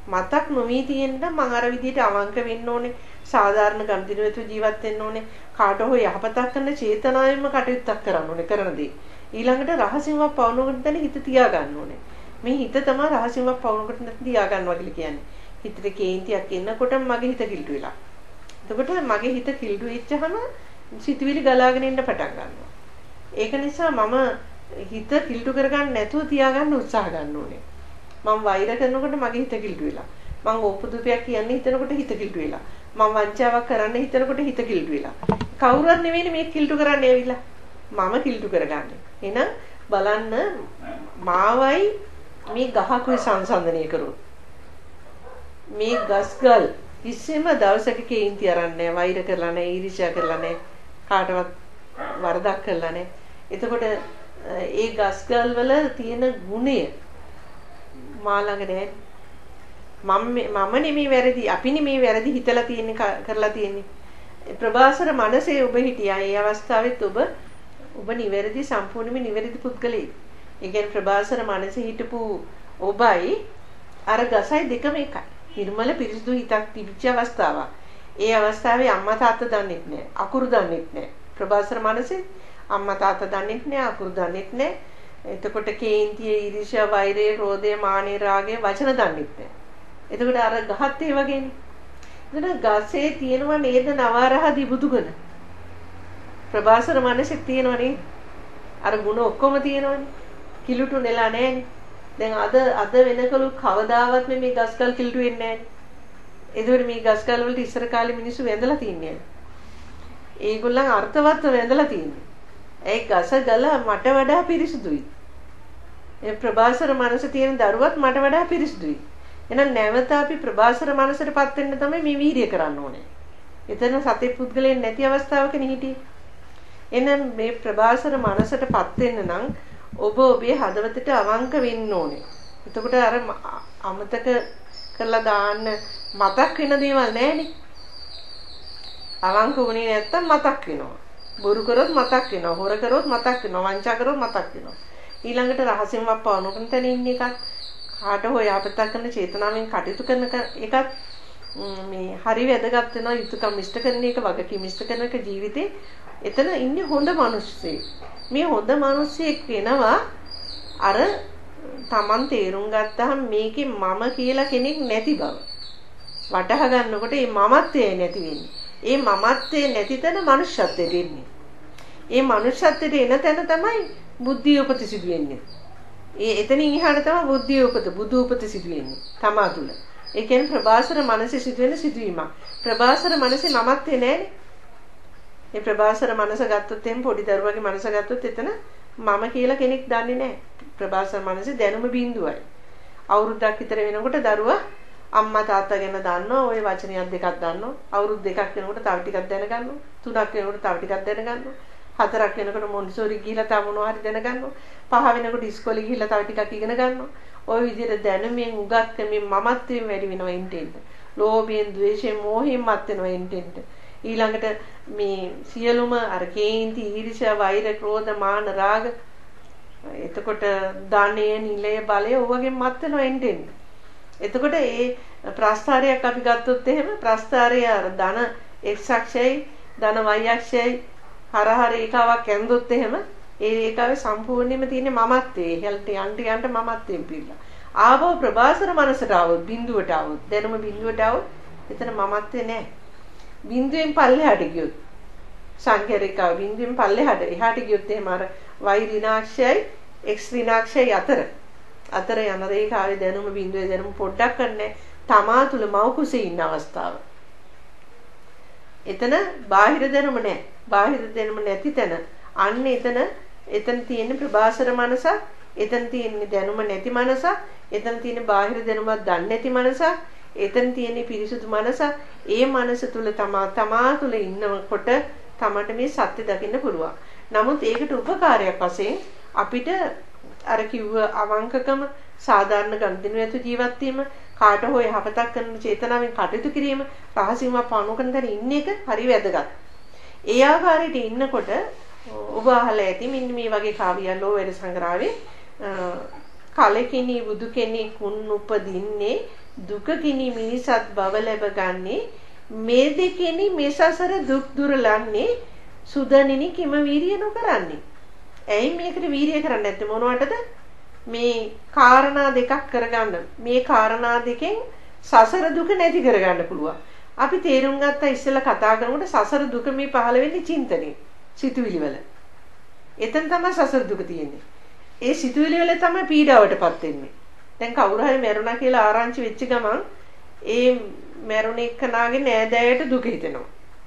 මතක් නොවී තියෙන්න මම අර විදිහට අවංක වෙන්න ඕනේ. සාධාරණ ගම්දිනුවතු ජීවත් වෙන්න ඕනේ. කාට හෝ යහපතක් කරන චේතනාවෙන්ම කටයුත්තක් කරන්න ඕනේ කරන දේ. ඊළඟට රහසින්වත් පවුනකට දැන හිත තියා ගන්න ඕනේ. මේ හිත තමයි රහසින්වත් පවුනකට තියා ගන්නවා කියලා කියන්නේ. හිතට කේන්තියක් එනකොට මගේ හිත කිල්ටු වෙලා. එතකොට මගේ හිත කිල්ටු වෙච්චහම සිතුවිලි ගලාගෙන ඉන්න පටන් ගන්නවා. ඒක නිසා මම හිත කිල්ටු කරගන්න නැතුව තියාගන්න උත්සාහ ගන්න ඕනේ. මම වෛර කරනකොට මගේ හිත කිල්ටු වෙලා. මම ඕපදුපයක් කියන්නේ හිතනකොට හිත කිල්ටු වෙලා. මම වංචාවක් කරන්න හිතනකොට හිත කිල්ටු වෙලා. කවුරුත් නෙවෙයි මේ කිල්ටු කරන්නේ ඇවිල්ලා. මම කිල්ටු කරගන්නේ. එහෙනම් බලන්න මාවයි මේ ගහකුයි සංසන්දනය කරොත් මේ ගස්ගල් කිසිම දවසක කේන්ති අරන්නේ නැහැ, වෛර කරලා නැහැ, ඊර්ෂ්‍යා කරලා නැහැ, කාටවත් වරදක් කරලා නැහැ. එතකොට ඒ ගස්ගල් වල තියෙන ගුණය මා ළඟ නැහැ. මම මම නෙමෙයි වැරදි, අපි නෙමෙයි වැරදි හිතලා තියෙන්නේ කරලා තියෙන්නේ. ප්‍රභාසර මනසේ ඔබ හිටියා. ඒ අවස්ථාවෙත් ඔබ ඔබ නිවැරදි සම්පූර්ණයෙන්ම නිවැරදි පුද්ගලෙක්. ඒ කියන්නේ ප්‍රභාසර මනසේ හිටපු ඔබයි අර ගසයි දෙකම එකයි. නිර්මල පිරිසිදු හිතක් තිබිච්ච අවස්ථාවක්. ඒ අවස්ථාවේ අම්මා තාත්තා දන්නෙත් නෑ, අකුරු දන්නෙත් නෑ. ප්‍රභාසර මනසේ අම්මා තාත්තා දන්නෙත් නෑ, අකුරු දන්නෙත් නෑ. එතකොට කේන්තිය, ඊර්ෂ්‍යා, වෛරය, ක්‍රෝධය, මානෙ, රාගය වචන දන්නෙත් නෑ. එතකොට අර ගහත් ඒ වගේනේ. එතන ගසේ තියෙනවා නේද නවරහදී බුදුගුණ. ප්‍රභාසර මනසේ තියෙනවනේ. අර ගුණ ඔක්කොම තියෙනවනේ. කිලුටු නෙලා නෑනේ. දැන් අද අද වෙනකලු කවදාවත් මේ ගස්කල් කිල්ටු වෙන්නේ නැහැ. ඒකවල මේ ගස්කල් වලට ඉස්සර කාලේ මිනිස්සු වැඳලා තින්නේ. ඒගොල්ලන් අර්ථවත්ව වැඳලා තින්නේ. ඒ ගස ගල මට වඩා පිරිසුදුයි. ඒ ප්‍රභාසර මනස තියෙන දරුවත් මට වඩා පිරිසුදුයි. එහෙනම් නැවත අපි ප්‍රභාසර මනසටපත් වෙන්න තමයි මේ වීර්යය කරන්න ඕනේ. එතන සතේ පුද්ගලයන් නැති අවස්ථාවකනේ හිටියේ. එහෙනම් මේ ප්‍රභාසර මනසටපත් වෙන්න නම් ඔබ ඔබේ හදවතට අවංක වෙන්න ඕනේ. එතකොට අර අමතක කරලා දාන්න මතක් වෙන දේවල් නැහැනේ. අවංක වුණේ නැත්තම් මතක් වෙනවා. බොරු කරොත් මතක් වෙනවා. හොර කරොත් මතක් වෙනවා. වංචා කරොත් මතක් වෙනවා. ඊළඟට රහසින්වත් පවනකන් තැන ඉන්න එකත් කාට හෝ යහපතක් කරන චේතනාවෙන් කටයුතු කරන එකත් මේ හරි වැදගත් වෙනවා. යුතුයකම් ඉෂ්ට කරන එක, වගකීම් ඉෂ්ට කරන එක ජීවිතේ. එතන ඉන්නේ හොඳ මිනිස්සෙක්. මේ හොඳ මිනිස්සෙක් වෙනවා අර Taman තේරුම් ගත්තාම මේකේ මම කියලා කෙනෙක් නැති බව. වටහා ගන්නකොට මේ මමත්වය නැති වෙන්නේ. ඒ මමත්වය නැති තැන මනුෂ්‍යත්වයට එන්නේ. ඒ මනුෂ්‍යත්වයට එන තැන තමයි බුද්ධිය උපත සිදු වෙන්නේ. ඒ එතනින් එහාට තමයි බුද්ධිය උපත, බුදු උපත සිදු වෙන්නේ තමා තුළ. ඒ කියන්නේ ප්‍රභාසර මනසේ සිදු වෙන සිදුවීමක්. ප්‍රභාසර මනසේ මමත්වය නැහැනේ. ඒ ප්‍රභාසර මනස ගත්තොත් එම් පොඩි දරුවගේ මනස ගත්තොත් එතන මම කියලා කෙනෙක් දන්නේ නැහැ. ප්‍රභාසර මනසේ දැනුම බිඳුවයි. අවුරුද්දක් විතර වෙනකොට දරුවා අම්මා තාත්තා ගැන දන්නවා, ওই වචනයක් දෙකක් දන්නවා. අවුරුදු දෙකක් වෙනකොට තව ටිකක් දැනගන්නවා. තුනක් වෙනකොට තව ටිකක් දැනගන්නවා. හතරක් වෙනකොට මොන්ටිසෝරි ගිහිලා තව මොනවා හරි දැනගන්නවා. පහ වෙනකොට ඉස්කෝලේ ගිහිලා තව ටිකක් ඉගෙන ගන්නවා. ওই විදිහට දැනුමින් උගත්කමින් මමත්වයෙන් වැඩි වෙනවා ඉන්ටෙන්ට. ලෝභයෙන්, ද්වේෂයෙන්, මෝහයෙන් මත් වෙනවා ඉන්ටෙන්ට. ඊළඟට මේ සියලුම අර කේන්ති, ඊර්ෂ්‍යා, වෛර, ක්‍රෝධ, මාන, රාග, එතකොට ධනය, නිලය, බලය ඔයගෙන් මත් වෙනවා එන්ටෙන්. එතකොට ඒ ප්‍රස්ථාරයක් අපි ගත්තොත් එහෙම ප්‍රස්ථාරය අර ධන x අක්ෂයයි ධන y අක්ෂයයි හරහා රේඛාවක් ඇඳුත් එහෙම ඒ රේඛාවේ සම්පූර්ණයෙන්ම තියෙන මමත්වයේ හැල්ට යන්ට යන්ට මමත්වයෙන් පිළිලා. ආවෝ ප්‍රභාසර මනසට આવොත් බිඳුවට આવොත් දැනුම බිඳුවට આવොත් එතන මමත්වේ නැහැ. බිඳුවෙන් පල්ලෙහාට ගියොත් සංඛ්‍යා රේඛාව බිඳුවෙන් පල්ලෙහාට එහාට ගියොත් එහෙම අර y ඍණාක්ෂයයි x ඍණාක්ෂයයි අතර අතර යන රේඛාවේ දැනුම බිඳුවේ දැනුම පොඩ්ඩක් නැහැ. තමා තුල මව කුසේ ඉන්න අවස්ථාව. එතන බාහිර දැනුම නැහැ. බාහිර දැනුම නැති තැන අන්න එතන එතන තියෙන ප්‍රභාසර මනස, එතන තියෙන දැනුම නැති මනස, එතන තියෙන බාහිර දැනුමක් දන්නේ නැති මනස, එතන තියෙන පිරිසුදු මනස. ඒ මනස තුල තමා තමා තුල ඉන්නකොට තමට මේ සත්‍ය දකින්න පුළුවන්. නමුත් ඒකට උපකාරයක් වශයෙන් අපිට අර කිව්ව අවංකකම, සාධාරණ ගනුදෙනු ඇතු ජීවත් වීම, කාට හෝ යහපතක් කරන චේතනාවෙන් කටයුතු කිරීම, රහසින්ම පණුකන තැන ඉන්න එක හරි වැදගත්. ඒ ආකාරයට ඉන්නකොට ඔබ අහලා ඇති මෙන්න මේ වගේ කාව්‍යයන් ලෝවැඩ සංග්‍රහයේ කලකිනි බුදු කෙනෙක් වුන් උපදින්නේ දුක කිනි මිනිසත් බව ලැබගන්නේ මේ දෙකෙනි මේ සසර දුක් දුරලන්නේ සුදනිනි කිම වීරිය නොකරන්නේ. ඇයි මේකට වීරිය කරන්නේ නැත්තේ මොනවටද? මේ කාරණා දෙකක් කරගන්න. මේ කාරණා දෙකෙන් සසර දුක නැති කරගන්න පුළුවන්. අපි තේරුම් ගත්තා ඉස්සෙල්ලා කතා කරනකොට සසර දුක මේ පහළ වෙන්නේ චින්තනේ, සිතුවිලි වල. එතන තමයි සසර දුක තියෙන්නේ. ඒ සිතුවිලි වල තමයි පීඩාවටපත් වෙන්නේ. දැන් කවුරු හරි මැරුණා කියලා ආරංචි වෙච්ච ගමන් ඒ මැරුණ එක්කනාගේ නෑදෑයට දුක හිතෙනවා.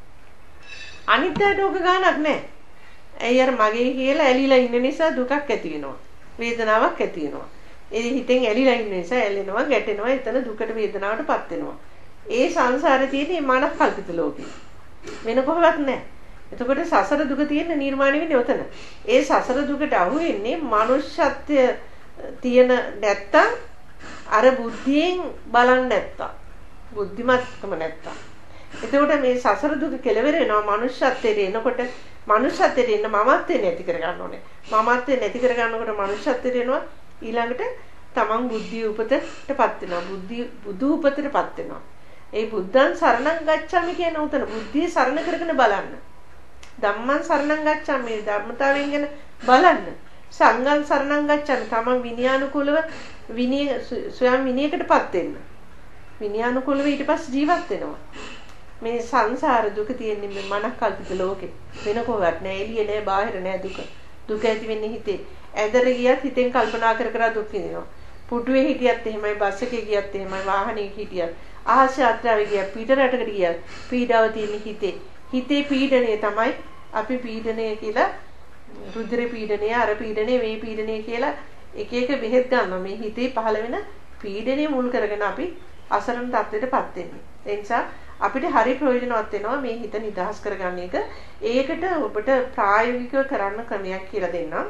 අනිත් අයට ඕක ගානක් නැහැ. ඇයි අර මගේ කියලා ඇලිලා ඉන්න නිසා දුකක් ඇති වෙනවා. වේදනාවක් ඇති වෙනවා. ඒ හිතෙන් ඇලිලා ඉන්න නිසා ඇලෙනවා, ගැටෙනවා, එතන දුකට වේදනාවටපත් වෙනවා. ඒ සංසාරේ තියෙන මේ මනස් කල්පිත ලෝකේ. වෙන කොහොමවත් නැහැ. එතකොට සසර දුක තියෙන නිර්මාණය වෙන්නේ ඔතන. ඒ සසර දුකට අහු වෙන්නේ මනුෂ්‍යත්වය තියෙන නැත්තම් අර බුද්ධියෙන් බලන්නේ නැත්තම්. බුද්ධිමත්කම නැත්තම්. එතකොට මේ සසර දුක කෙලවර වෙනවා මනුෂ්‍යත්වයට එනකොට මනුෂ්‍යත්වයට එන්න මමත්වේ නැති කර ගන්න ඕනේ. මමත්වේ නැති කර ගන්නකොට මනුෂ්‍යත්වයට එනවා ඊළඟට තමන් බුද්ධිය උපතටපත් වෙනවා. බුද්ධි බුදු උපතටපත් වෙනවා. ඒ බුද්ධං සරණං ගච්ඡාමි කියන උතන බුද්ධිය සරණ කරගෙන බලන්න. ධම්මං සරණං ගච්ඡාමි ධර්මතාවයෙන් ගැන බලන්න. සංඝං සරණං ගච්ඡාමි තමන් විනයානුකූලව විනය ස්වයං විනයකටපත් වෙන්න. විනයානුකූලව ඊට පස්සේ ජීවත් වෙනවා. මේ සංසාර දුක තියෙන්නේ මේ මනස් කල්පිත ලෝකේ. වෙන කොහොමවත් නෑ. එළිය නෑ, බාහිර නෑ දුක. දුක ඇති වෙන්නේ හිතේ. ඇදර ගියත් හිතෙන් කල්පනා කර කර දුක් විඳිනවා. පුටුවේ හිටියත් එහෙමයි, බස් එකේ ගියත් එහෙමයි, වාහනේ හිටියත්, ආහස යාත්‍රාවේ ගියත්, පිට රටකට ගියත් පීඩාව තියෙන්නේ හිතේ. හිතේ පීඩණය තමයි අපි පීඩණය කියලා රුධිර පීඩණය, අර පීඩණය, මේ පීඩණය කියලා එක එක බෙහෙත් ගන්නවා. මේ හිතේ පහළ වෙන පීඩණය මුල් කරගෙන අපි අසරණ තත්ත්වයටපත් වෙන්නේ. ඒ නිසා අපිට හරි ප්‍රයෝජනවත් වෙනවා මේ හිත නිදහස් කරගන්න එක. ඒකට ඔබට ප්‍රායෝගිකව කරන්න ක්‍රමයක් කියලා දෙන්නම්.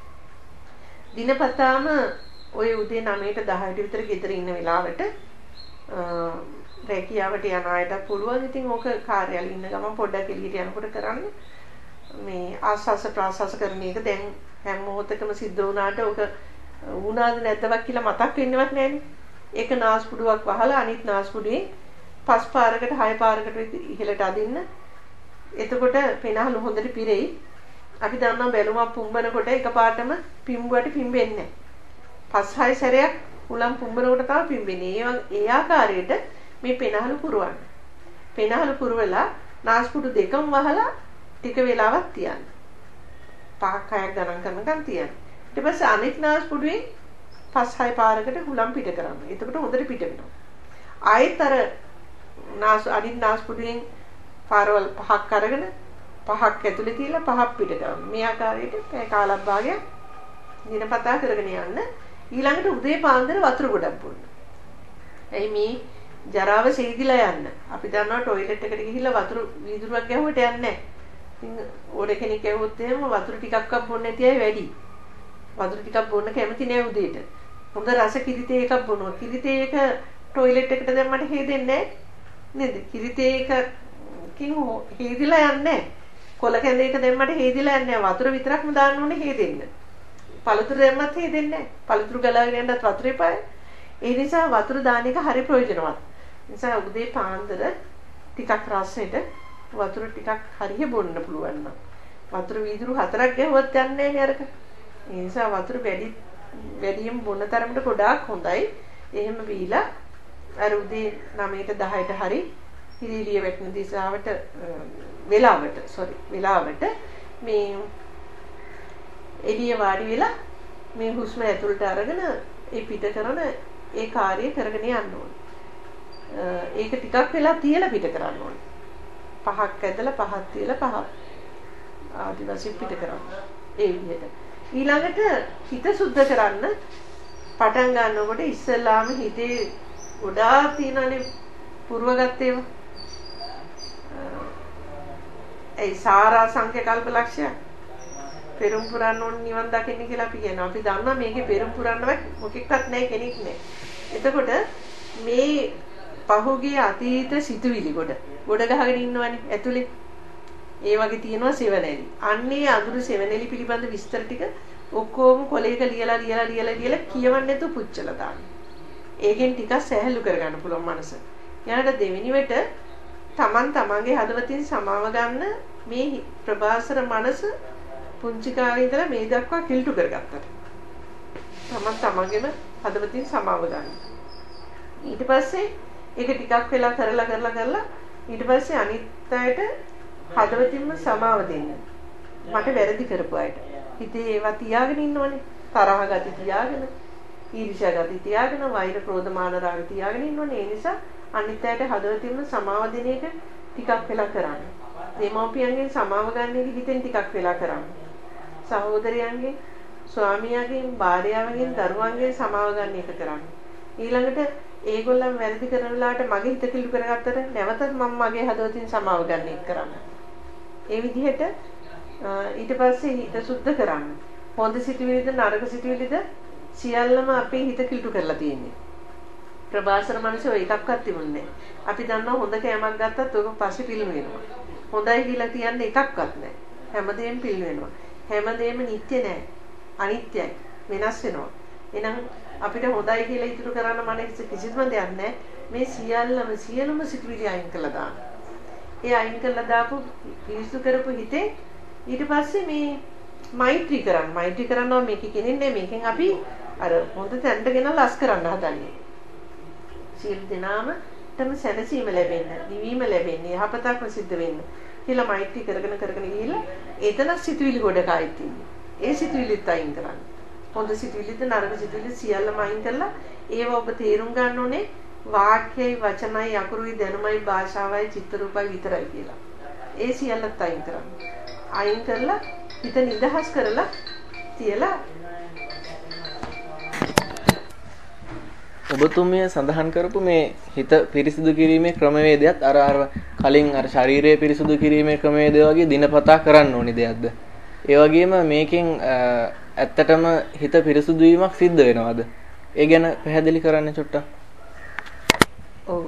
දිනපතාම ඔය උදේ නවයට දහයට විතර ගෙදර ඉන්න වෙලාවට රැකියාවට යන අයට පුළුවන් ඉතින් ඕක කාර්යාලේ ඉන්න ගමන් පොඩ්ඩක් එළියට යනකොට කරන්න. මේ ආස්වාස ප්‍රාස්වාස කරන එක දැන් හැම මොහොතකම සිද්ධ වුණාට ඕක වුණාද නැද්දවක් කියලා මතක් වෙන්නවත් නැහැනේ. ඒක නාස්පුඩුවක් වහලා අනිත් නාස්පුඩුවේ පස් පාරකට හය පාරකට ඉහළට අදින්න. එතකොට පෙනහළු හොඳට පිරෙයි. අපි දන්නවා බැලුමක් පුම්බනකොට එකපාරටම පිම්බුවට පිම්බෙන්නේ නැහැ. පස් හය සැරයක් උලම් පුම්බනකොට තමයි පිම්බෙන්නේ. ඒ ඒ ආකාරයට මේ පෙනහළු පුරවන්න. පෙනහළු පුරවලා නාස්පුඩු දෙකම වහලා ටික වෙලාවක් තියන්න. පහක් හයක් ගණන් කරනකම් තියන්න. ඊට පස්සේ අනිත් නාස්පුඩුවෙන් පස් හය පාරකට උලම් පිට කරන්න. එතකොට හොඳට පිට වෙනවා. ආයෙත් අර නාස් අනිත් නාස්පුඩුවෙන් පාරවල් පහක් අරගෙන පහක් ඇතුලේ තියලා පහක් පිට කරන්න. මේ ආකාරයට පැය කාලක් භාගයක් දිනපතා කරගෙන යන්න. ඊළඟට උදේ පාන්දර වතුර ගොඩක් බොන්න. එයි මේ ජරාව සීදිලා යන්න. අපි දන්නවා টয়ලට් එකට ගිහිල්ලා වතුර වීදුරුවක් ගැහුවට යන්නේ නැහැ. ඉතින් ඕඩ කෙනෙක් ඇහුවොත් එහෙම වතුර ටිකක්වත් බොන්න නැති අය වැඩි. වතුර ටිකක් බොන්න කැමති නෑ උදේට. හොඳ රස කිරිතේ එකක් බොනවා. කිරිතේ එක টয়ලට් එකට දැම්මට හේදෙන්නේ නැහැ නේද? කිරිතේ එකකින් හේදිලා යන්නේ නැහැ. කොල කැඳ එක දැම්මට හේදිලා යන්නේ නැහැ. වතුර විතරක්ම දාන්න ඕනේ හේදෙන්න. පළතුරු දැම්මත් හේදෙන්නේ නැහැ. පළතුරු ගලාගෙන යන්නත් වතුර එපායි. ඒ නිසා වතුර දාන එක හරි ප්‍රයෝජනවත්. නිසා උදේ පාන්දර ටිකක් රසෙට වතුර ටිකක් හරිය බොන්න පුළුවන් නම් වතුර වීදුරු හතරක් ගැහුවත් යන්නේ නැහැ නේද? ඒ නිසා වතුර වැඩි වැඩියෙන් බොන තරමට ගොඩාක් හොඳයි. එහෙම බීලා අර උදේ නවයට දහයට හරි හිරිලිය වැටෙන දිශාවට වෙලාවට sorry වෙලාවට මේ එළිය වාඩි වෙලා මේ හුස්ම ඇතුළට අරගෙන ඒ පිට කරන ඒ කාර්යය කරගෙන යන්න ඕනේ. ඒක ටිකක් වෙලා තියලා පිට කරන්න ඕනේ. පහක් ඇදලා පහක් තියලා පහක් ආදි වශයෙන් පිට කරන්න. ඒ විදිහට. ඊළඟට හිත සුද්ධ කරන්න පටන් ගන්නකොට ඉස්සෙල්ලාම හිතේ ගොඩාක් තියෙනනේ පුරවගත්ත ඒවා. ඒ සාරා සංඛ්‍ය කල්පලක්ෂය පෙරම් පුරන්න ඕන නිවන් දකින්න කියලා අපි කියනවා. අපි දන්නවා මේකේ පෙරම් පුරන්නවත් මොකෙක්වත් නැහැ කෙනෙක් නැහැ. එතකොට මේ පහුගිය අතීත සිතුවිලි ගොඩ ගොඩ ගහගෙන ඉන්නවනේ ඇතුලේ. ඒ වගේ තියෙනවා සෙවණැලි. අන්නේ අඳුරු සෙවණැලි පිළිබඳ විස්තර ටික ඔක්කොම කොලේක ලියලා ලියලා ලියලා ලියලා කියවන්නේ නැතුව පුච්චලා දාන්න. ඒකෙන් ටිකක් සැහැල්ලු කරගන්න පුළුවන් මනස. ඊළඟට දෙවෙනි වෙට තමන් තමන්ගේ හදවතින් සමාව ගන්න මේ ප්‍රභාසර මනස පුංචි කාලේ ඉඳලා මේ දක්වා කිල්ටු කරගත්තා. තමන් තමන්ගේම හදවතින් සමාව ගන්න. ඊට පස්සේ ඒක ටිකක් වෙලා කරලා කරලා කරලා ඊට පස්සේ අනිත් අයට හදවතින්ම සමාව දෙන්න. මට වැරදි කරපු අයට. හිතේ ඒවා තියාගෙන ඉන්නවනේ. තරහ ගති තියාගෙන, ඊර්ෂ්‍යා ගති තියාගෙන, වෛර ක්‍රෝධ මාන රාග තියාගෙන ඉන්නවනේ. ඒ නිසා අනිත් අයට හදවතින්ම සමාව දෙන එක ටිකක් වෙලා කරන්න. දෙමව්පියන්ගෙන් සමාව ගන්න එක හිතෙන් ටිකක් වෙලා කරන්න. සහෝදරයන්ගෙන්, ස්වාමියාගෙන්, භාර්යාවගෙන්, දරුවන්ගෙන් සමාව ගන්න එක කරන්න. ඊළඟට ඒගොල්ලන් වැරදි කරන වෙලාවට මගේ හිත කිලු කරගත්තට නැවතත් මම මගේ හදවතින් සමාව ගන්න එක කරන්න. ඒ විදිහට ඊට පස්සේ හිත සුද්ධ කරන්න. හොඳ සිතුවිලිද නරක සිතුවිලිද සියල්ලම අපේ හිත කිලු කරලා තියෙන්නේ. ප්‍රභාසර මනසේ ඔය එකක්වත් තිබුණේ නැහැ. අපි දන්නවා හොඳ කෑමක් ගත්තත් ඔක පස්සේ පිළිම වෙනවා. හොඳයි කියලා තියන්නේ එකක්වත් නැහැ. හැමදේම පිළිම වෙනවා. හැමදේම නිත්‍ය නැහැ. අනිත්‍යයි. වෙනස් වෙනවා. එහෙනම් අපිට හොඳයි කියලා ඉතුරු කරන්න මනසේ කිසිම දෙයක් නැහැ. මේ සියල්ලම සියලුම සිතුවිලි අයින් කළා දාන්න. ඒ අයින් කළා දාපු පිරිසු කරපු හිතේ ඊට පස්සේ මේ මෛත්‍රී කරන්න. මෛත්‍රී කරනවා මේක කෙනෙක් නෙමෙයි. මේකෙන් අපි අර හොඳ තැනට ගෙනල්ලා අස් කරන්න හදන්නේ. සියලු දෙනාම තම සැනසීම ලැබෙන්න, නිවීම ලැබෙන්න, යහපතක්ම සිද්ධ වෙන්න කියලා මෛත්‍රී කරගෙන කරගෙන ගිහිල්ලා එතන සිතුවිලි ගොඩක ආයිත් ඉන්නේ. ඒ සිතුවිලිත් අයින් කරන්න. හොඳ සිතුවිලිද නරක සිතුවිලි සියල්ලම අයින් කරලා ඒව ඔබ තේරුම් ගන්න ඕනේ වාක්‍යයි, වචනයි, අකුරුයි, දැනුමයි, භාෂාවයි, චිත්ත රූපයි විතරයි කියලා. ඒ සියල්ලත් අයින් කරන්න. අයින් කරලා හිත නිදහස් කරලා තියලා ඔබතුමිය සඳහන් කරපු මේ හිත පිරිසිදු කිරීමේ ක්‍රමවේදයත් අර අර කලින් අර ශරීරය පිරිසිදු කිරීමේ ක්‍රමවේදය වගේ දිනපතා කරන්න ඕනි දෙයක්ද? ඒ වගේම මේකෙන් ඇත්තටම හිත පිරිසිදු වීමක් සිද්ධ වෙනවද? ඒ ගැන පැහැදිලි කරන්න චුට්ටක්. ඔව්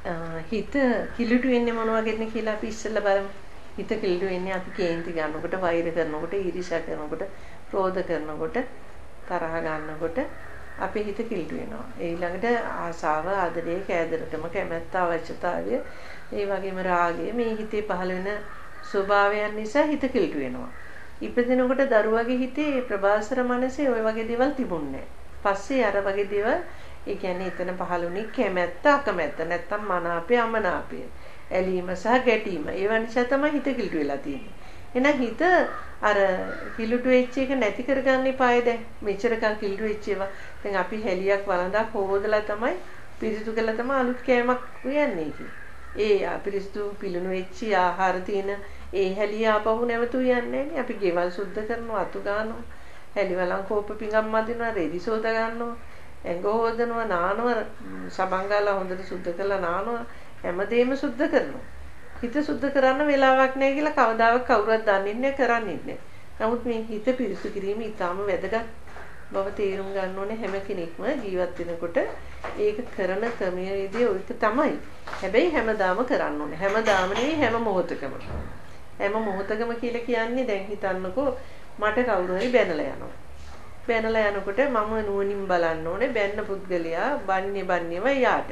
හිත කිලුටු වෙන්නේ මොන වගේද කියලා අපි ඉස්සෙල්ලා බලමු. හිත කිලුටු වෙන්නේ අපි කේන්ති ගන්නකොට, වෛර කරනකොට, ඊර්ෂ්‍යා කරනකොට, ක්‍රෝධ කරනකොට, තරහ ගන්නකොට අපේ හිත කිලුටු වෙනවා. ඊළඟට ආසාව, ආදරය, කෑදරකම, කැමැත්ත, අවශ්‍යතාවය, ඒ වගේම රාගය මේ හිතේ පහළ වෙන ස්වභාවයන් නිසා හිත කිලුටු වෙනවා. ඉපදිනකොට දරුවගේ හිතේ ප්‍රභාසර මනසේ ওই වගේ දේවල් තිබුණේ නැහැ. පස්සේ අර වගේ දේවල් ඒ කියන්නේ එතන පහළුණේ කැමැත්ත, අකමැත්ත, නැත්තම් මනාපය, අමනාපය, ඇලීම සහ ගැටීම. ඒව නිසා තමයි හිත කිලුටු වෙලා තියෙන්නේ. එහෙනම් හිත අර කිලුටු වෙච්ච එක නැති කරගන්න එපායි දැන්. මෙච්චරකම් කිලුටු වෙච්ච ඒවා දැන් අපි හැලියක් වළඳා හොදලා තමයි පිරිසිදු කරලා තමයි අලුත් කෑමක් උයන්නේ කි. ඒ අපිරිසිදු පිළුණු වෙච්ච ආහාර තියෙන ඒ හැලිය ආපහු නැවතු යන්නේ නැහැ. අපි ගෙවල් සුද්ධ කරනවා, අතු ගන්නවා, හැලිවලන් කෝප පිඟම් මදිනවා, රෙදි සෝද ගන්නවා, ඇඟ හොදනවා, නානවා, සබන් ගාලා හොඳට සුද්ධ කරලා නානවා, හැමදේම සුද්ධ කරනවා. හිත සුද්ධ කරන්න වෙලාවක් නැහැ කියලා කවදාවත් කවුරුවත් දන්නේ නැහැ, කරන්නේ නැහැ. නමුත් මේ හිත පිරිසු කිරීම ඊටාම වැදගත් බව තේරුම් ගන්න ඕනේ හැම කෙනෙක්ම ජීවත් වෙනකොට. ඒක කරන ක්‍රමයේදී ඔයක තමයි. හැබැයි හැමදාම කරන්න ඕනේ. හැමදාම නෙවෙයි හැම මොහොතකම. හැම මොහොතකම කියලා කියන්නේ දැන් හිතන්නකෝ මට කවුරු හරි බැනලා යනවා. බැනලා යනකොට මම නුවණින් බලන්න ඕනේ බැන්න පුද්ගලයා බන්නේ බන්නේම යාට.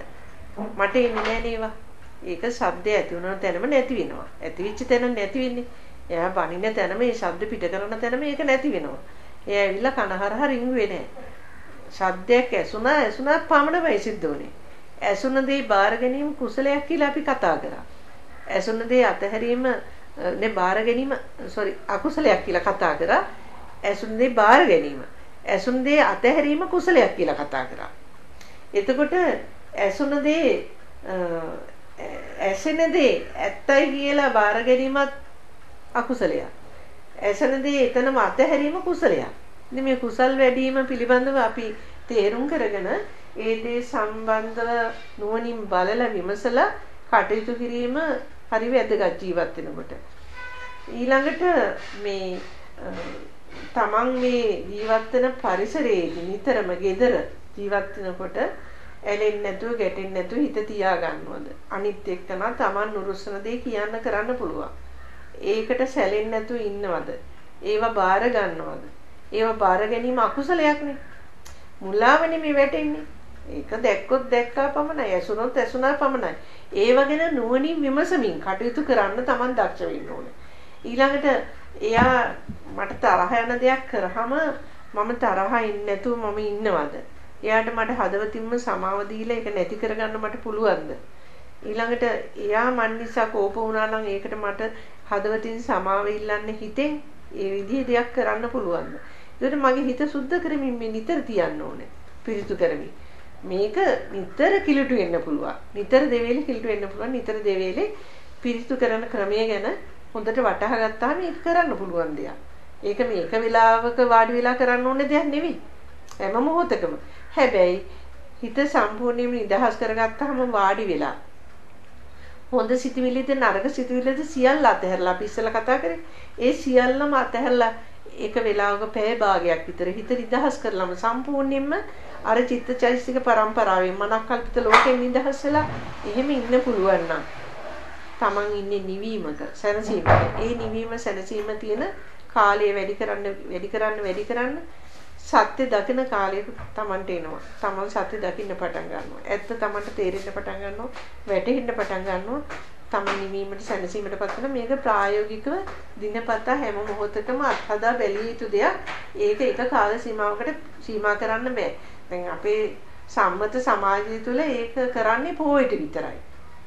මට එන්නේ නැහැ නේවා. ඒක ශබ්දය ඇති වුණ තැනම නැති වෙනවා. ඇති වෙච්ච තැන නැති වෙන්නේ. එයා බනින තැනම මේ ශබ්ද පිට කරන තැනම ඒක නැති වෙනවා. එයා ඇවිල්ලා කනහරහ රිංගුවේ නැහැ. ශබ්දයක් ඇසුණා ඇසුණා පමණයි සිද්ධ වුනේ. ඇසුණ දේ බාර ගැනීම කුසලයක් කියලා අපි කතා කරා. ඇසුණ දේ අතහැරීම නේ බාර ගැනීම sorry අකුසලයක් කියලා කතා කරා. ඇසුණ දේ බාර ගැනීම. ඇසුණ දේ අතහැරීම කුසලයක් කියලා කතා කරා. එතකොට ඇසුණ දේ ඇසෙන දේ ඇත්තයි කියලා බාර ගැනීමත් අකුසලයක්. ඇසෙන දේ එතනම අතහැරීම කුසලයක්. ඉතින් මේ කුසල් වැඩිම පිළිබඳව අපි තේරුම් කරගෙන ඒ දේ සම්බන්ධව නුවණින් බලලා විමසලා කටයුතු කිරීම හරි වැදගත් ජීවත් වෙනකොට. ඊළඟට මේ තමන් මේ ජීවත් වෙන පරිසරයේ නිතරම gedara ජීවත් වෙනකොට ඇලෙන්නේ නැතුව ගැටෙන්නේ නැතුව හිත තියා ගන්නවද? අනිත් එක්කන තමන් නුරුස්සන දේ කියන්න කරන්න පුළුවන්. ඒකට සැලෙන්නේ නැතුව ඉන්නවද? ඒවා බාර ගන්නවද? ඒව බාර ගැනීම අකුසලයක්නේ. මුලාවනේ මේ වැටෙන්නේ. ඒක දැක්කොත් දැක්කා පමණයි, ඇසුනොත් ඇසුනා පමණයි. ඒව ගැන නුවණින් විමසමින් කටයුතු කරන්න Taman දක්ෂ වෙන්න ඕනේ. ඊළඟට එයා මට තරහ යන දෙයක් කරාම මම තරහ ඉන්නේ නැතුව මම ඉන්නවද? එයාට මට හදවතින්ම සමාව දීලා ඒක නැති කරගන්න මට පුළුවන්ද? ඊළඟට එයා මන් නිසා කෝප වුණා නම් ඒකට මට හදවතින් සමාව ඉල්ලන්න හිතෙන් ඒ විදිහේ දෙයක් කරන්න පුළුවන්ද? ඒකට මගේ හිත සුද්ධ කරමින් මේ නිතර තියන්න ඕනේ. පිරිසුදු කරමින්. මේක නිතර කිලුටු වෙන්න පුළුවන්. නිතර දෙවේලේ කිලුටු වෙන්න පුළුවන්. නිතර දෙවේලේ පිරිසුදු කරන ක්‍රමය ගැන හොඳට වටහා ගත්තාම ඒක කරන්න පුළුවන් දෙයක්. ඒක මේක වෙලාවක වාඩි වෙලා කරන්න ඕනේ දෙයක් නෙවෙයි. හැම මොහොතකම. හැබැයි හිත සම්පූර්ණයෙන්ම නිදහස් කරගත්තාම වාඩි වෙලා හොඳ සිතුවිලිද නරක සිතුවිලිද සියල්ල අතහැරලා අපි ඉස්සෙල්ලා කතා කරේ. ඒ සියල්ලම අතහැරලා ඒක වෙලාවක පැය භාගයක් විතර හිත නිදහස් කරලම සම්පූර්ණයෙන්ම අර චිත්තචෛතසික පරම්පරාවෙන් මනක්කල්පිත ලෝකෙන් නිදහස් වෙලා එහෙම ඉන්න පුළුවන් නම් Taman ඉන්නේ නිවීමක සැනසීමක. ඒ නිවීම සැනසීම තියෙන කාලය වැඩි කරන්න වැඩි කරන්න වැඩි කරන්න සත්‍ය දකින කාලයක Tamanට එනවා. Taman සත්‍ය දකින්න පටන් ගන්නවා. ඇත්ත Tamanට තේරෙන්න පටන් ගන්නවා. වැටහෙන්න පටන් ගන්නවා. Taman නිවීමට සැනසීමටපත් වෙන මේක ප්‍රායෝගිකව දිනපතා හැම මොහොතකම අත්හදා බැලිය යුතු දෙයක්. ඒක එක කාල සීමාවකට සීමා කරන්න බෑ. දැන් අපේ සම්මත සමාජය තුළ ඒක කරන්නේ පොයට විතරයි.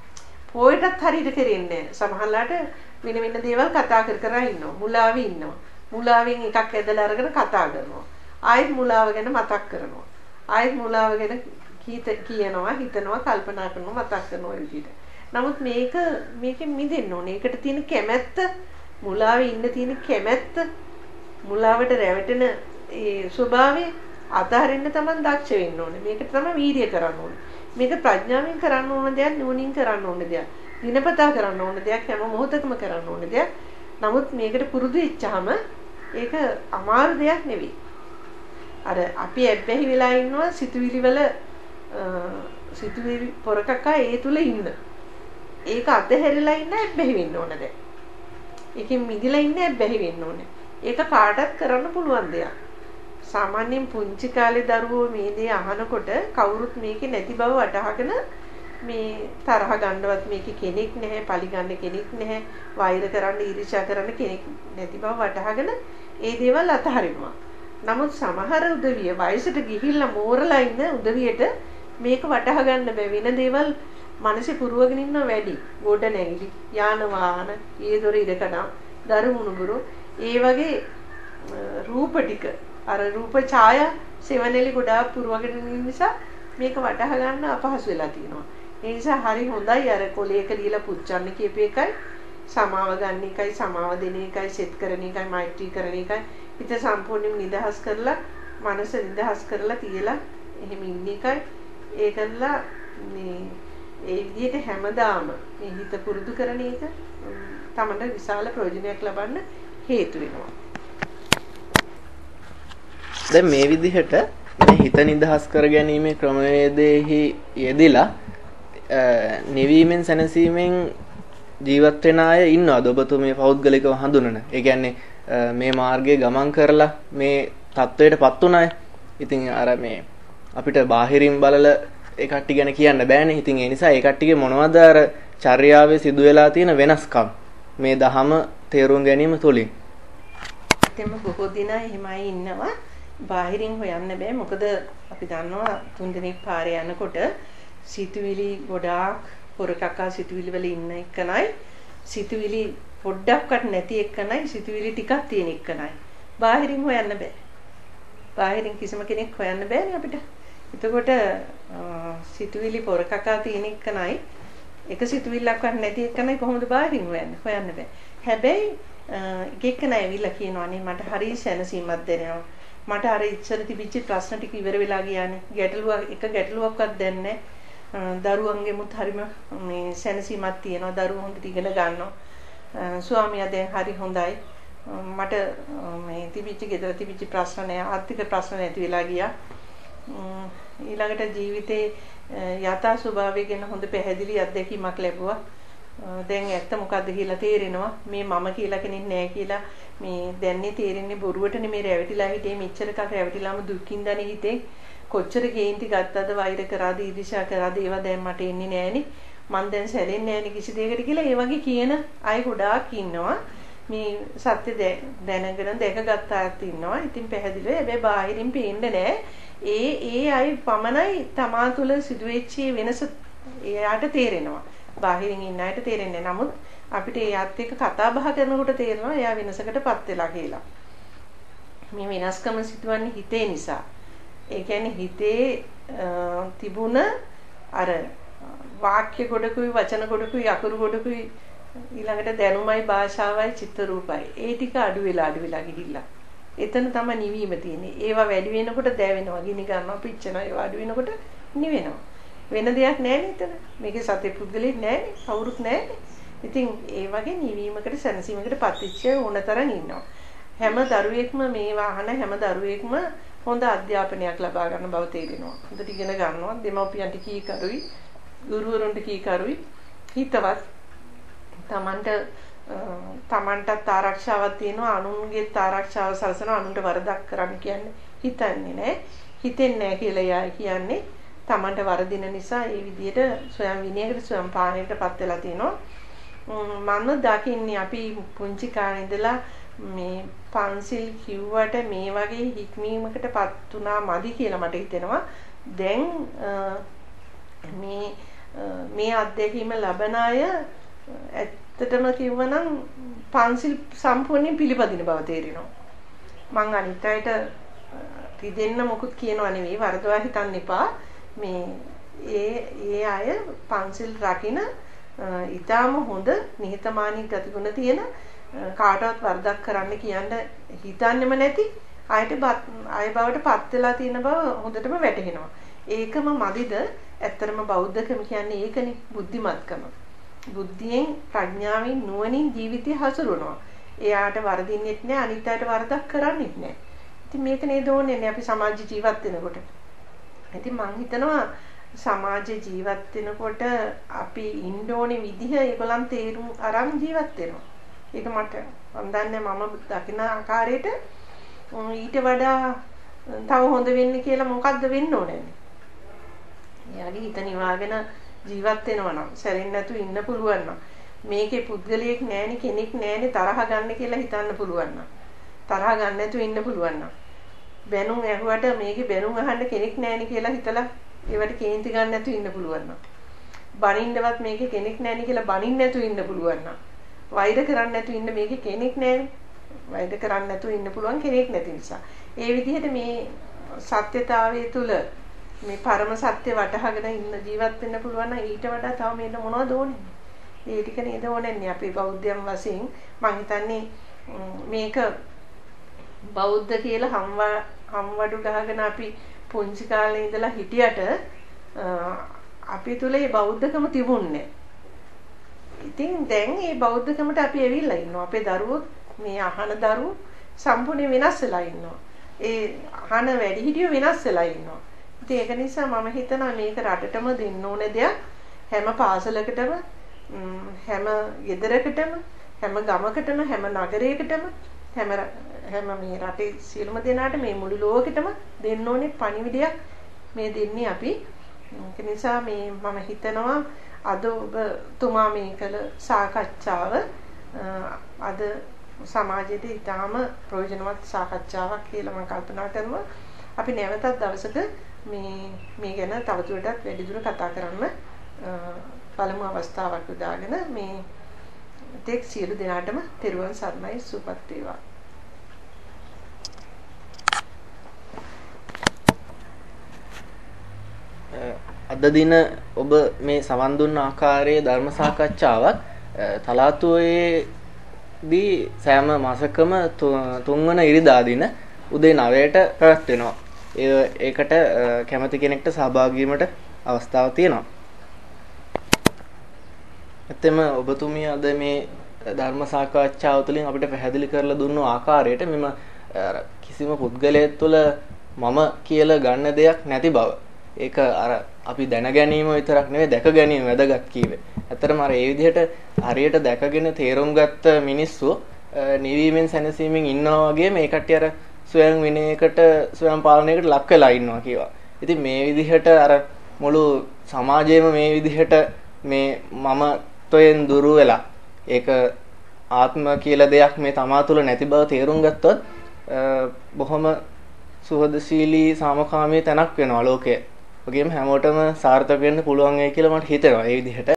පොයටත් හරියට කරන්නේ නැහැ. සමහරලාට වෙන වෙන දේවල් කතා කර කර ඉන්නවා. මුලාවේ ඉන්නවා. මුලාවෙන් එකක් ඇදලා අරගෙන කතා කරනවා. ආයෙත් මුලාව ගැන මතක් කරනවා. ආයෙත් මුලාව ගැන කියනවා, හිතනවා, කල්පනා කරනවා, මතක් කරනවා ඒ විදිහට. නමුත් මේක මේකෙන් මිදෙන්න ඕනේ. ඒකට තියෙන කැමැත්ත, මුලාවේ ඉන්න තියෙන කැමැත්ත, මුලාවට රැවටෙන ඒ ස්වභාවය අතහරින්න තමයි දක්ෂ වෙන්න ඕනේ. මේකට තමයි වීර්ය කරන්න ඕනේ. මේක ප්‍රඥාවෙන් කරන්න ඕන දෙයක්, නුවණින් කරන්න ඕන දෙයක්. දිනපතා කරන්න ඕන දෙයක්, හැම මොහොතකම කරන්න ඕන දෙයක්. නමුත් මේකට පුරුදු වෙච්චාම ඒක අමාරු දෙයක් නෙවෙයි. අර අපි ඇබ්බැහි වෙලා ඉන්නවා සිතුවිලි වල සිතුවිලි පොරකක ඒ තුල ඉන්න. ඒක අතහැරලා ඉන්න ඇබ්බැහි වෙන්න ඕන දැන්. ඒකෙන් මිදිලා ඉන්න ඇබ්බැහි වෙන්න ඕනේ. ඒක කාටවත් කරන්න පුළුවන් දෙයක්. සාමාන්‍යයෙන් පුංචි කාලේ දරුවෝ මේ දේ අහනකොට කවුරුත් මේකේ නැති බව වටහාගෙන මේ තරහ ගන්නවත් මේකේ කෙනෙක් නැහැ, පලි ගන්න කෙනෙක් නැහැ, වෛර කරන්න, ඊර්ෂ්‍යා කරන්න කෙනෙක් නැති බව වටහාගෙන ඒ දේවල් අතහරිනවා. නමුත් සමහර උදවිය වයසට ගිහිල්ලා මෝරලා ඉන්න උදවියට මේක වටහා ගන්න බැ වෙන දේවල් මනසේ පුරවගෙන ඉන්න වැඩි. ගොඩ නැගිලි, යාන වාහන, ඒ දොර ඉරකඩම්, දරු මුණුබුරු, ඒ වගේ රූප ටික අර රූප ඡායා සෙවණෙලි ගොඩාක් පුරවගෙන ඉන්න නිසා මේක වටහා ගන්න අපහසු වෙලා තියෙනවා. ඒ නිසා හරි හොඳයි අර කොලයක ලියලා පුච්චන්න කියපු එකයි, සමාව ගන්න එකයි, සමාව දෙන එකයි, සෙත් කරන එකයි, මෛත්‍රී කරන එකයි, හිත සම්පූර්ණයෙන් නිදහස් කරලා, මනස නිදහස් කරලා තියලා එහෙම ඉන්න එකයි. ඒකilla මේ ඒ විදිහට හැමදාම මේ හිත පුරුදු කරන එක තමයි විශාල ප්‍රයෝජනයක් ලබන්න හේතු වෙනවා. දැන් මේ විදිහට මේ හිත නිදහස් කර ගැනීමේ ක්‍රමවේදයෙහි යෙදিলা නිවීමෙන් සැනසීමෙන් ජීවත් වෙන අය ඉන්නවද ඔබතුමේ පෞද්ගලිකව හඳුනන? ඒ කියන්නේ මේ මාර්ගයේ ගමන් කරලා මේ තත්වයටපත් උන අය. ඉතින් අර මේ අපිට බාහිරින් බලලා ඒ කට්ටිය ගැන කියන්න බෑනේ. ඉතින් ඒ නිසා ඒ කට්ටියගේ මොනවද අර චර්යාවේ සිදු වෙලා තියෙන වෙනස්කම් මේ දහම තේරුම් ගැනීම තුලින්? එතෙම බොහෝ දිනා එහෙමයි ඉන්නවා. බාහිරින් හොයන්න බෑ. මොකද අපි දන්නවා තුන් දිනක් පාරේ යනකොට සිතුවිලි ගොඩාක් පොරකක්කා සිතුවිලි වල ඉන්න එකනයි සිතුවිලි පොඩ්ඩක්වත් නැති එකනයි සිතුවිලි ටිකක් තියෙන එකනයි. බාහිරින් හොයන්න බෑ. බාහිරින් කිසිම කෙනෙක් හොයන්න බෑනේ අපිට. එතකොට සිතුවිලි පොරකක්කා තියෙන එකනයි එක සිතුවිල්ලක්වත් නැති එකනයි කොහොමද බාහිරින් හොයන්නේ? හොයන්න බෑ. හැබැයි එක එක නැවිලා කියනවානේ මට හරි සැනසීමක් දැනෙනවා. මට අර ඉස්සර තිබිච්ච ප්‍රශ්න ටික ඉවර වෙලා ගියානේ. ගැටලුවක් එක ගැටලුවක්වත් දැන් නැහැ. දරුවන්ගෙමුත් හරිම මේ සැනසීමක් තියෙනවා. දරුවෝ හොඳට ඉගෙන ගන්නවා. ස්වාමියා දැන් හරි හොඳයි. මට මේ තිබිච්ච ගෙදර තිබිච්ච ප්‍රශ්න නැහැ. ආර්ථික ප්‍රශ්න නැති වෙලා ගියා. ඊළඟට ජීවිතේ යථා ස්වභාවය ගැන හොඳ පැහැදිලි අත්දැකීමක් ලැබුවා. දැන් ඇත්ත මොකද්ද කියලා තේරෙනවා. මේ මම කියලා කෙනෙක් නැහැ කියලා මේ දැන්නේ තේරෙන්නේ බොරුවටනේ මේ රැවටිලා හිටියේ මෙච්චර කල් රැවටිලාම දුකින්දනේ හිතේ. කොච්චර කේන්ති ගත්තද වෛර කරාද ඊර්ෂ්‍යා කරාද ඒවා දැන් මට එන්නේ නැහනේ. මං දැන් සැලෙන්නේ නැහනේ කිසි දෙයකට කියලා ඒ වගේ කියන අය ගොඩාක් ඉන්නවා. මේ සත්‍ය දැනගෙන දැකගත් අයත් ඉන්නවා. ඉතින් පැහැදිලිව හැබැයි බාහිරින් පේන්නේ නැහැ. ඒ ඒ අය පමණයි තමා තුළ සිදුවෙච්ච වෙනස එයාට තේරෙනවා. බාහිරින් ඉන්න අයට තේරෙන්නේ නැහැ. නමුත් අපිට එයාත් එක්ක කතා බහ කරනකොට තේරෙනවා එයා වෙනසකටපත් වෙලා කියලා. මේ වෙනස්කම සිදුවන්නේ හිතේ නිසා. ඒ කියන්නේ හිතේ තිබුණ අර වාක්‍ය ගොඩකුයි වචන ගොඩකුයි අකුරු ගොඩකුයි ඊළඟට දැනුමයි භාෂාවයි චිත්ත රූපයි ඒ ටික අඩු වෙලා අඩු වෙලා ගිහිල්ලා එතන තමයි නිවීම තියෙන්නේ. ඒවා වැඩි වෙනකොට දැවෙනවා, ගිනි ගන්නවා, පිච්චෙනවා. ඒවා අඩු වෙනකොට නිවෙනවා. වෙන දෙයක් නැහැ නේද? මේකේ සත්‍ය පුද්ගලෙක් නැහැ, කවුරුත් නැහැ. ඉතින් ඒ වගේ නිවීමකට සැනසීමකට පත්වෙච්ච ඕනතරම් ඉන්නවා. හැම දරුවෙක්ම මේ වාහන හැම දරුවෙක්ම හොඳ අධ්‍යාපනයක් ලබා ගන්න බව තේරෙනවා. හොඳට ඉගෙන ගන්නවා. දෙමව්පියන්ට කීකරුයි, ගුරුවරුන්ට කීකරුයි, හිතවත් තමන්ට තමන්ටත් ආරක්ෂාවක් තියෙනවා, අනුන්ගේත් ආරක්ෂාව සලසන අනුන්ට වරදක් කරන්න කියන්නේ හිතන්නේ නැහැ. හිතෙන්නේ නැහැ කියලා එයා කියන්නේ තමන්ට වරදින නිසා ඒ විදිහට ස්වයං විනයකට ස්වයං පාණයටපත් වෙලා තියෙනවා. මම දකින්නේ අපි පුංචි කාලේ ඉඳලා මේ පන්සිල් කිව්වට මේ වගේ හික්මීමකටපත් උනා මදි කියලා මට හිතෙනවා. දැන් මේ මේ අත්දැකීම ලබන අය ඇත්තටම කිව්වනම් පන්සිල් සම්පූර්ණයෙන් පිළිපදින බව තේරෙනවා. මං අනිත් අයට රිදෙන්න මොකුත් කියනවා නෙවෙයි, වරදවා හිතන්න එපා. මේ ඒ ඒ අය පන්සිල් රකින්න ඊටාම හොඳ නිහතමානී ගතිගුණ තියෙන කාටවත් වරදක් කරන්න කියන්න හිතන්නෙම නැති අයට අය බවට පත් වෙලා තියෙන බව හොඳටම වැටහෙනවා. ඒකම මදිද? ඇත්තරම බෞද්ධකම කියන්නේ ඒකනේ, බුද්ධිමත්කම. බුද්ධියෙන් ප්‍රඥාවෙන් නුවණින් ජීවිතය හසුරවනවා. එයාට වරදින්නෙත් නෑ, අනිත් අයට වරදක් කරන්නෙත් නෑ. ඉතින් මේක නේද ඕනේ අපි සමාජ ජීවත් වෙනකොට. ඉතින් මං හිතනවා සමාජ ජීවත් වෙනකොට අපි ඉන්න ඕනේ විදිහ ඒගොල්ලන් තේරුම් අරන් ජීවත් වෙනවා. ඒක මට මන් දන්නේ මම දකින ආකාරයට ඊට වඩා තව හොඳ වෙන්න කියලා මොකද්ද වෙන්න ඕනේ? එයාගේ හිත නිවාගෙන ජීවත් වෙනවා නම් සැරෙන්නේ නැතුව ඉන්න පුළුවන් නම් මේකේ පුද්ගලයෙක් නැහෙනි, කෙනෙක් නැහෙනි, තරහ ගන්න කියලා හිතන්න පුළුවන් නම් තරහ ගන්න නැතුව ඉන්න පුළුවන් නම් බැනුම් ඇහුවට මේකේ බැනුම් අහන්න කෙනෙක් නැහෙනි කියලා හිතලා ඒවට කේන්ති ගන්න නැතුව ඉන්න පුළුවන් නම් බනින්නවත් මේකේ කෙනෙක් නැහෙනි කියලා බනින්න නැතුව ඉන්න පුළුවන් නම් වෛර කරන්න නැතුව ඉන්න මේකේ කෙනෙක් නැහෙනි, වෛර කරන්න නැතුව ඉන්න පුළුවන් කෙනෙක් නැති නිසා ඒ විදිහට මේ සත්‍යතාවයේ තුල මේ පරම සත්‍ය වටහාගෙන ඉන්න ජීවත් වෙන්න පුළුවන් නම් ඊට වඩා තව මේක මොනවද ඕනේ? ඒ ටික නේද ඕනේ අපි බෞද්ධයන් වශයෙන්. මම හිතන්නේ මේක බෞද්ධ කියලා හම්ව හම්වඩු ගහගෙන අපි පුංචි කාලේ ඉඳලා හිටියට අපි තුල මේ බෞද්ධකම තිබුණේ. ඉතින් දැන් මේ බෞද්ධකමට අපි ඇවිල්ලා ඉන්නවා. අපේ දරුවෝ මේ අහන දරුවෝ සම්පූර්ණ වෙනස් වෙලා ඉන්නවා. ඒ අහන වැඩිහිටියෝ වෙනස් වෙලා ඉන්නවා. ඒක නිසා මම හිතනවා මේක රටටම දෙන්න ඕන දෙයක්. හැම පාසලකටම, හැම ගෙදරකටම, හැම ගමකටම, හැම නගරයකටම, හැම හැම මේ රටේ සියලුම දෙනාට මේ මුළු ලෝකෙටම දෙන්න ඕනේ පණිවිඩයක් මේ දෙන්නේ අපි. ඒක නිසා මේ මම හිතනවා අද ඔබතුමා මේ කළ සාකච්ඡාව අද සමාජයට ඉතාම ප්‍රයෝජනවත් සාකච්ඡාවක් කියලා මම කල්පනා කරනවා. අපි නැවතත් දවසක මේ මේ ගැන තවදුරටත් වැඩිදුර කතා කරන්න පළමු අවස්ථාවක් උදාගෙන මේ තෙක් සියලු දෙනාටම තෙරුවන් සරණයි, සුවපත් වේවා. අද දින ඔබ මේ සවන් දුන්න ආකාරයේ ධර්ම සාකච්ඡාවක් තලාතුවේදී සෑම මාසකම තුන්වන ඉරිදා දින උදේ නවයට පැවැත්වෙනවා. ඒකට කැමති කෙනෙක්ට සහභාගී වීමට අවස්ථාවක් තියෙනවා. එතෙම ඔබතුමිය අද මේ ධර්ම සාකච්ඡාව තුළින් අපිට පැහැදිලි කරලා දුන්නු ආකාරයට මෙම කිසිම පුද්ගලයෙක් තුළ මම කියලා ගන්න දෙයක් නැති බව. ඒක අර අපි දැන ගැනීම විතරක් නෙවෙයි දැක ගැනීම වැදගත් කීවේ. ඇත්තටම අර ඒ විදිහට හරියට දැකගෙන තේරුම් ගත්ත මිනිස්සු නිවීමෙන් සැනසීමෙන් ඉන්නවා වගේ මේ කට්ටිය අර ස්වයං විනයකට ස්වයං පාලනයකට ලක් වෙලා ඉන්නවා කියවා. ඉතින් මේ විදිහට අර මුළු සමාජයේම මේ විදිහට මේ මමත්වයෙන් දුරු වෙලා ඒක ආත්ම කියලා දෙයක් මේ තමා තුළ නැති බව තේරුම් ගත්තොත් බොහොම සුහදශීලී සාමකාමී තැනක් වෙනවා ලෝකය. වගේම හැමෝටම සාර්ථක වෙන්න පුළුවන් වෙයි කියලා මට හිතෙනවා ඒ විදිහට.